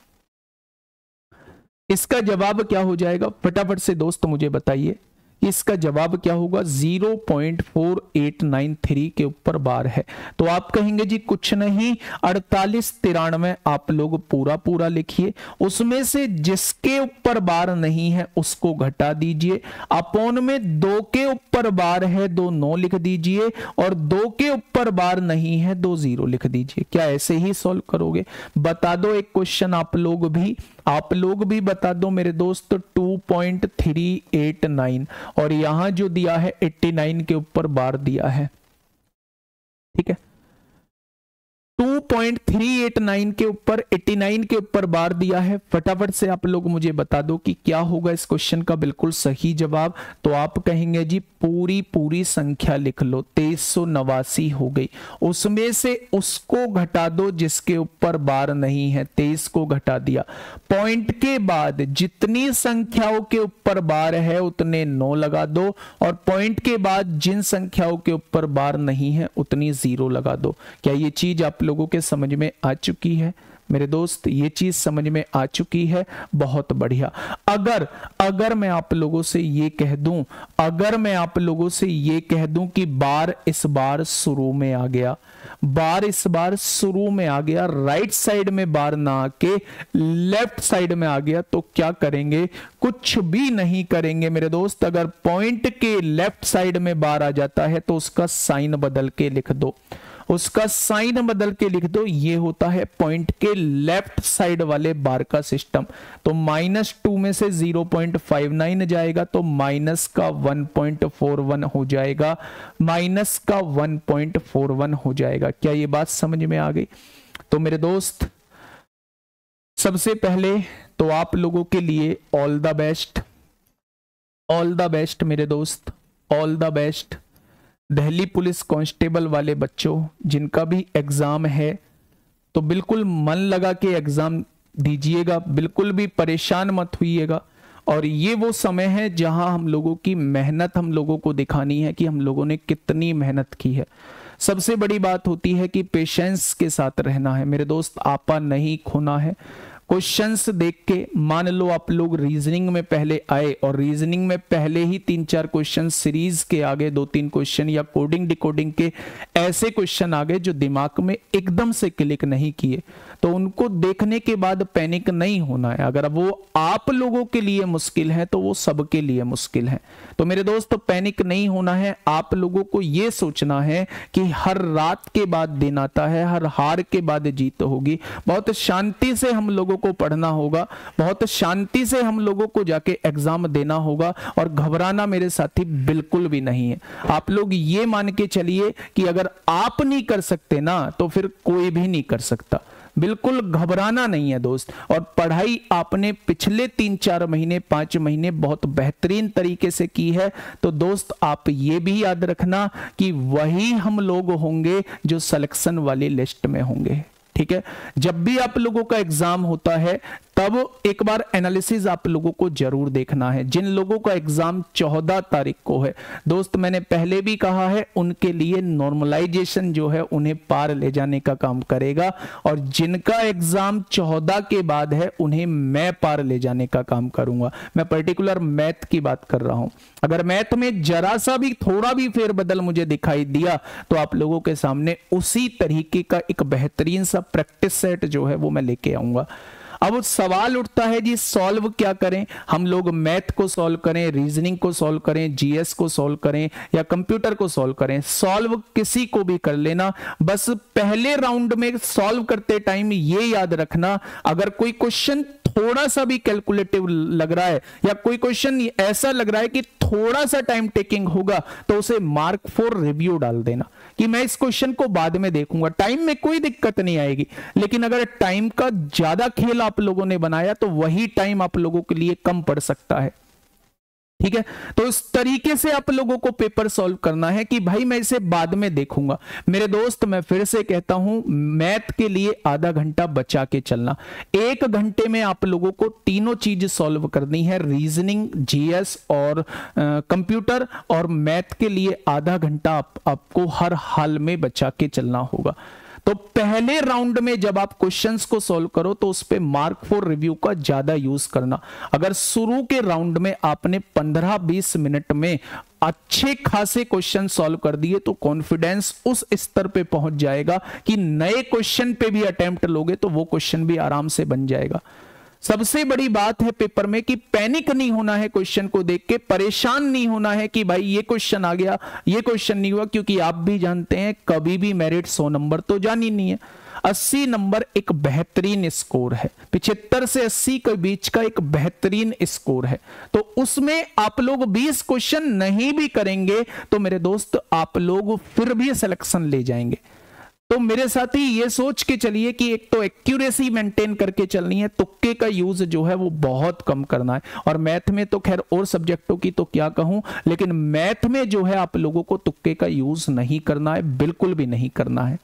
इसका जवाब क्या हो जाएगा? फटाफट से दोस्त मुझे बताइए इसका जवाब क्या होगा। Zero point four eight nine three के ऊपर बार है, तो आप कहेंगे जी कुछ नहीं, अड़तालीस तिरानवे आप लोग पूरा पूरा लिखिए, उसमें से जिसके ऊपर बार नहीं है उसको घटा दीजिए। अपॉन में दो के ऊपर बार है, दो नौ लिख दीजिए, और दो के ऊपर बार नहीं है, दो जीरो लिख दीजिए। क्या ऐसे ही सॉल्व करोगे? बता दो एक क्वेश्चन आप लोग भी आप लोग भी बता दो मेरे दोस्त। Two point three eight nine और यहां जो दिया है नवासी के ऊपर बार दिया है। ठीक है, two point three eight nine के ऊपर नवासी के ऊपर बार दिया है। फटाफट से आप लोग मुझे बता दो कि क्या होगा इस क्वेश्चन का बिल्कुल सही जवाब। तो आप कहेंगे जी पूरी पूरी संख्या लिख लो, तेईस सौ नवासी हो गई, उसमें से उसको घटा दो जिसके ऊपर बार नहीं है, तेईस को घटा दिया। पॉइंट के बाद जितनी संख्याओं के ऊपर बार है उतने नौ लगा दो, और पॉइंट के बाद जिन संख्याओं के ऊपर बार नहीं है उतनी जीरो लगा दो। क्या ये चीज आप लोगों के समझ में आ चुकी है मेरे दोस्त? ये चीज समझ में आ चुकी है, बहुत बढ़िया। अगर अगर मैं आप लोगों से ये कह दूं अगर मैं आप लोगों से ये कह दूं कि बार इस बार शुरू में आ गया, बार इस बार शुरू में आ गया, राइट साइड में बार ना आके लेफ्ट साइड में आ गया, तो क्या करेंगे? कुछ भी नहीं करेंगे मेरे दोस्त। अगर पॉइंट के लेफ्ट साइड में बार आ जाता है तो उसका साइन बदल के लिख दो, उसका साइन बदल के लिख दो। ये होता है पॉइंट के लेफ्ट साइड वाले बार का सिस्टम। तो माइनस टू में से जीरो पॉइंट फाइव नाइन जाएगा तो माइनस का वन पॉइंट फोर वन हो जाएगा, माइनस का वन पॉइंट फोर वन हो जाएगा। क्या ये बात समझ में आ गई? तो मेरे दोस्त सबसे पहले तो आप लोगों के लिए all the best, all the best मेरे दोस्त, all the best. Delhi police constable वाले बच्चों जिनका भी एग्जाम है तो बिल्कुल मन लगा के एग्जाम दीजिएगा, बिल्कुल भी परेशान मत होइएगा। और ये वो समय है जहां हम लोगों की मेहनत हम लोगों को दिखानी है कि हम लोगों ने कितनी मेहनत की है। सबसे बड़ी बात होती है कि पेशेंस के साथ रहना है मेरे दोस्त, आपा नहीं खोना है। क्वेश्चंस देख के, मान लो आप लोग रीजनिंग में पहले आए और रीजनिंग में पहले ही तीन चार क्वेश्चन सीरीज के आगे दो तीन क्वेश्चन या कोडिंग डिकोडिंग के ऐसे क्वेश्चन आ गए जो दिमाग में एकदम से क्लिक नहीं किए, तो उनको देखने के बाद पैनिक नहीं होना है। अगर वो आप लोगों के लिए मुश्किल है तो वो सबके लिए मुश्किल है। तो मेरे दोस्त पैनिक नहीं होना है। आप लोगों को ये सोचना है कि हर रात के बाद दिन आता है, हर हार के बाद जीत होगी। बहुत शांति से हम लोगों को पढ़ना होगा, बहुत शांति से हम लोगों को जाके एग्जाम देना होगा, और घबराना मेरे साथी बिल्कुल भी नहीं है। आप लोग ये मान के चलिए कि अगर आप नहीं कर सकते ना तो फिर कोई भी नहीं कर सकता। बिल्कुल घबराना नहीं है दोस्त। और पढ़ाई आपने पिछले तीन चार महीने पांच महीने बहुत बेहतरीन तरीके से की है, तो दोस्त आप ये भी याद रखना कि वही हम लोग होंगे जो सिलेक्शन वाली लिस्ट में होंगे। ठीक है, जब भी आप लोगों का एग्जाम होता है तब एक बार एनालिसिस आप लोगों को जरूर देखना है। जिन लोगों का एग्जाम चौदह तारीख को है दोस्त, मैंने पहले भी कहा है, उनके लिए नॉर्मलाइजेशन जो है उन्हें पार ले जाने का काम करेगा, और जिनका एग्जाम चौदह के बाद है उन्हें मैं पार ले जाने का काम करूंगा। मैं पर्टिकुलर मैथ की बात कर रहा हूं। अगर मैथ में जरा सा भी थोड़ा भी फेरबदल मुझे दिखाई दिया तो आप लोगों के सामने उसी तरीके का एक बेहतरीन सा प्रैक्टिस सेट जो है वो मैं लेके आऊंगा। अब सवाल उठता है जी सॉल्व क्या करें? हम लोग मैथ को सॉल्व करें, रीजनिंग को सॉल्व करें, जीएस को सॉल्व करें या कंप्यूटर को सॉल्व करें? सॉल्व किसी को भी कर लेना, बस पहले राउंड में सॉल्व करते टाइम ये याद रखना, अगर कोई क्वेश्चन थोड़ा सा भी कैलकुलेटिव लग रहा है या कोई क्वेश्चन ऐसा लग रहा है कि थोड़ा सा टाइम टेकिंग होगा, तो उसे मार्क फॉर रिव्यू डाल देना कि मैं इस क्वेश्चन को बाद में देखूंगा। टाइम में कोई दिक्कत नहीं आएगी, लेकिन अगर टाइम का ज्यादा खेल आप लोगों ने बनाया तो वही टाइम आप लोगों के लिए कम पड़ सकता है। ठीक है, तो इस तरीके से आप लोगों को पेपर सॉल्व करना है कि भाई मैं इसे बाद में देखूंगा। मेरे दोस्त, मैं फिर से कहता हूं, मैथ के लिए आधा घंटा बचा के चलना। एक घंटे में आप लोगों को तीनों चीज सॉल्व करनी है, रीजनिंग, जीएस और कंप्यूटर, और मैथ के लिए आधा घंटा आप, आपको हर हाल में बचा के चलना होगा। तो पहले राउंड में जब आप क्वेश्चंस को सॉल्व करो तो उस पे मार्क फॉर रिव्यू का ज्यादा यूज करना। अगर शुरू के राउंड में आपने पंद्रह बीस मिनट में अच्छे खासे क्वेश्चन सॉल्व कर दिए तो कॉन्फिडेंस उस स्तर पे पहुंच जाएगा कि नए क्वेश्चन पे भी अटेम्प्ट लोगे तो वो क्वेश्चन भी आराम से बन जाएगा। सबसे बड़ी बात है पेपर में कि पैनिक नहीं होना है, क्वेश्चन को देख के परेशान नहीं होना है कि भाई ये क्वेश्चन आ गया, ये क्वेश्चन नहीं हुआ, क्योंकि आप भी जानते हैं कभी भी मेरिट सौ नंबर तो जानी नहीं है। अस्सी नंबर एक बेहतरीन स्कोर है, पचहत्तर से अस्सी के बीच का एक बेहतरीन स्कोर है। तो उसमें आप लोग बीस क्वेश्चन नहीं भी करेंगे तो मेरे दोस्त आप लोग फिर भी सिलेक्शन ले जाएंगे। तो मेरे साथी ये सोच के चलिए कि एक तो एक्यूरेसी मेंटेन करके चलनी है, तुक्के का यूज जो है वो बहुत कम करना है। और मैथ में तो खैर और सब्जेक्टों की तो क्या कहूं, लेकिन मैथ में जो है आप लोगों को तुक्के का यूज नहीं करना है, बिल्कुल भी नहीं करना है।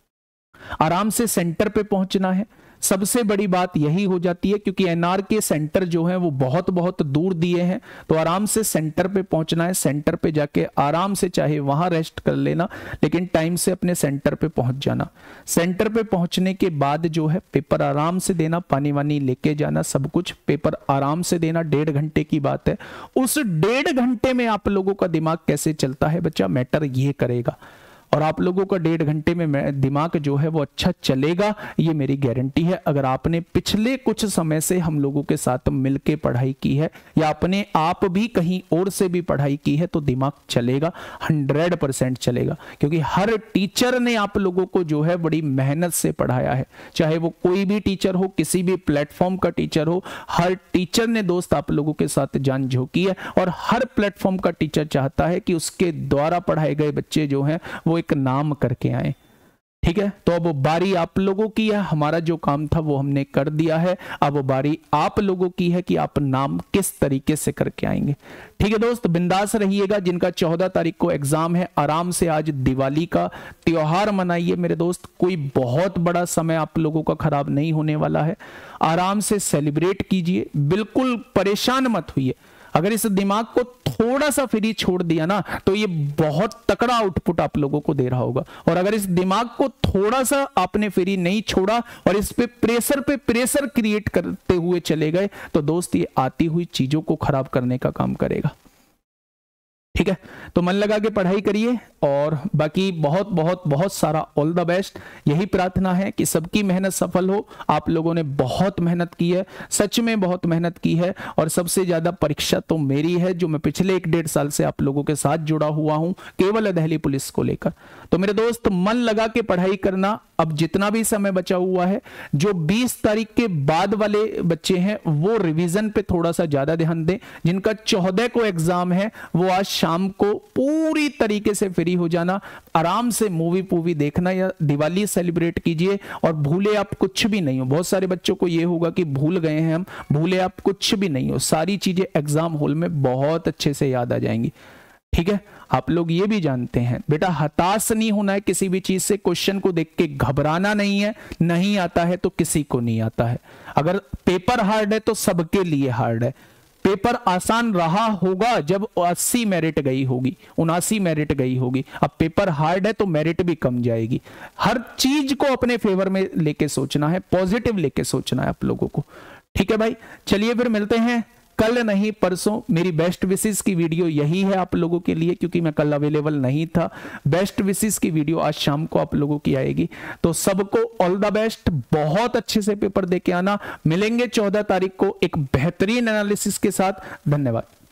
आराम से सेंटर पे पहुंचना है, सबसे बड़ी बात यही हो जाती है, क्योंकि एनआर के सेंटर जो है वो बहुत बहुत दूर दिए हैं। तो आराम से सेंटर पे पहुंचना है, सेंटर पे जाके आराम से चाहे वहां रेस्ट कर लेना, लेकिन टाइम से अपने सेंटर पे पहुंच जाना। सेंटर पे पहुंचने के बाद जो है पेपर आराम से देना, पानी वानी लेके जाना, सब कुछ पेपर आराम से देना। डेढ़ घंटे की बात है, उस डेढ़ घंटे में आप लोगों का दिमाग कैसे चलता है बच्चा, मैटर ये करेगा। और आप लोगों का डेढ़ घंटे में दिमाग जो है वो अच्छा चलेगा, ये मेरी गारंटी है। अगर आपने पिछले कुछ समय से हम लोगों के साथ मिलके पढ़ाई की है या अपने आप भी कहीं और से भी पढ़ाई की है तो दिमाग चलेगा, हंड्रेड परसेंट चलेगा। क्योंकि हर टीचर ने आप लोगों को जो है बड़ी मेहनत से पढ़ाया है, चाहे वो कोई भी टीचर हो, किसी भी प्लेटफॉर्म का टीचर हो, हर टीचर ने दोस्त आप लोगों के साथ जान झोंकी है। और हर प्लेटफॉर्म का टीचर चाहता है कि उसके द्वारा पढ़ाए गए बच्चे जो हैं वो एक नाम करके आए। ठीक है, तो अब बारी आप लोगों की है, हमारा जो काम था वो हमने कर दिया है, अब बारी आप लोगों की है कि आप नाम किस तरीके से करके आएंगे। ठीक है दोस्त, बिंदास रहिएगा। जिनका चौदह तारीख को एग्जाम है, आराम से आज दिवाली का त्योहार मनाइए मेरे दोस्त। कोई बहुत बड़ा समय आप लोगों का खराब नहीं होने वाला है, आराम से सेलिब्रेट कीजिए, बिल्कुल परेशान मत होइए। अगर इस दिमाग को थोड़ा सा फ्री छोड़ दिया ना तो ये बहुत तकड़ा आउटपुट आप लोगों को दे रहा होगा। और अगर इस दिमाग को थोड़ा सा आपने फ्री नहीं छोड़ा और इस पे प्रेशर पे प्रेशर क्रिएट करते हुए चले गए तो दोस्त ये आती हुई चीजों को खराब करने का काम करेगा। ठीक है, तो मन लगा के पढ़ाई करिए और बाकी बहुत बहुत बहुत सारा ऑल द बेस्ट। यही प्रार्थना है कि सबकी मेहनत सफल हो। आप लोगों ने बहुत मेहनत की है, सच में बहुत मेहनत की है और सबसे ज्यादा परीक्षा तो मेरी है जो मैं पिछले एक डेढ़ साल से आप लोगों के साथ जुड़ा हुआ हूं केवल दिल्ली पुलिस को लेकर। तो मेरे दोस्त मन लगा के पढ़ाई करना। अब जितना भी समय बचा हुआ है, जो बीस तारीख के बाद वाले बच्चे हैं वो रिवीजन पे थोड़ा सा ज्यादा ध्यान दें। जिनका चौदह को एग्जाम है वो आज शाम को पूरी तरीके से फ्री हो जाना, आराम से मूवी पूवी देखना या दिवाली सेलिब्रेट कीजिए और भूले आप कुछ भी नहीं हो। बहुत सारे बच्चों को ये होगा कि भूल गए हैं हम, भूले आप कुछ भी नहीं हो। सारी चीजें एग्जाम हॉल में बहुत अच्छे से याद आ जाएंगी। ठीक है, आप लोग ये भी जानते हैं बेटा हताश नहीं होना है किसी भी चीज से। क्वेश्चन को देख के घबराना नहीं है। नहीं आता है तो किसी को नहीं आता है। अगर पेपर हार्ड है तो सबके लिए हार्ड है। पेपर आसान रहा होगा जब अस्सी मेरिट गई होगी, उनासी मेरिट गई होगी। अब पेपर हार्ड है तो मेरिट भी कम जाएगी। हर चीज को अपने फेवर में लेके सोचना है, पॉजिटिव लेके सोचना है आप लोगों को। ठीक है भाई, चलिए फिर मिलते हैं कल नहीं परसों। मेरी बेस्ट विशेस की वीडियो यही है आप लोगों के लिए, क्योंकि मैं कल अवेलेबल नहीं था। बेस्ट विशेस की वीडियो आज शाम को आप लोगों की आएगी। तो सबको ऑल द बेस्ट, बहुत अच्छे से पेपर दे के आना। मिलेंगे चौदह तारीख को एक बेहतरीन एनालिसिस के साथ। धन्यवाद।